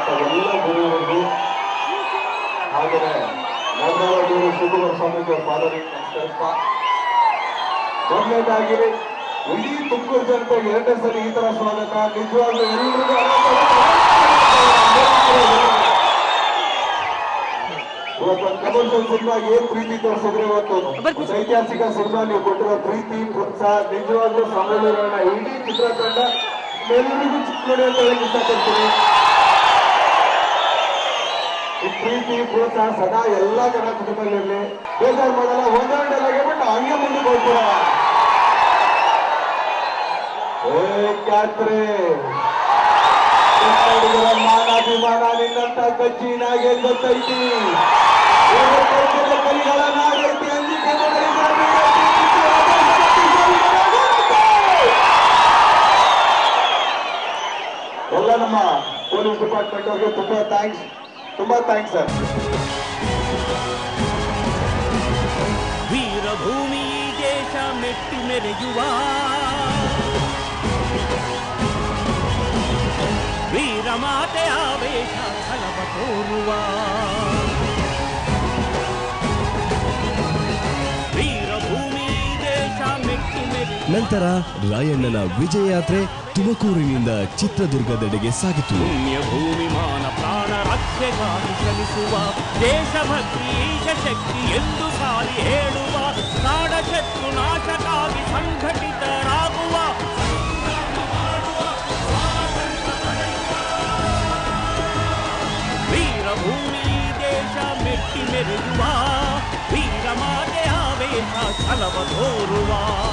ಮೊದಲನೇದಾಗಿ ಇಡೀ ತುಮಕೂರು ಜನತೆಗೆ ಎರಡನೇ ಸಲ ಈ ತರ ಸ್ವಾಗತ. ನಿಜವಾಗ್ಲೂ ಎಲ್ಲರಿಗೂ ಇವತ್ತು ಕಮರ್ಷಿಯಲ್ ಸಿನಿಮಾ ಏನ್ ಪ್ರೀತಿ ತೋರಿಸಿದ್ರೆ ಇವತ್ತು ಐತಿಹಾಸಿಕ ಸಿನಿಮಾ ನೀವು ಕೊಟ್ಟಿರೋ ಪ್ರೀತಿ ಪ್ರೋತ್ಸಾಹ ನಿಜವಾಗ್ಲೂ ಸಂಗೊಳ್ಳಿರಾಯಣ್ಣ ಇಡೀ ಚಿತ್ರತಂಡ ಎಲ್ಲರಿಗೂ ಚಿತ್ರಡಿ ಅಂತ ಹೇಳಕ್ ಇಷ್ಟಪಡ್ತೀನಿ. ಈ ಪ್ರೀತಿ ಪ್ರೋತ್ಸಾಹ ಸದಾ ಎಲ್ಲಾ ಜನ ಕುಟುಂಬದಲ್ಲಿರಲಿ. ಬೇಜಾರು ಮಾಡಲ್ಲ, ಒಂದೊಂದು ಡೈಲಾಗ್ ಹೇಳ್ಬಿಟ್ಟು ಹಂಗೆ ಮುಂದಕ್ಕೆ ಹೋಗ್ತೀರ. ಏಕಾತ್ರೆ ಕನ್ನಡಿಗರ ಮಾನಾಭಿಮಾನ ನಿನ್ನಂತ ಗಜ್ಜಿನಾಗೆ ಗೊತ್ತೈತಿ. ಕಲಿಗಳ ನಾಡೈತಿ ಅಂಜಿಕೆ ಎಲ್ಲ ನಮ್ಮ ಪೊಲೀಸ್ ಡಿಪಾರ್ಟ್ಮೆಂಟ್ ಅವ್ರಿಗೆ ತುಂಬಾ ಥ್ಯಾಂಕ್ಸ್, ತುಂಬಾ ಥ್ಯಾಂಕ್ಸ್ ಸರ್. ವೀರಭೂಮಿ ದೇಶ ಮೆಟ್ಟಿ ಮೆರೆಯುವ ವೀರಮಾತೆ ಆವೇಶ ಫಲವ ತೋರುವ ವೀರಭೂಮಿ ದೇಶ ಮೆಟ್ಟಿ ಮೆರೆಯುವ. ನಂತರ ರಾಯಣ್ಣನ ವಿಜಯ ಯಾತ್ರೆ ತುಮಕೂರಿನಿಂದ ಚಿತ್ರದುರ್ಗದೆಡೆಗೆ ಸಾಗಿತು. ಭೂಮಿ ಮಾನ ಪ್ರಾಣ ರಕ್ಷೆಗಾಗಿ ಶ್ರಮಿಸುವ ದೇಶಭಕ್ತಿ ಈಶ ಶಕ್ತಿ ಎಂದು ಸಾರಿ ಹೇಳುವ ನಾಡ ಶತ್ರು ನಾಶಕ್ಕಾಗಿ ಸಂಘಟಿತರಾಗುವ ವೀರಭೂಮಿ ದೇಶ ಮೆಟ್ಟಿ ಮೆರೆಯುವ ವೀರಮಾತೆ ಆವೇಶ ಛಲವ ತೋರುವ.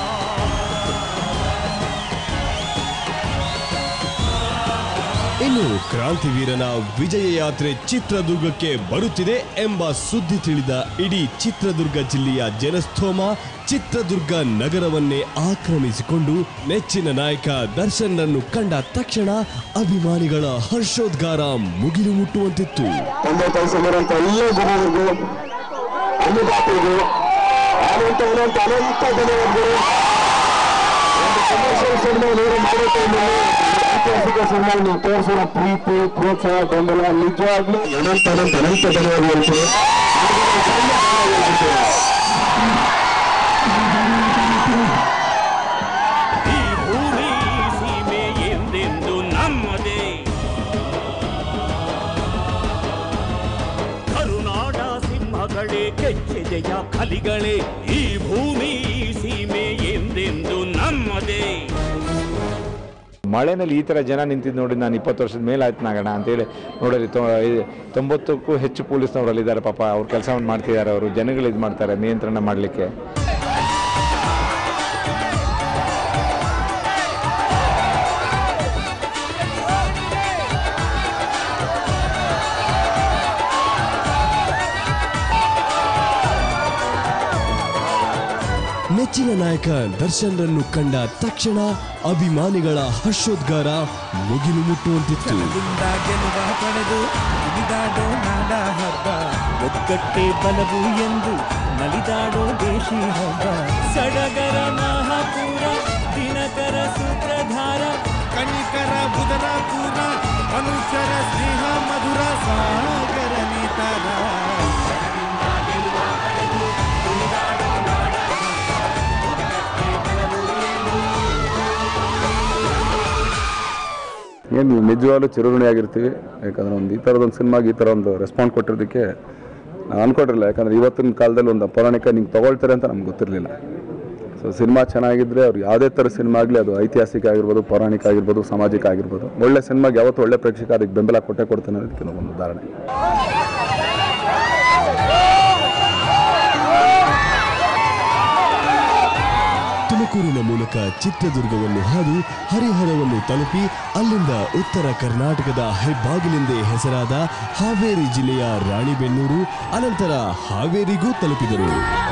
ಇನ್ನು ಕ್ರಾಂತಿವೀರನ ವಿಜಯ ಯಾತ್ರೆ ಚಿತ್ರದುರ್ಗಕ್ಕೆ ಬರುತ್ತಿದೆ ಎಂಬ ಸುದ್ದಿ ತಿಳಿದ ಇಡೀ ಚಿತ್ರದುರ್ಗ ಜಿಲ್ಲೆಯ ಜನಸ್ತೋಮ ಚಿತ್ರದುರ್ಗ ನಗರವನ್ನೇ ಆಕ್ರಮಿಸಿಕೊಂಡು ನೆಚ್ಚಿನ ನಾಯಕ ದರ್ಶನ್ ರನ್ನು ಕಂಡ ತಕ್ಷಣ ಅಭಿಮಾನಿಗಳ ಹರ್ಷೋದ್ಗಾರ ಮುಗಿಲು ಮುಟ್ಟುವಂತಿತ್ತು. ಐತಿಹಾಸಿಕ ಸಿನಿಮಾ ನೀವು ತೋರಿಸಿರೋ ಪ್ರೀತಿ ಪ್ರೋತ್ಸಾಹ ಬೆಂಬಲ ನಿಜವಾಗ್ಲೂ ಅನಂತ ಅನಂತ ಅನಂತ ಧನ್ಯವಾದಗಳು. ಈ ಭೂಮಿ ಸೀಮೆ ಎಂದೆಂದು ನಮ್ಮದೇ, ಕರುನಾಡ ಸಿಂಹಗಳೇ ಕೆಚ್ಚೆದೆಯ ಕಲಿಗಳೇ, ಈ ಭೂಮಿ ಸೀಮೆ ಎಂದೆಂದು ನಮ್ಮದೇ. ಮಳೆನಲ್ಲಿ ಈ ಥರ ಜನ ನಿಂತಿದ್ದು ನೋಡಿ ನಾನು ಇಪ್ಪತ್ತು ವರ್ಷದ ಮೇಲೆ ಆಯ್ತು ನಾಗಣ್ಣ ಅಂತೇಳಿ ನೋಡಲಿ. ತೊಂಬತ್ತಕ್ಕೂ ಹೆಚ್ಚು ಪೊಲೀಸ್ನವರಲ್ಲಿದ್ದಾರೆ ಪಾಪ. ಅವ್ರು ಕೆಲಸವನ್ನು ಮಾಡ್ತಿದ್ದಾರೆ, ಅವರು ಜನಗಳು ಇದು ಮಾಡ್ತಾರೆ ನಿಯಂತ್ರಣ ಮಾಡಲಿಕ್ಕೆ. ನೆಚ್ಚಿನ ನಾಯಕ ದರ್ಶನ್ ರನ್ನು ಕಂಡ ತಕ್ಷಣ ಅಭಿಮಾನಿಗಳ ಹರ್ಷೋದ್ಗಾರ ಮುಗಿಲು ಮುಟ್ಟುವಂತಿತ್ತು. ಗೆಲುವ ಪಡೆದು ಕುಣಿದಾಡೋ ನಾಡ ಹಬ್ಬ, ಒಗ್ಗಟ್ಟೆ ಬಲವು ಎಂದು ನಲಿದಾಡೋ ದೇಶಿ ಹಬ್ಬ. ಸಡಗರ ಮಹಾಪೂರ ದಿನಕರ ಸೂತ್ರಧಾರ, ಕಣಿಕರ ಬುಧರ ಪೂರ ಅನುಚರ ಸ್ನೇಹ ಮಧುರ ಸಾಗರ ನೇತಾರ. ಏನು ನಿಜವಾಗ್ಲೂ ಚಿರಋಣಿ ಆಗಿರ್ತೀವಿ. ಯಾಕಂದರೆ ಒಂದು ಈ ಥರದೊಂದು ಸಿನಿಮಾಗೆ ಈ ಥರ ಒಂದು ರೆಸ್ಪಾನ್ಸ್ ಕೊಟ್ಟಿರೋದಕ್ಕೆ ನಾನು ಅಂದ್ಕೊಂಡಿರಲಿಲ್ಲ. ಯಾಕಂದರೆ ಇವತ್ತಿನ ಕಾಲದಲ್ಲಿ ಒಂದು ಪೌರಾಣಿಕ ನಿಂಗೆ ತೊಗೊಳ್ತಾರೆ ಅಂತ ನಮ್ಗೆ ಗೊತ್ತಿರಲಿಲ್ಲ. ಸೊ ಸಿನಿಮಾ ಚೆನ್ನಾಗಿದ್ದರೆ ಅವ್ರು ಯಾವುದೇ ಥರ ಸಿನಿಮಾ ಆಗಲಿ, ಅದು ಐತಿಹಾಸಿಕ ಆಗಿರ್ಬೋದು, ಪೌರಾಣಿಕ ಆಗಿರ್ಬೋದು, ಸಾಮಾಜಿಕ ಆಗಿರ್ಬೋದು, ಒಳ್ಳೆ ಸಿನಿಮಾಗೆ ಯಾವತ್ತೂ ಒಳ್ಳೆ ಪ್ರೇಕ್ಷಕ ಅದಕ್ಕೆ ಬೆಂಬಲ ಕೊಟ್ಟೆ ಕೊಡ್ತಾನೆ ಅನ್ನೋದಕ್ಕೆ ಒಂದು ಉದಾಹರಣೆ. ತುಮಕೂರಿನ ಮೂಲಕ ಚಿತ್ರದುರ್ಗವನ್ನು ಹಾದು ಹರಿಹರವನ್ನು ತಲುಪಿ ಅಲ್ಲಿಂದ ಉತ್ತರ ಕರ್ನಾಟಕದ ಹೆಬ್ಬಾಗಿಲೆಂದೇ ಹೆಸರಾದ ಹಾವೇರಿ ಜಿಲ್ಲೆಯ ರಾಣಿಬೆನ್ನೂರು ಅನಂತರ ಹಾವೇರಿಗೂ ತಲುಪಿದರು.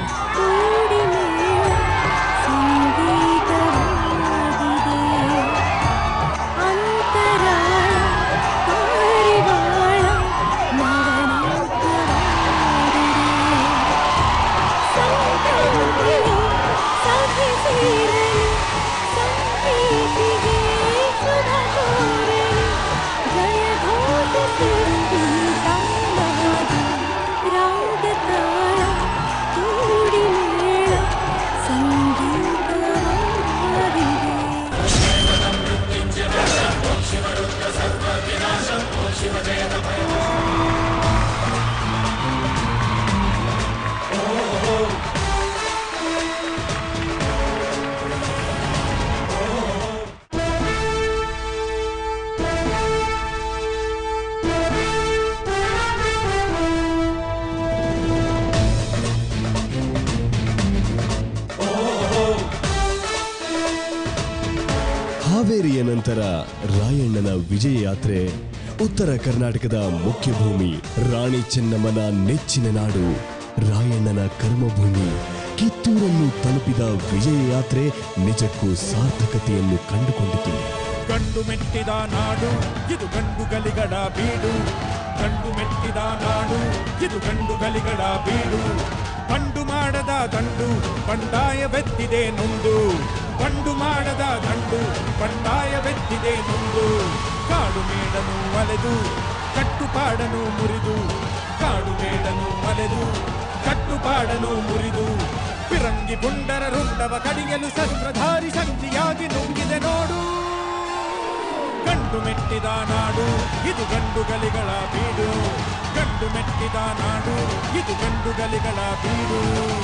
ಹಾವೇರಿಯ ನಂತರ ರಾಯಣ್ಣನ ವಿಜಯ ಯಾತ್ರೆ, ಉತ್ತರ ಕರ್ನಾಟಕದ ಮುಖ್ಯ ಭೂಮಿ, ರಾಣಿ ಚೆನ್ನಮ್ಮನ ನೆಚ್ಚಿನ ನಾಡು, ರಾಯಣ್ಣನ ಕರ್ಮಭೂಮಿ ಕಿತ್ತೂರನ್ನು ತಲುಪಿದ ವಿಜಯ ಯಾತ್ರೆ ನಿಜಕ್ಕೂ ಸಾರ್ಥಕತೆಯನ್ನು ಕಂಡುಕೊಂಡಿತು. ಗಂಡು ಮೆಟ್ಟಿದ ನಾಡು ಇದು ಗಂಡುಗಲಿಗಳ ಬೀಡು, ಗಂಡು ಮೆಟ್ಟಿದ ನಾಡು ಇದು ಗಂಡುಗಲಿಗಳ ಬೀಡು, ಬಂಡು ಮಾಡದ ದಂಡು ಬಂಡಾಯವೆತ್ತಿದೆ ನೊಂದು, ಬಂಡು ಮಾಡದ ದಂಡು ಬಂಡಾಯವೆತ್ತಿದೆ ನೊಂದು, ಕಾಡು ಮೇಡನು ಅಲೆದು ಕಟ್ಟುಪಾಡನು ಮುರಿದು, ಕಾಡು ಮೇಡನು ಅಲೆದು ಕಟ್ಟುಪಾಡನು ಮುರಿದು, ಫಿರಂಗಿ ಪುಂಡರ ರುಂಡವ ಕಡಿಯಲು ಶಸ್ತ್ರಧಾರಿ ಶಕ್ತಿಯಾಗಿ ನುಂಗಿದೆ ನೋಡು. ಗಂಡು ಮೆಟ್ಟಿದ ನಾಡು ಇದು ಗಂಡುಗಲಿಗಳ ಬೀಡು, ಗಂಡು ಮೆಟ್ಟಿದ ನಾಡು ಇದು ಗಂಡುಗಲಿಗಳ ಬೀಡು.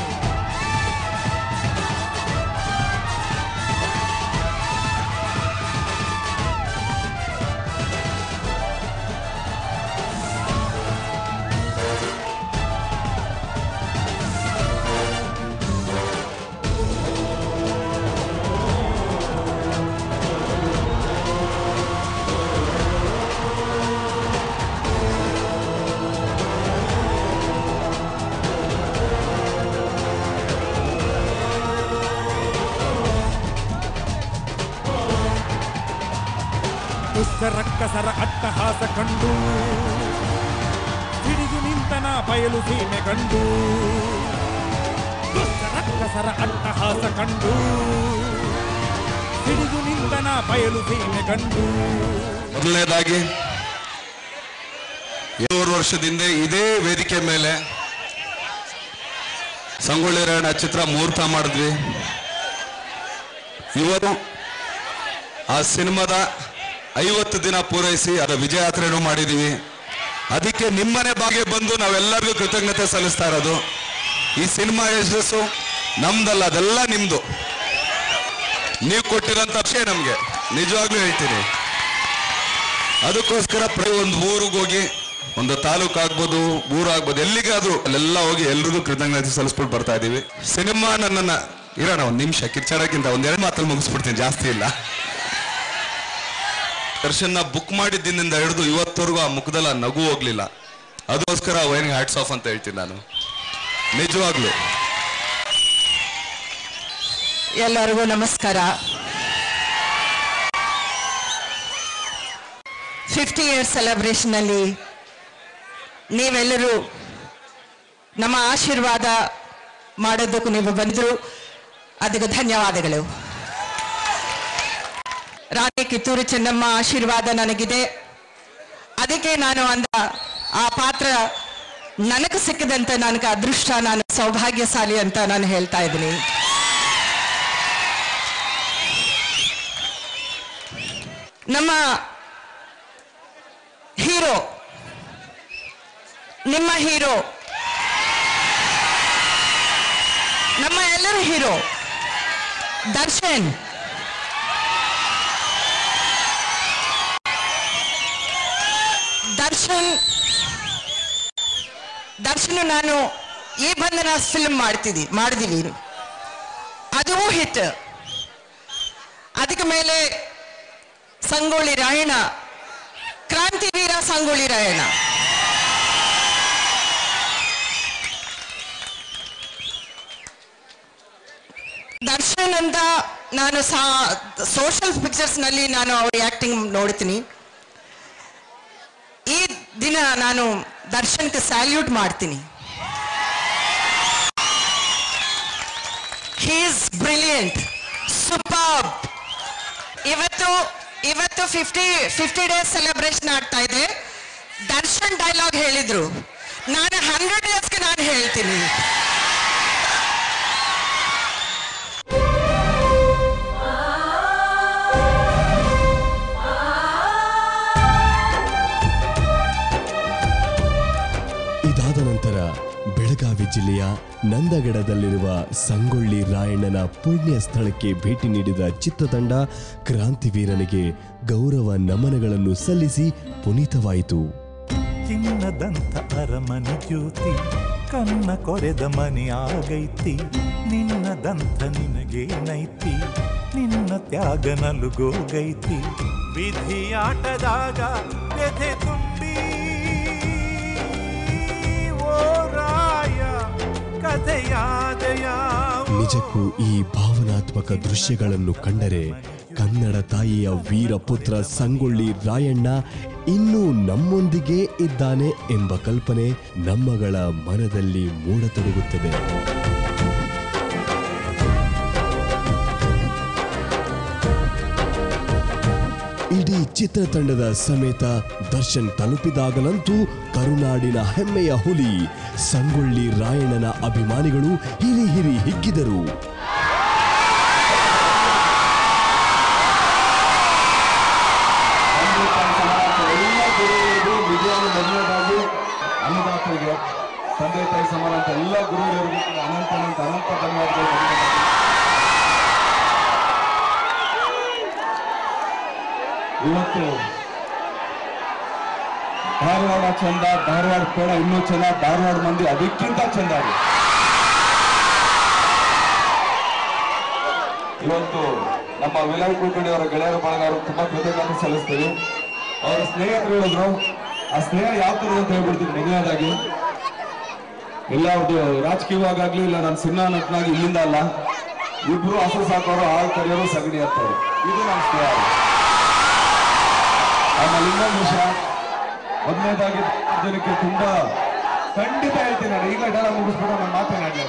ರಕ್ಕಸರ ಅಟ್ಟಹಾಸ ಕಂಡು ಹಿಡಿದು ನಿಂತನ ಬಯಲು ಸೀಮೆ ಕಂಡು, ರಕ್ಕಸರ ಅಟ್ಟಹಾಸ ಕಂಡು ಹಿಡಿದು ನಿಂತನ ಬಯಲು ಸೀಮೆ ಕಂಡು. ಮೊದಲನೇದಾಗಿ ಏಳು ವರ್ಷದಿಂದ ಇದೇ ವೇದಿಕೆ ಮೇಲೆ ಸಂಗೊಳ್ಳಿ ರಾಯಣ್ಣ ಚಿತ್ರ ಮುಹೂರ್ತ ಮಾಡಿದ್ವಿ. ಇವತ್ತು ಆ ಸಿನಿಮಾದ ಐವತ್ತು ದಿನ ಪೂರೈಸಿ ಅದರ ವಿಜಯ ಯಾತ್ರೆನೂ ಮಾಡಿದ್ದೀವಿ. ಅದಕ್ಕೆ ನಿಮ್ಮನೆ ಬಾಗೆ ಬಂದು ನಾವೆಲ್ಲರಿಗೂ ಕೃತಜ್ಞತೆ ಸಲ್ಲಿಸ್ತಾ ಇರೋದು. ಈ ಸಿನಿಮಾ ಯಶಸ್ಸು ನಮ್ದಲ್ಲ, ಅದೆಲ್ಲ ನಿಮ್ದು. ನೀವು ಕೊಟ್ಟಿರೋಂಥ ವಿಷಯ ನಮಗೆ ನಿಜವಾಗ್ಲೂ ಹೇಳ್ತೀನಿ. ಅದಕ್ಕೋಸ್ಕರ ಪ್ರತಿ ಒಂದು ಊರಿಗೆ ಹೋಗಿ, ಒಂದು ತಾಲೂಕು ಆಗ್ಬೋದು, ಊರು ಆಗ್ಬೋದು, ಎಲ್ಲಿಗಾದ್ರೂ ಅಲ್ಲೆಲ್ಲ ಹೋಗಿ ಎಲ್ರಿಗೂ ಕೃತಜ್ಞತೆ ಸಲ್ಲಿಸ್ಬಿಟ್ಟು ಬರ್ತಾ ಇದ್ದೀವಿ. ಸಿನಿಮಾ ನನ್ನನ್ನ ಇರೋಣ ಒಂದು ನಿಮಿಷ ಕಿರ್ಚಾಡಕ್ಕಿಂತ ಒಂದೆರಡು ಮಾತಲ್ಲಿ ಮುಗಿಸ್ಬಿಡ್ತೀನಿ, ಜಾಸ್ತಿ ಇಲ್ಲ. ದರ್ಶನ ಬುಕ್ ಮಾಡಿದ್ದಿನಿಂದ ಹಿಡಿದು ಇವತ್ತವರೆಗೂ ಆ ಮುಖದಲ್ಲಿ ನಗು ಹೋಗ್ಲಿಲ್ಲ. ಅದಕ್ಕೋಸ್ಕರ ವೈನಿಗೆ ಹ್ಯಾಟ್ಸ್ ಆಫ್ ಅಂತ ಹೇಳ್ತೀನಿ ನಾನು, ನಿಜವಾಗ್ಲು. ಎಲ್ಲರಿಗೂ ನಮಸ್ಕಾರ. ಫಿಫ್ಟಿ ಇಯರ್ಸ್ ಸೆಲೆಬ್ರೇಷನ್ ಅಲ್ಲಿ ನೀವೆಲ್ಲರೂ ನಮ್ಮ ಆಶೀರ್ವಾದ ಮಾಡೋದಕ್ಕೂ ನೀವು ಬಂದರು, ಅದಕ್ಕೆ ಧನ್ಯವಾದಗಳು. ರಾಣಿ ಕಿತ್ತೂರು ಚೆನ್ನಮ್ಮ ಆಶೀರ್ವಾದ ನನಗಿದೆ, ಅದಕ್ಕೆ ನಾನು ಅಂದ ಆ ಪಾತ್ರ ನನಗೆ ಸಿಕ್ಕಿದಂತ ನನಗೆ ಅದೃಷ್ಟ, ನಾನು ಸೌಭಾಗ್ಯಶಾಲಿ ಅಂತ ನಾನು ಹೇಳ್ತಾ ಇದ್ದೀನಿ. ನಮ್ಮ ಹೀರೋ, ನಿಮ್ಮ ಹೀರೋ, ನಮ್ಮ ಎಲ್ಲರ ಹೀರೋ ದರ್ಶನ್. ದರ್ಶನ್ ದರ್ಶನ್ ನಾನು ಈ ಬಂಧನ ಫಿಲ್ಮ್ ಮಾಡ್ತಿದ್ದಿ ಮಾಡಿದೀವಿ, ಅದು ಹಿಟ್. ವೇದಿಕೆ ಮೇಲೆ ಸಂಗೊಳ್ಳಿ ರಾಯಣ್ಣ, ಕ್ರಾಂತಿವೀರ ಸಂಗೊಳ್ಳಿ ರಾಯಣ್ಣ. ದರ್ಶನ್ ಅಂತ ನಾನು ಸೋಷಲ್ ಪಿಕ್ಚರ್ಸ್ ನಲ್ಲಿ ನಾನು ಅವ್ರ ಆಕ್ಟಿಂಗ್ ನೋಡ್ತೀನಿ. ಈ ದಿನ ನಾನು ದರ್ಶನ್ಗೆ ಸ್ಯಾಲ್ಯೂಟ್ ಮಾಡ್ತೀನಿ. He is brilliant, superb. ಇವತ್ತು ಇವತ್ತು ಫಿಫ್ಟಿ ಫಿಫ್ಟಿ ಡೇಸ್ ಸೆಲೆಬ್ರೇಷನ್ ಆಗ್ತಾ ಇದೆ. ದರ್ಶನ್ ಡೈಲಾಗ್ ಹೇಳಿದ್ರು, ನಾನು ಹಂಡ್ರೆಡ್ ಡೇಸ್ಗೆ ನಾನು ಹೇಳ್ತೀನಿ. ಇದಾದ ನಂತರ ಬೆಳಗಾವಿ ಜಿಲ್ಲೆಯ ನಂದಗಡದಲ್ಲಿರುವ ಸಂಗೊಳ್ಳಿ ರಾಯಣ್ಣನ ಪುಣ್ಯ ಸ್ಥಳಕ್ಕೆ ಭೇಟಿ ನೀಡಿದ ಚಿತ್ರತಂಡ ಕ್ರಾಂತಿವೀರನಿಗೆ ಗೌರವ ನಮನಗಳನ್ನು ಸಲ್ಲಿಸಿ ಪುನೀತವಾಯಿತು. ಚಿನ್ನದಂಥ ಅರಮನೆ ಜ್ಯೋತಿ ಕನ್ನ ಕೊರೆದ ಮನೆ ಆಗೈತಿ, ನಿನ್ನದಂಥ ನಿನಗೆ ನೈತಿ, ನಿನ್ನ ತ್ಯಾಗ ನಲುಗೋಗೈತಿ. ವಿಧಿಯಾಟದಾಗ ವ್ಯಥೆ ತುಂಬಿ ನಿಜಕ್ಕೂ ಈ ಭಾವನಾತ್ಮಕ ದೃಶ್ಯಗಳನ್ನು ಕಂಡರೆ ಕನ್ನಡ ತಾಯಿಯ ವೀರಪುತ್ರ ಸಂಗೊಳ್ಳಿ ರಾಯಣ್ಣ ಇನ್ನೂ ನಮ್ಮೊಂದಿಗೆ ಇದ್ದಾನೆ ಎಂಬ ಕಲ್ಪನೆ ನಮ್ಮಗಳ ಮನದಲ್ಲಿ ಮೂಡತೊಡಗುತ್ತದೆ. ಇಡೀ ಚಿತ್ರತಂಡದ ಸಮೇತ ದರ್ಶನ್ ತಲುಪಿದಾಗಲಂತೂ ಕರುನಾಡಿನ ಹೆಮ್ಮೆಯ ಹುಲಿ ಸಂಗೊಳ್ಳಿ ರಾಯಣ್ಣನ ಅಭಿಮಾನಿಗಳು ಹಿರಿ ಹಿರಿ ಹಿಗ್ಗಿದರು. ಅನ್ನದಾತರಿಗೆ, ತಂದೆ ತಾಯಿ ಸಮಾನ ಎಲ್ಲ ಗುರುಗಳಿಗೂ ಅನಂತ ಅನಂತ ಅನಂತ ಧನ್ಯವಾದಗಳು. ಇವತ್ತು ಧಾರವಾಡ ಚಂದ, ಧಾರವಾಡ ಕೂಡ ಇನ್ನೂ ಚಂದ, ಧಾರವಾಡ ಮಂದಿ ಅದಕ್ಕಿಂತ ಚಂದ. ಇವತ್ತು ನಮ್ಮ ವಿಲಯ್ ಕುಲಕರ್ಣಿ ಅವರ ಗೆಳೆಯರ ಬಳಗಾರು ತುಂಬಾ ಕೃತಜ್ಞತೆ ಸಲ್ಲಿಸ್ತೀವಿ. ಅವರ ಸ್ನೇಹಿತರು ಹೇಳಿದ್ರು, ಆ ಸ್ನೇಹ ಯಾವ ತರ ಅಂತ ಹೇಳ್ಬಿಡ್ತೀವಿ. ಮೊದಲನೇದಾಗಿ ಇಲ್ಲ ಅವ್ರದ್ದು ರಾಜಕೀಯವಾಗ್ಲಿ ಇಲ್ಲ ನನ್ನ ಸಿನಿಮಾ ನಟನಾಗಿ ಇಲ್ಲಿಂದ ಅಲ್ಲ, ಇಬ್ರು ಹಸು ಸಾಕೋರು ಹಾಳು ಕರೆಯೋರು ಸಗಣಿ ಹತ್ತವರು, ಇದು ನಮ್ಮ ಸ್ನೇಹ. ಆಮೇಲೆ ಇನ್ನೊಂದು ವಿಷಯ, ಮೊದಲನೇದಾಗಿ ಜನಕ್ಕೆ ತುಂಬಾ ಖಂಡಿತ ಹೇಳ್ತೀನಿ ನಾನು, ಈಗ ಡೈಲಾಗ್ ಮುಗಿಸ್ಬಿಟ್ಟು ನಾನು ಮಾತನಾಡಲಿ.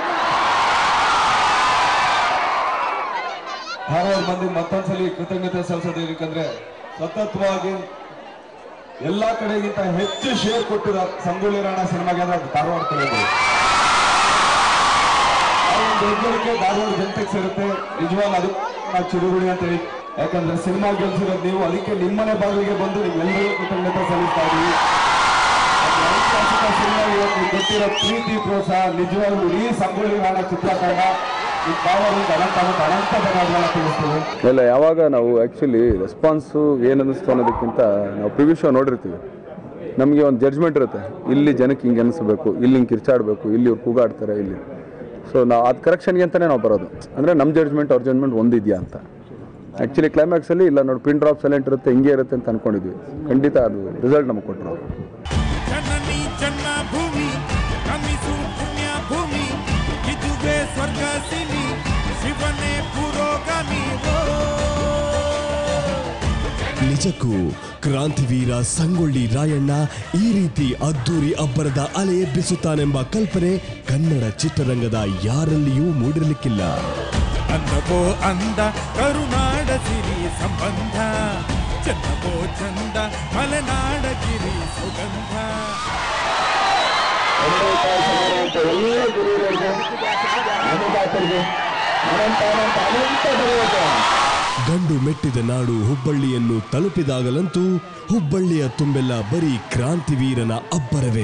ಧಾರವಾಡ ಮಂದಿ ಮತ್ತೊಂದ್ಸಲಿ ಕೃತಜ್ಞತೆ ಸಲ್ಲಿಸೋದು ಏನಕ್ಕಂದ್ರೆ ಸತತವಾಗಿ ಎಲ್ಲಾ ಕಡೆಗಿಂತ ಹೆಚ್ಚು ಶೇರ್ ಕೊಟ್ಟಿರೋ ಸಂಗೊಳ್ಳಿ ರಾಯಣ್ಣ ಸಿನಿಮಾಗೆ ಅಂದ್ರೆ ಧಾರವಾಡ ಕಡೆ ಆ ಒಂದು ಹೆಗ್ಗಳಿಕೆ ಧಾರವಾಡ ಜನತೆಗೆ ಸೇರುತ್ತೆ. ನಿಜವಾಗ್ಲೂ ಅದು ನಾವು ಚಿರುಗುಳಿ ಅಂತ ಹೇಳಿ, ಯಾಕಂದ್ರೆ ಸಿನಿಮಾ ಗೆಲ್ಸಿರೋದು ನೀವು, ಅದಕ್ಕೆ ನಿಮ್ಮನೆ ಬಾಗಿಲಿಗೆ ಬಂದು ನಿಮ್ಮೆಲ್ಲರಿಗೂ ಕೃತಜ್ಞತೆ ಸಲ್ಲಿಸ್ತಾ ಇದೀವಿ. ಐತಿಹಾಸಿಕ ಸಿನಿಮಾ ಇವತ್ತು ಗೊತ್ತಿರೋ ಪ್ರೀತಿ ಪ್ರೋತ್ಸಾಹ ನಿಜವಾಗ್ಲೂ ಈ ಸಂಗೊಳ್ಳಿ ರಾಯಣ್ಣ ಚಿತ್ರತಂಡ ಇಲ್ಲ, ಯಾವಾಗ ನಾವು ಆ್ಯಕ್ಚುಲಿ ರೆಸ್ಪಾನ್ಸು ಏನು ಅನ್ನಿಸ್ತು ಅನ್ನೋದಕ್ಕಿಂತ ನಾವು ಪ್ರಿವ್ಯೂ ಶೋ ನೋಡಿರ್ತೀವಿ, ನಮಗೆ ಒಂದು ಜಡ್ಜ್ಮೆಂಟ್ ಇರುತ್ತೆ, ಇಲ್ಲಿ ಜನಕ್ಕೆ ಹಿಂಗೆ ಅನಿಸ್ಬೇಕು, ಇಲ್ಲಿ ಹಿಂಗೆ ಕಿರ್ಚಾಡಬೇಕು, ಇಲ್ಲಿ ಇವ್ರು ಕೂಗಾಡ್ತಾರೆ ಇಲ್ಲಿ. ಸೊ ನಾವು ಅದು ಕರೆಕ್ಷನ್ಗೆ ಅಂತಲೇ ನಾವು ಬರೋದು, ಅಂದರೆ ನಮ್ಮ ಜಡ್ಜ್ಮೆಂಟ್ ಅವ್ರ ಜಡ್ಜ್ಮೆಂಟ್ ಒಂದಿದೆಯಾ ಅಂತ. ಆ್ಯಕ್ಚುಲಿ ಕ್ಲೈಮ್ಯಾಕ್ಸಲ್ಲಿ ಇಲ್ಲ ನೋಡಿ, ಪಿನ್ ಡ್ರಾಪ್ ಸೈಲೆಂಟ್ ಇರುತ್ತೆ, ಹಿಂಗೆ ಇರುತ್ತೆ ಅಂತ ಅಂದ್ಕೊಂಡಿದ್ವಿ. ಖಂಡಿತ ಅದು ರಿಸಲ್ಟ್ ನಮಗೆ ಕೊಟ್ಟರು. ನಿಜಕ್ಕೂ ಕ್ರಾಂತಿವೀರ ಸಂಗೊಳ್ಳಿ ರಾಯಣ್ಣ ಈ ರೀತಿ ಅದ್ದೂರಿ ಅಬ್ಬರದ ಅಲೆ ಎಬ್ಬಿಸುತ್ತಾನೆಂಬ ಕಲ್ಪನೆ ಕನ್ನಡ ಚಿತ್ರರಂಗದ ಯಾರಲ್ಲಿಯೂ ಮೂಡಿರಲಿಕ್ಕಿಲ್ಲ. ಅಂದವೋ ಅಂದ ಕರುನಾಡ ಸಿರಿ ಸಂಬಂಧ, ಚಂದವೋ ಚಂದ ಮಲೆನಾಡ ಗಿರಿ ಸುಗಂಧ. ಗಂಡು ಮೆಟ್ಟಿದ ನಾಡು ಹುಬ್ಬಳ್ಳಿಯನ್ನು ತಲುಪಿದಾಗಲಂತೂ ಹುಬ್ಬಳ್ಳಿಯ ತುಂಬೆಲ್ಲ ಬರೀ ಕ್ರಾಂತಿವೀರನ ಅಬ್ಬರವೇ.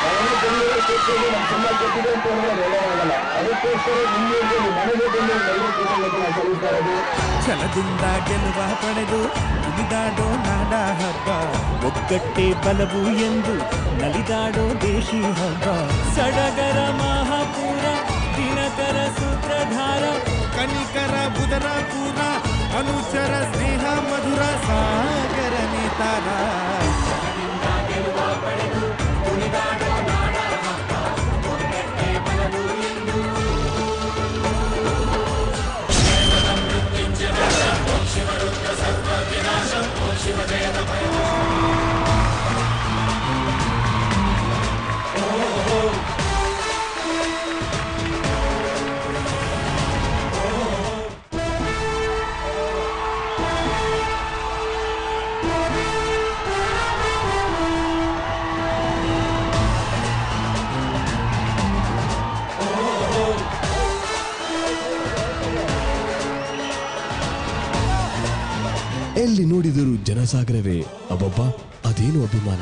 ನಮ್ಮ ಸಿನಿಮಾ ಗೊತ್ತಿದೆ ಅಂತ ಹೇಳಿದ್ರೆ ಒಳ್ಳೆಯದಾಗಲ್ಲ. ಅದಕ್ಕೋಸ್ಕರ ನಿಮಗೆ ಮನೆಗೆ ಬಂದು ಎಲ್ಲರೂ ಕೃತಜ್ಞತೆ ಸಲ್ಲಿಸ್ತಾ ಇರೋದು. ಛಲದಿಂದ ಗೆಲುವ ಪಡೆದು ಕುಣಿದಾಡೋ ನಾಡ ಹಬ್ಬ, ಒಗ್ಗಟ್ಟೆ ಬಲವು ಎಂದು ನಲಿದಾಡೋ ದೇಶಿ ಹಬ್ಬ. ಸಡಗರ ಮಹಾಪೂರ ದಿನಕರ ಸೂತ್ರಧಾರ, ಕನಿಕರ ಬುಧರ ಪೂರ ಅನುಚರ ಸ್ನೇಹ ಮಧುರ ಸಾಗರ ನೇತಾರ. ಗೆಲುವ ಪಡೆದು ಕುಣಿದಾಡೋ ನಾಡ ಹಬ್ಬ, ಒಗ್ಗಟ್ಟೆ ಬಲವು ಎಂದು ಶಿವರುದ್ರ ಸರ್ವ ವಿನಾಶಂ ಶಿವದೇವ ಭಯ. ಎಲ್ಲಿ ನೋಡಿದರೂ ಜನಸಾಗರವೇ. ಅಬ್ಬಬ್ಬ, ಅದೇನು ಅಭಿಮಾನ.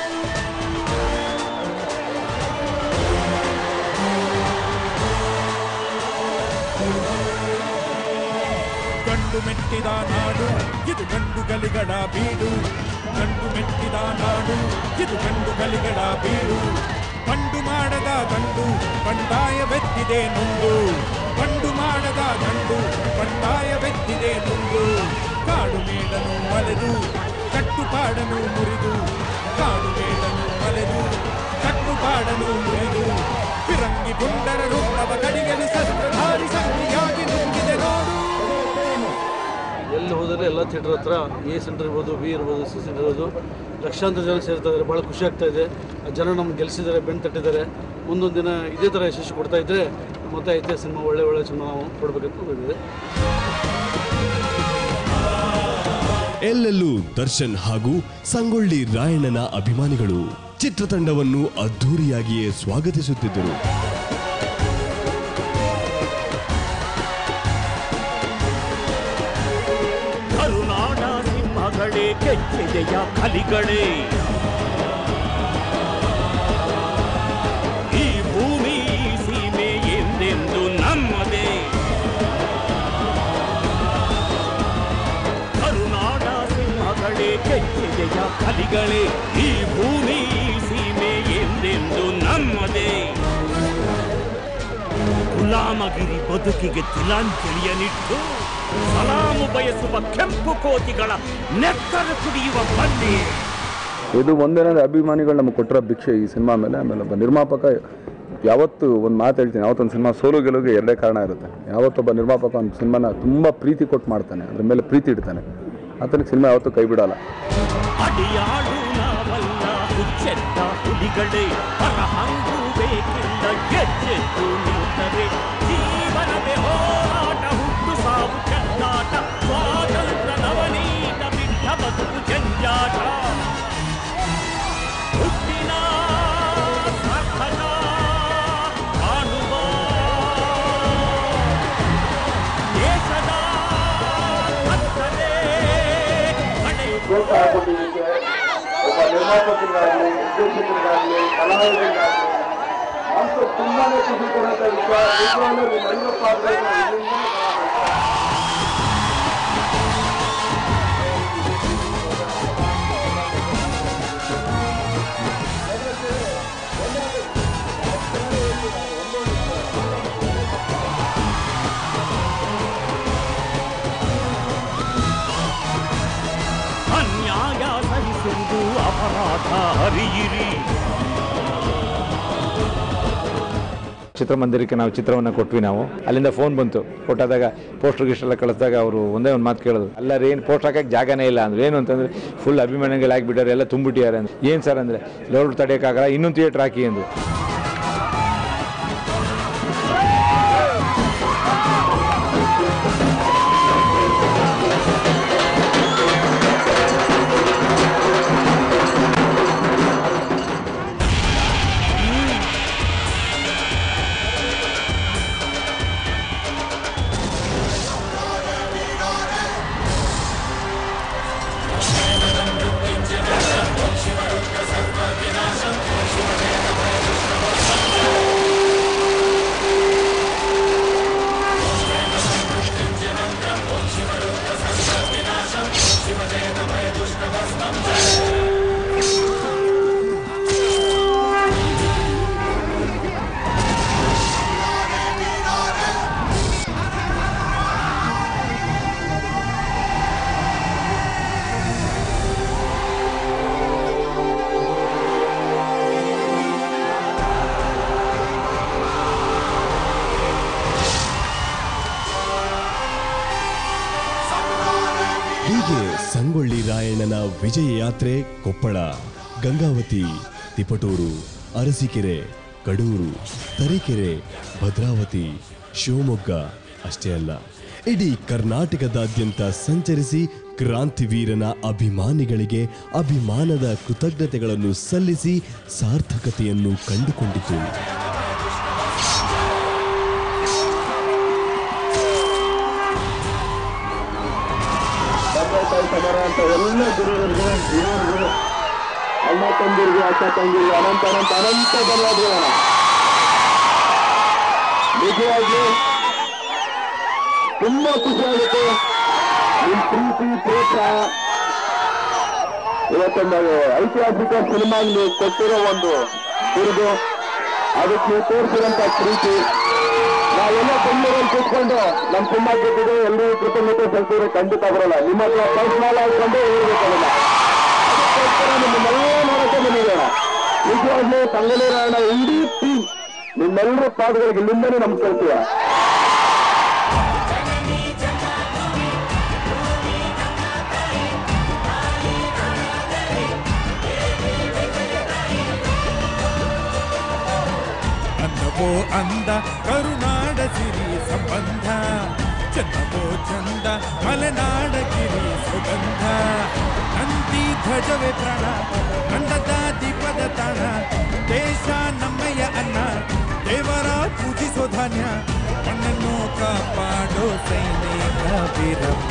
ಗಂಡು ಮೆಟ್ಟಿದ ನಾಡು ಇದು ಗಂಡುಗಲಿಗಳ ಬೀಡು, ಗಂಡು ಮೆಟ್ಟಿದ ನಾಡು ಇದು ಗಂಡುಗಲಿಗಳ ಬೀಡು. ಪಂಡು ಮಾಡದ ಗಂಡು ಬಂಡಾಯವೆತ್ತಿದೆ ನೊಂದು, ಪಂಡು ಮಾಡದ ಗಂಡು ಬಂಡಾಯವೆತ್ತಿದೆ ನೊಂದು. ಕಾಡು ಮೇಡನು ಮಲೆದು ಕಟ್ಟುಪಾಡನು ಮುರಿದು, ಕಾಡು ಮೇಡನು ಮಲೆದು ಕಟ್ಟುಪಾಡನು ಮುರಿದು. ಫಿರಂಗಿ ಪುಂಡರ ರುಂಡವ ಕಡಿಯಲು ಶಸ್ತ್ರಧಾರಿ ಸಂಖ್ಯೆಯಾಗಿ ನುಂಗಿದೆ ನೋಡು. ಎಲ್ಲಿ ಹೋದರೆ ಎಲ್ಲ ಥಿಯೇಟರ್ ಹತ್ರ ಎ ಸೆಂಟರ್ ಇರ್ಬೋದು, ಬಿ ಇರ್ಬೋದು, ಸಿ ಸೆಂಟರ್ ಇರ್ಬೋದು, ಲಕ್ಷಾಂತರ ಜನ ಸೇರ್ತಾ ಇದ್ದಾರೆ. ಭಾಳ ಖುಷಿ ಆಗ್ತಾ ಇದೆ. ಆ ಜನ ನಮ್ಗೆ ಗೆಲ್ಲಿಸಿದ್ದಾರೆ, ಬೆನ್ನು ತಟ್ಟಿದ್ದಾರೆ. ಮುಂದೊಂದು ದಿನ ಇದೇ ಥರ ಯಶಸ್ಸು ಕೊಡ್ತಾ ಇದ್ದರೆ ಮತ್ತೆ ಐತೆ ಸಿನಿಮಾ ಒಳ್ಳೆ ಒಳ್ಳೆ ಸಿನಿಮಾ ನಾವು ಕೊಡಬೇಕಂತ ಬಂದಿದೆ. ಎಲ್ಲೆಲ್ಲೂ ದರ್ಶನ್ ಹಾಗೂ ಸಂಗೊಳ್ಳಿ ರಾಯಣ್ಣನ ಅಭಿಮಾನಿಗಳು ಚಿತ್ರತಂಡವನ್ನು ಅದ್ಧೂರಿಯಾಗಿಯೇ ಸ್ವಾಗತಿಸುತ್ತಿದ್ದರು. ಕರುನಾಡ ಸಿಂಹಗಳೇ, ಕೆಚ್ಚೆದೆಯ ಕಲಿಗಳೇ, ಈ ಭೂಮಿ ಸೀಮೆ ಎಂದೆಂದು ನಮ್ಮದೇ. ಕರುನಾಡ ಸಿಂಹಗಳೇ, ಕೆಚ್ಚೆದೆಯ ಕಲಿಗಳೇ, ಈ ಭೂಮಿ ಸೀಮೆ ಎಂದೆಂದು ನಮ್ಮದೇ. ಗುಲಾಮಗಿರಿ ಬದುಕಿಗೆ ತಿಲಾಂಜಲಿಯನಿಟ್ಟು ಸಲಾಮು ಬಯಸುವ ಕೆಂಪು ಕೋತಿಗಳ ನೆತ್ತರ ಕುಡಿಯುವ ಬನ್ನಿ. ಇದು ಒಂದೇನಂದ್ರೆ ಅಭಿಮಾನಿಗಳು ನಮಗೆ ಕೊಟ್ಟಿರೋ ಭಿಕ್ಷೆ ಈ ಸಿನಿಮಾ ಮೇಲೆ. ಆಮೇಲೆ ಒಬ್ಬ ನಿರ್ಮಾಪಕ ಯಾವತ್ತು ಒಂದು ಮಾತು ಹೇಳ್ತೀನಿ, ಯಾವತ್ತೊಂದು ಸಿನಿಮಾ ಸೋಲು ಗೆಲುವಿಗೆ ಎರಡೇ ಕಾರಣ ಇರುತ್ತೆ. ಯಾವತ್ತೊಬ್ಬ ನಿರ್ಮಾಪಕ ಒಂದು ಸಿನಿಮಾನ ತುಂಬ ಪ್ರೀತಿ ಕೊಟ್ಟು ಮಾಡ್ತಾನೆ, ಅದ್ರ ಮೇಲೆ ಪ್ರೀತಿ ಇಡ್ತಾನೆ, ಆತನಿಗೆ ಸಿನಿಮಾ ಯಾವತ್ತೂ ಕೈ ಬಿಡಲ್ಲ. ಅಡಿಯಾಳು ನಾವಲ್ಲ ಹುಚ್ಚೆತ್ತ ಹುಲಿಗಳೇ, ಪರಹಂಗು ಬೇಕಿಲ್ಲ ಗೆಜ್ಜೆದ್ದು ನಿಂತರೆ. ಜೀವನವೇ ಹೋರಾಟ, ಹುಟ್ಟು ಸಾವು ಚೆಲ್ಲಾಟ, ಸ್ವಾತಂತ್ರ್ಯ ನವನೀತ ಬಿಟ್ಟ ಬದುಕು ಜಂಜಾಟ. ಹುಟ್ಟಿನ ಸಾರ್ಥಕ ಕಾಣುವ ದೇಶದ ಭಕ್ತರೇ ಪ್ರೋತ್ಸಾಹಕೊಟ್ಟಿದ್ದಕ್ಕೆ ಒಬ್ಬ ನಿರ್ಮಾಪಕರಿಗಾಗಲಿ, ನಿರ್ದೇಶಕರಿಗಾಗಲಿ, ಕಲಾವಿದರಿಗಾಗಲಿ ಅಂತ ತುಂಬಾನೇ ಖುಷಿ ಕೊಡುವಂಥ ವಿಷಯ. ನಿಜವಾಗ್ಲೂ ನಿಮ್ಮೆಲ್ಲರ ಪಾತ್ರ ಅನ್ಯಾಯ ಸಹಿಸುವುದು ಅಪರಾಧ ಅರಿಯಿರಿ. ಚಿತ್ರಮಂದಿರಕ್ಕೆ ನಾವು ಚಿತ್ರವನ್ನು ಕೊಟ್ವಿ. ನಾವು ಅಲ್ಲಿಂದ ಫೋನ್ ಬಂತು, ಕೊಟ್ಟಾದಾಗ ಪೋಸ್ಟರ್ ಗಿಸ್ಟೆಲ್ಲ ಕಳಿಸಿದಾಗ ಅವರು ಒಂದೇ ಒಂದು ಮಾತು ಕೇಳೋದು, ಅಲ್ಲ ರೀ ಏನು ಪೋಸ್ಟರ್ ಹಾಕಕ್ಕೆ ಜಾಗನೇ ಇಲ್ಲ ಅಂದ್ರೆ ಏನು ಅಂತಂದರೆ ಫುಲ್ ಅಭಿಮಾನಿಗಳು ಆಗಿಬಿಟ್ಟಾರೆ, ಎಲ್ಲ ತುಂಬಿಟ್ಟಿದ್ದಾರೆ ಅಂದ್ರೆ. ಏನು ಸರ್ ಅಂದರೆ ಲೋಡ್ ತಡೆಯೋಕ್ಕಾಗಲ್ಲ, ಇನ್ನೊಂದು ಥಿಯೇಟ್ರ್ ಹಾಕಿ ಅಂದರು. ಶಿವರುದ್ರ ಸರ್ವ ವಿನಾಶಂ ಶಿವದೇವ ಭಯ. ರಾಯಣ್ಣನ ವಿಜಯ ಯಾತ್ರೆ ಕೊಪ್ಪಳ, ಗಂಗಾವತಿ, ತಿಪಟೂರು, ಅರಸೀಕೆರೆ, ಕಡೂರು, ತರೀಕೆರೆ, ಭದ್ರಾವತಿ, ಶಿವಮೊಗ್ಗ ಅಷ್ಟೇ ಅಲ್ಲ, ಇಡೀ ಕರ್ನಾಟಕದಾದ್ಯಂತ ಸಂಚರಿಸಿ ಕ್ರಾಂತಿವೀರನ ಅಭಿಮಾನಿಗಳಿಗೆ ಅಭಿಮಾನದ ಕೃತಜ್ಞತೆಗಳನ್ನು ಸಲ್ಲಿಸಿ ಸಾರ್ಥಕತೆಯನ್ನು ಕಂಡುಕೊಂಡಿತು. ಸಮರ ಅಂತ ಎಲ್ಲ ಗುರುಗಳಿಗೆ, ಹಿರಿಯರಿಗೆ, ಅಣ್ಣ ತಂದಿರಿಗೆ, ಅಕ್ಕ ತಂದಿರಿಗೆ ಅನಂತ ಅನಂತ ಅನಂತ ಧನ್ಯವಾದಗಳನ್ನ. ನಿಜವಾಗಿ ತುಂಬಾ ಖುಷಿ ಆಗುತ್ತೆ. ನಿಮ್ ಪ್ರೀತಿ ಪ್ರೋತ್ಸಾಹ ಇವತ್ತೊಂದು ಐತಿಹಾಸಿಕ ಸಿನಿಮಾ ನೀವು ಕೊಟ್ಟಿರೋ ಒಂದು ಬಿರುದು, ಅದಕ್ಕೆ ನೀವು ತೋರಿಸಿದಂತ ಪ್ರೀತಿ. ನಾವೆಲ್ಲ ಬೆಂಗಳೂರಲ್ಲಿ ಕೂತ್ಕೊಂಡು ನಮ್ಮ ಸಿನಿಮಾ ಗೆದ್ದಿದೆ ಎಲ್ಲರೂ ಕೃತಜ್ಞತೆ ಸಲ್ಲಿಸಿದ್ರೆ ಖಂಡಿತ ಬರೋಲ್ಲ. ನಿಮ್ಮ ಹತ್ರ ಪರ್ಸನಲ್ ಆಗಿಕೊಂಡು ಹೇಳ್ಬೇಕಲ್ಲ, ಅದಕ್ಕೋಸ್ಕರ ನಿಮ್ಮನ್ನೆಲ್ಲ ನೋಡಕ್ಕೆ ಬಂದಿದ್ದೇವೆ. ನಿಜವಾಗ್ಲೂ ಸಂಗೊಳ್ಳಿ ರಾಯಣ್ಣ ಇಡೀ ಟೀಮ್ ನಿಮ್ಮೆಲ್ಲರ ಪಾದಗಳಿಗೆ ಇಲ್ಲಿಂದಲೇ ನಮಸ್ಕರಿಸುವ. ಅನ್ನವೋ ಅಂದ ಕರುನಾಡ ಸಿರಿ ಸಂಬಂಧ, ಚನ್ನವೋ ಚಂದ ಮಲೆನಾಡ ಗಿರಿ ಸುಗಂಧ. ನಂದಿ ಧ್ವಜವೇ ಪ್ರಾಣ, ನಂದದ ದೀಪದ ತಾಣ, ದೇಶ ನಮ್ಮಯ್ಯ ಅನ್ನ, ದೇವರ ಪೂಜಿಸೋ ಧಾನ್ಯ, ಮಣ್ಣನ್ನು ಕಾಪಾಡೋ ಸೈನಿಕ ವೀರಪ್ಪ.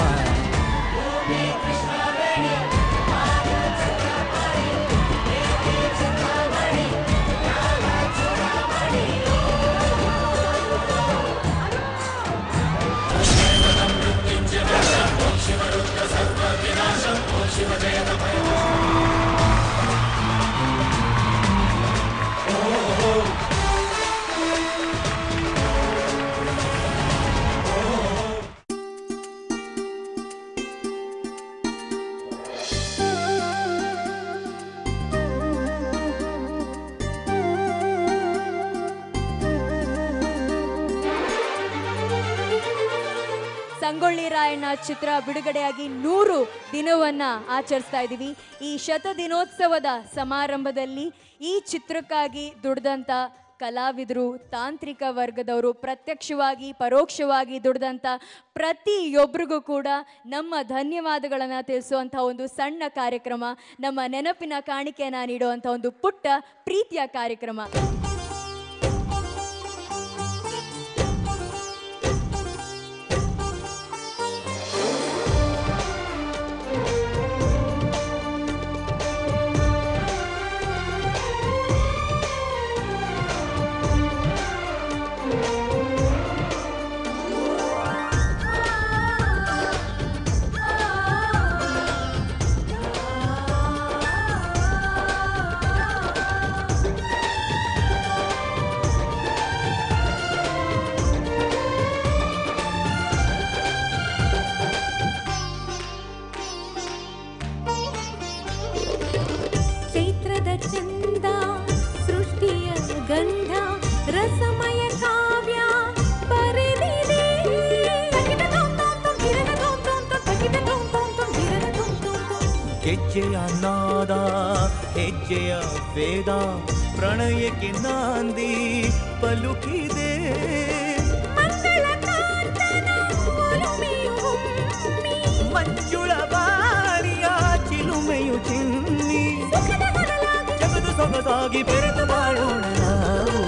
ಸಂಗೊಳ್ಳಿ ರಾಯಣ್ಣ ಚಿತ್ರ ಬಿಡುಗಡೆಯಾಗಿ ನೂರು ದಿನವನ್ನ ಆಚರಿಸ್ತಾ ಇದ್ದೀವಿ. ಈ ಶತ ದಿನೋತ್ಸವದ ಸಮಾರಂಭದಲ್ಲಿ ಈ ಚಿತ್ರಕ್ಕಾಗಿ ದುಡ್ದಂತ ಕಲಾವಿದರು, ತಾಂತ್ರಿಕ ವರ್ಗದವರು, ಪ್ರತ್ಯಕ್ಷವಾಗಿ ಪರೋಕ್ಷವಾಗಿ ದುಡ್ದಂಥ ಪ್ರತಿಯೊಬ್ಬರಿಗೂ ಕೂಡ ನಮ್ಮ ಧನ್ಯವಾದಗಳನ್ನು ತಿಳಿಸುವಂಥ ಒಂದು ಸಣ್ಣ ಕಾರ್ಯಕ್ರಮ, ನಮ್ಮ ನೆನಪಿನ ಕಾಣಿಕೆಯನ್ನು ನೀಡುವಂಥ ಒಂದು ಪುಟ್ಟ ಪ್ರೀತಿಯ ಕಾರ್ಯಕ್ರಮ. ಚಂದ ಸೃಷ್ಟಿಯ ಗಂಧ ರಸಮಯ ಕಾವ್ಯ ಬರೆದಿದೆ. ಹೆಜ್ಜೆಯ ನಾದ ಹೆಜ್ಜೆಯ ವೇದ ಪ್ರಣಯಕ್ಕೆ ನಾಂದಿ ಪಲುಕಿದೆ. ಮಂಜುಳ ಬಾರಿಯ ಚಿಲುಮೆಯು ಚಿನ್ನಿ ಜಗದು ಸೊಗಸಾಗಿ ಬೆರೆತು ಬಾಳೋಣ ನಾವು.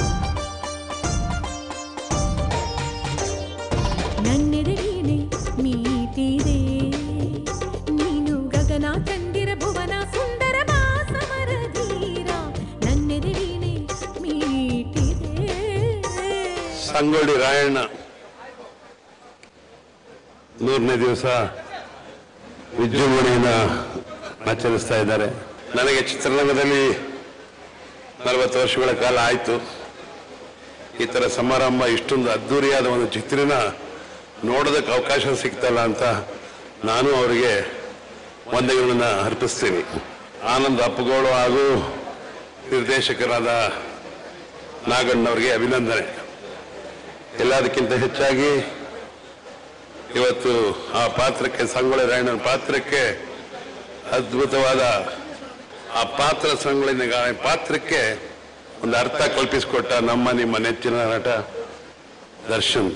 ನನ್ನೆದೆಗೇನೆ ಮೀಟಿದೆ ನೀನು ಗಗನ ಕಂಡಿರ ಭುವನ ಸುಂದರ ಸಮರ ಧೀರ. ನನ್ನೆದೆಗೇನೆ ಮೀಟಿದೆ. ಸಂಗೊಳ್ಳಿ ರಾಯಣ್ಣ ನೂರನೇ ದಿವಸ ವಿಜೃಂಭಣೆಯಿಂದ ಆಚರಿಸ್ತಾ ಇದ್ದಾರೆ. ನನಗೆ ಚಿತ್ರರಂಗದಲ್ಲಿ ನಲವತ್ತು ವರ್ಷಗಳ ಕಾಲ ಆಯಿತು. ಈ ಥರ ಸಮಾರಂಭ ಇಷ್ಟೊಂದು ಅದ್ಧೂರಿಯಾದ ಒಂದು ಚಿತ್ರನ ನೋಡೋದಕ್ಕೆ ಅವಕಾಶ ಸಿಗ್ತಲ್ಲ ಅಂತ ನಾನು ಅವರಿಗೆ ವಂದನೆಗಳನ್ನು ಅರ್ಪಿಸ್ತೀನಿ. ಆನಂದ್ ಅಪ್ಪಗೋಳು ಹಾಗೂ ನಿರ್ದೇಶಕರಾದ ನಾಗಣ್ಣವರಿಗೆ ಅಭಿನಂದನೆ. ಎಲ್ಲದಕ್ಕಿಂತ ಹೆಚ್ಚಾಗಿ ಇವತ್ತು ಆ ಪಾತ್ರಕ್ಕೆ, ಸಂಗೊಳ್ಳಿ ರಾಯಣ್ಣನ ಪಾತ್ರಕ್ಕೆ ಅದ್ಭುತವಾದ ಆ ಪಾತ್ರ ಸಂಗೊಳ್ಳಿ ಪಾತ್ರಕ್ಕೆ ಒಂದು ಅರ್ಥ ಕಲ್ಪಿಸಿಕೊಟ್ಟ ನಮ್ಮ ನಿಮ್ಮ ನೆಚ್ಚಿನ ನಟ ದರ್ಶನ್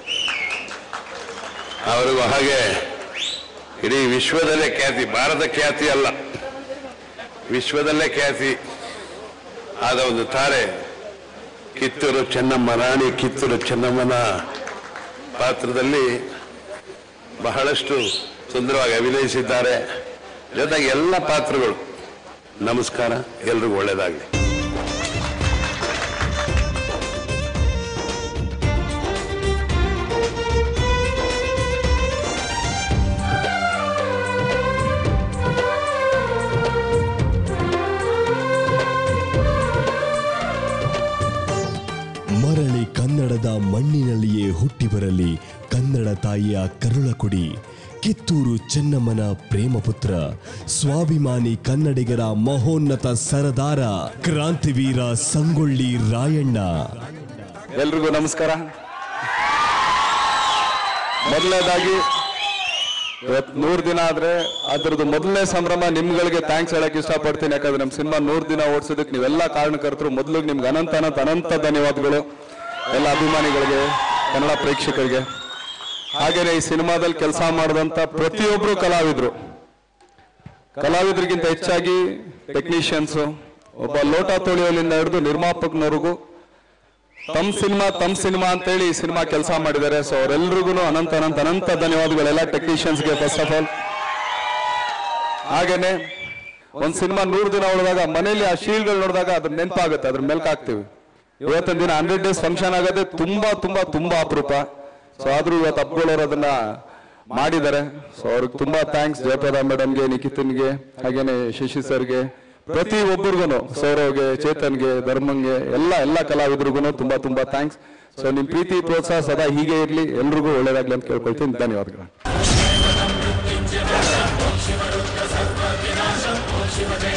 ಅವರಿಗೂ ಹಾಗೆ ಇಡೀ ವಿಶ್ವದಲ್ಲೇ ಖ್ಯಾತಿ, ಭಾರತ ಖ್ಯಾತಿ ಅಲ್ಲ ವಿಶ್ವದಲ್ಲೇ ಖ್ಯಾತಿ ಆದ ಒಂದು ತಾರೆ ಕಿತ್ತೂರು ಚೆನ್ನಮ್ಮ, ರಾಣಿ ಕಿತ್ತೂರು ಚೆನ್ನಮ್ಮನ ಪಾತ್ರದಲ್ಲಿ ಬಹಳಷ್ಟು ಸುಂದರವಾಗಿ ಅಭಿನಯಿಸಿದ್ದಾರೆ. ಜೊತೆಗೆ ಎಲ್ಲ ಪಾತ್ರಗಳು. ನಮಸ್ಕಾರ, ಎಲ್ರಿಗೂ ಒಳ್ಳೆಯದಾಗಲಿ. ಮರಳಿ ಕನ್ನಡದ ಮಣ್ಣಿನಲ್ಲಿಯೇ ಹುಟ್ಟಿ ಬರಲಿ ಕನ್ನಡ ತಾಯಿಯ ಕರುಳ ಕೊಡಿ. ಕಿತ್ತೂರು ಚೆನ್ನಮ್ಮನ ಪ್ರೇಮಪುತ್ರ, ಸ್ವಾಭಿಮಾನಿ ಕನ್ನಡಿಗರ ಮಹೋನ್ನತ ಸರದಾರ, ಕ್ರಾಂತಿವೀರ ಸಂಗೊಳ್ಳಿ ರಾಯಣ್ಣ. ಎಲ್ರಿಗೂ ನಮಸ್ಕಾರ. ಮೊದಲನೇದಾಗಿ ಇವತ್ತು ನೂರು ದಿನ ಆದ್ರೆ ಅದರದ್ದು ಮೊದಲನೇ ಸಂಭ್ರಮ ನಿಮ್ಗಳಿಗೆ ಥ್ಯಾಂಕ್ಸ್ ಹೇಳಕ್ ಇಷ್ಟಪಡ್ತೀನಿ. ಯಾಕಂದ್ರೆ ನಮ್ಮ ಸಿನಿಮಾ ನೂರು ದಿನ ಓಡಿಸೋದಕ್ಕೆ ನೀವೆಲ್ಲ ಕಾರಣಕರ್ತರು. ಮೊದಲು ನಿಮ್ಗೆ ಅನಂತ ಅನಂತ ಅನಂತ ಧನ್ಯವಾದಗಳು ಎಲ್ಲ ಅಭಿಮಾನಿಗಳಿಗೆ, ಕನ್ನಡ ಪ್ರೇಕ್ಷಕರಿಗೆ. ಹಾಗೇನೆ ಈ ಸಿನಿಮಾದಲ್ಲಿ ಕೆಲಸ ಮಾಡಿದಂತ ಪ್ರತಿಯೊಬ್ರು ಕಲಾವಿದ್ರು, ಕಲಾವಿದ್ರಿಗಿಂತ ಹೆಚ್ಚಾಗಿ ಟೆಕ್ನಿಷಿಯನ್ಸ್, ಒಬ್ಬ ಲೋಟ ತೊಳೆಯೋಲಿಂದ ಹಿಡಿದು ನಿರ್ಮಾಪಕನವರೆಗೂ ತಮ್ಮ ಸಿನಿಮಾ ತಮ್ಮ ಸಿನಿಮಾ ಅಂತೇಳಿ ಈ ಸಿನಿಮಾ ಕೆಲಸ ಮಾಡಿದ್ದಾರೆ. ಸೊ ಅವರೆಲ್ರಿಗೂ ಅನಂತ ಅನಂತ ಅನಂತ ಧನ್ಯವಾದಗಳೆಲ್ಲ ಟೆಕ್ನಿಷಿಯನ್ಸ್ಗೆ ಫಸ್ಟ್ ಆಫ್ ಆಲ್. ಹಾಗೇನೆ ಒಂದ್ ಸಿನಿಮಾ ನೂರು ದಿನ ಹೊಡೆದಾಗ ಮನೇಲಿ ಆ ಶೀಲ್ಡ್ಗಳು ನೋಡಿದಾಗ ಅದ್ರ ನೆನಪಾಗುತ್ತೆ, ಅದ್ರ ಮೇಲ್ಕ್ ಹಾಕ್ತಿವಿ. ಇವತ್ತಿನ ದಿನ ಹಂಡ್ರೆಡ್ ಡೇಸ್ ಫಂಕ್ಷನ್ ಆಗೋದೇ ತುಂಬಾ ತುಂಬಾ ತುಂಬಾ ಅಪರೂಪ. ಸೊ ಆದ್ರೂ ಇವತ್ತು ಹಬ್ಬಗಳವ್ರು ಅದನ್ನ ಮಾಡಿದ್ದಾರೆ. ಸೊ ಅವ್ರಿಗೆ ತುಂಬಾ ಥ್ಯಾಂಕ್ಸ್. ಜಯಪ್ರದಾ ಮೇಡಮ್ಗೆ, ನಿಖಿತನ್ಗೆ, ಹಾಗೇನೆ ಶಶಿ ಸರ್ಗೆ, ಪ್ರತಿ ಒಬ್ಬರಿಗೂ, ಸೌರವ್ಗೆ, ಚೇತನ್ಗೆ, ಧರ್ಮಂಗೆ, ಎಲ್ಲ ಎಲ್ಲ ಕಲಾವಿದ್ರಿಗೂ ತುಂಬಾ ತುಂಬಾ ಥ್ಯಾಂಕ್ಸ್. ಸೊ ನಿಮ್ ಪ್ರೀತಿ ಪ್ರೋತ್ಸಾಹ ಸದಾ ಹೀಗೆ ಇರ್ಲಿ, ಎಲ್ರಿಗೂ ಒಳ್ಳೇದಾಗ್ಲಿ ಅಂತ ಕೇಳ್ಕೊಳ್ತೀನಿ. ಧನ್ಯವಾದಗಳು.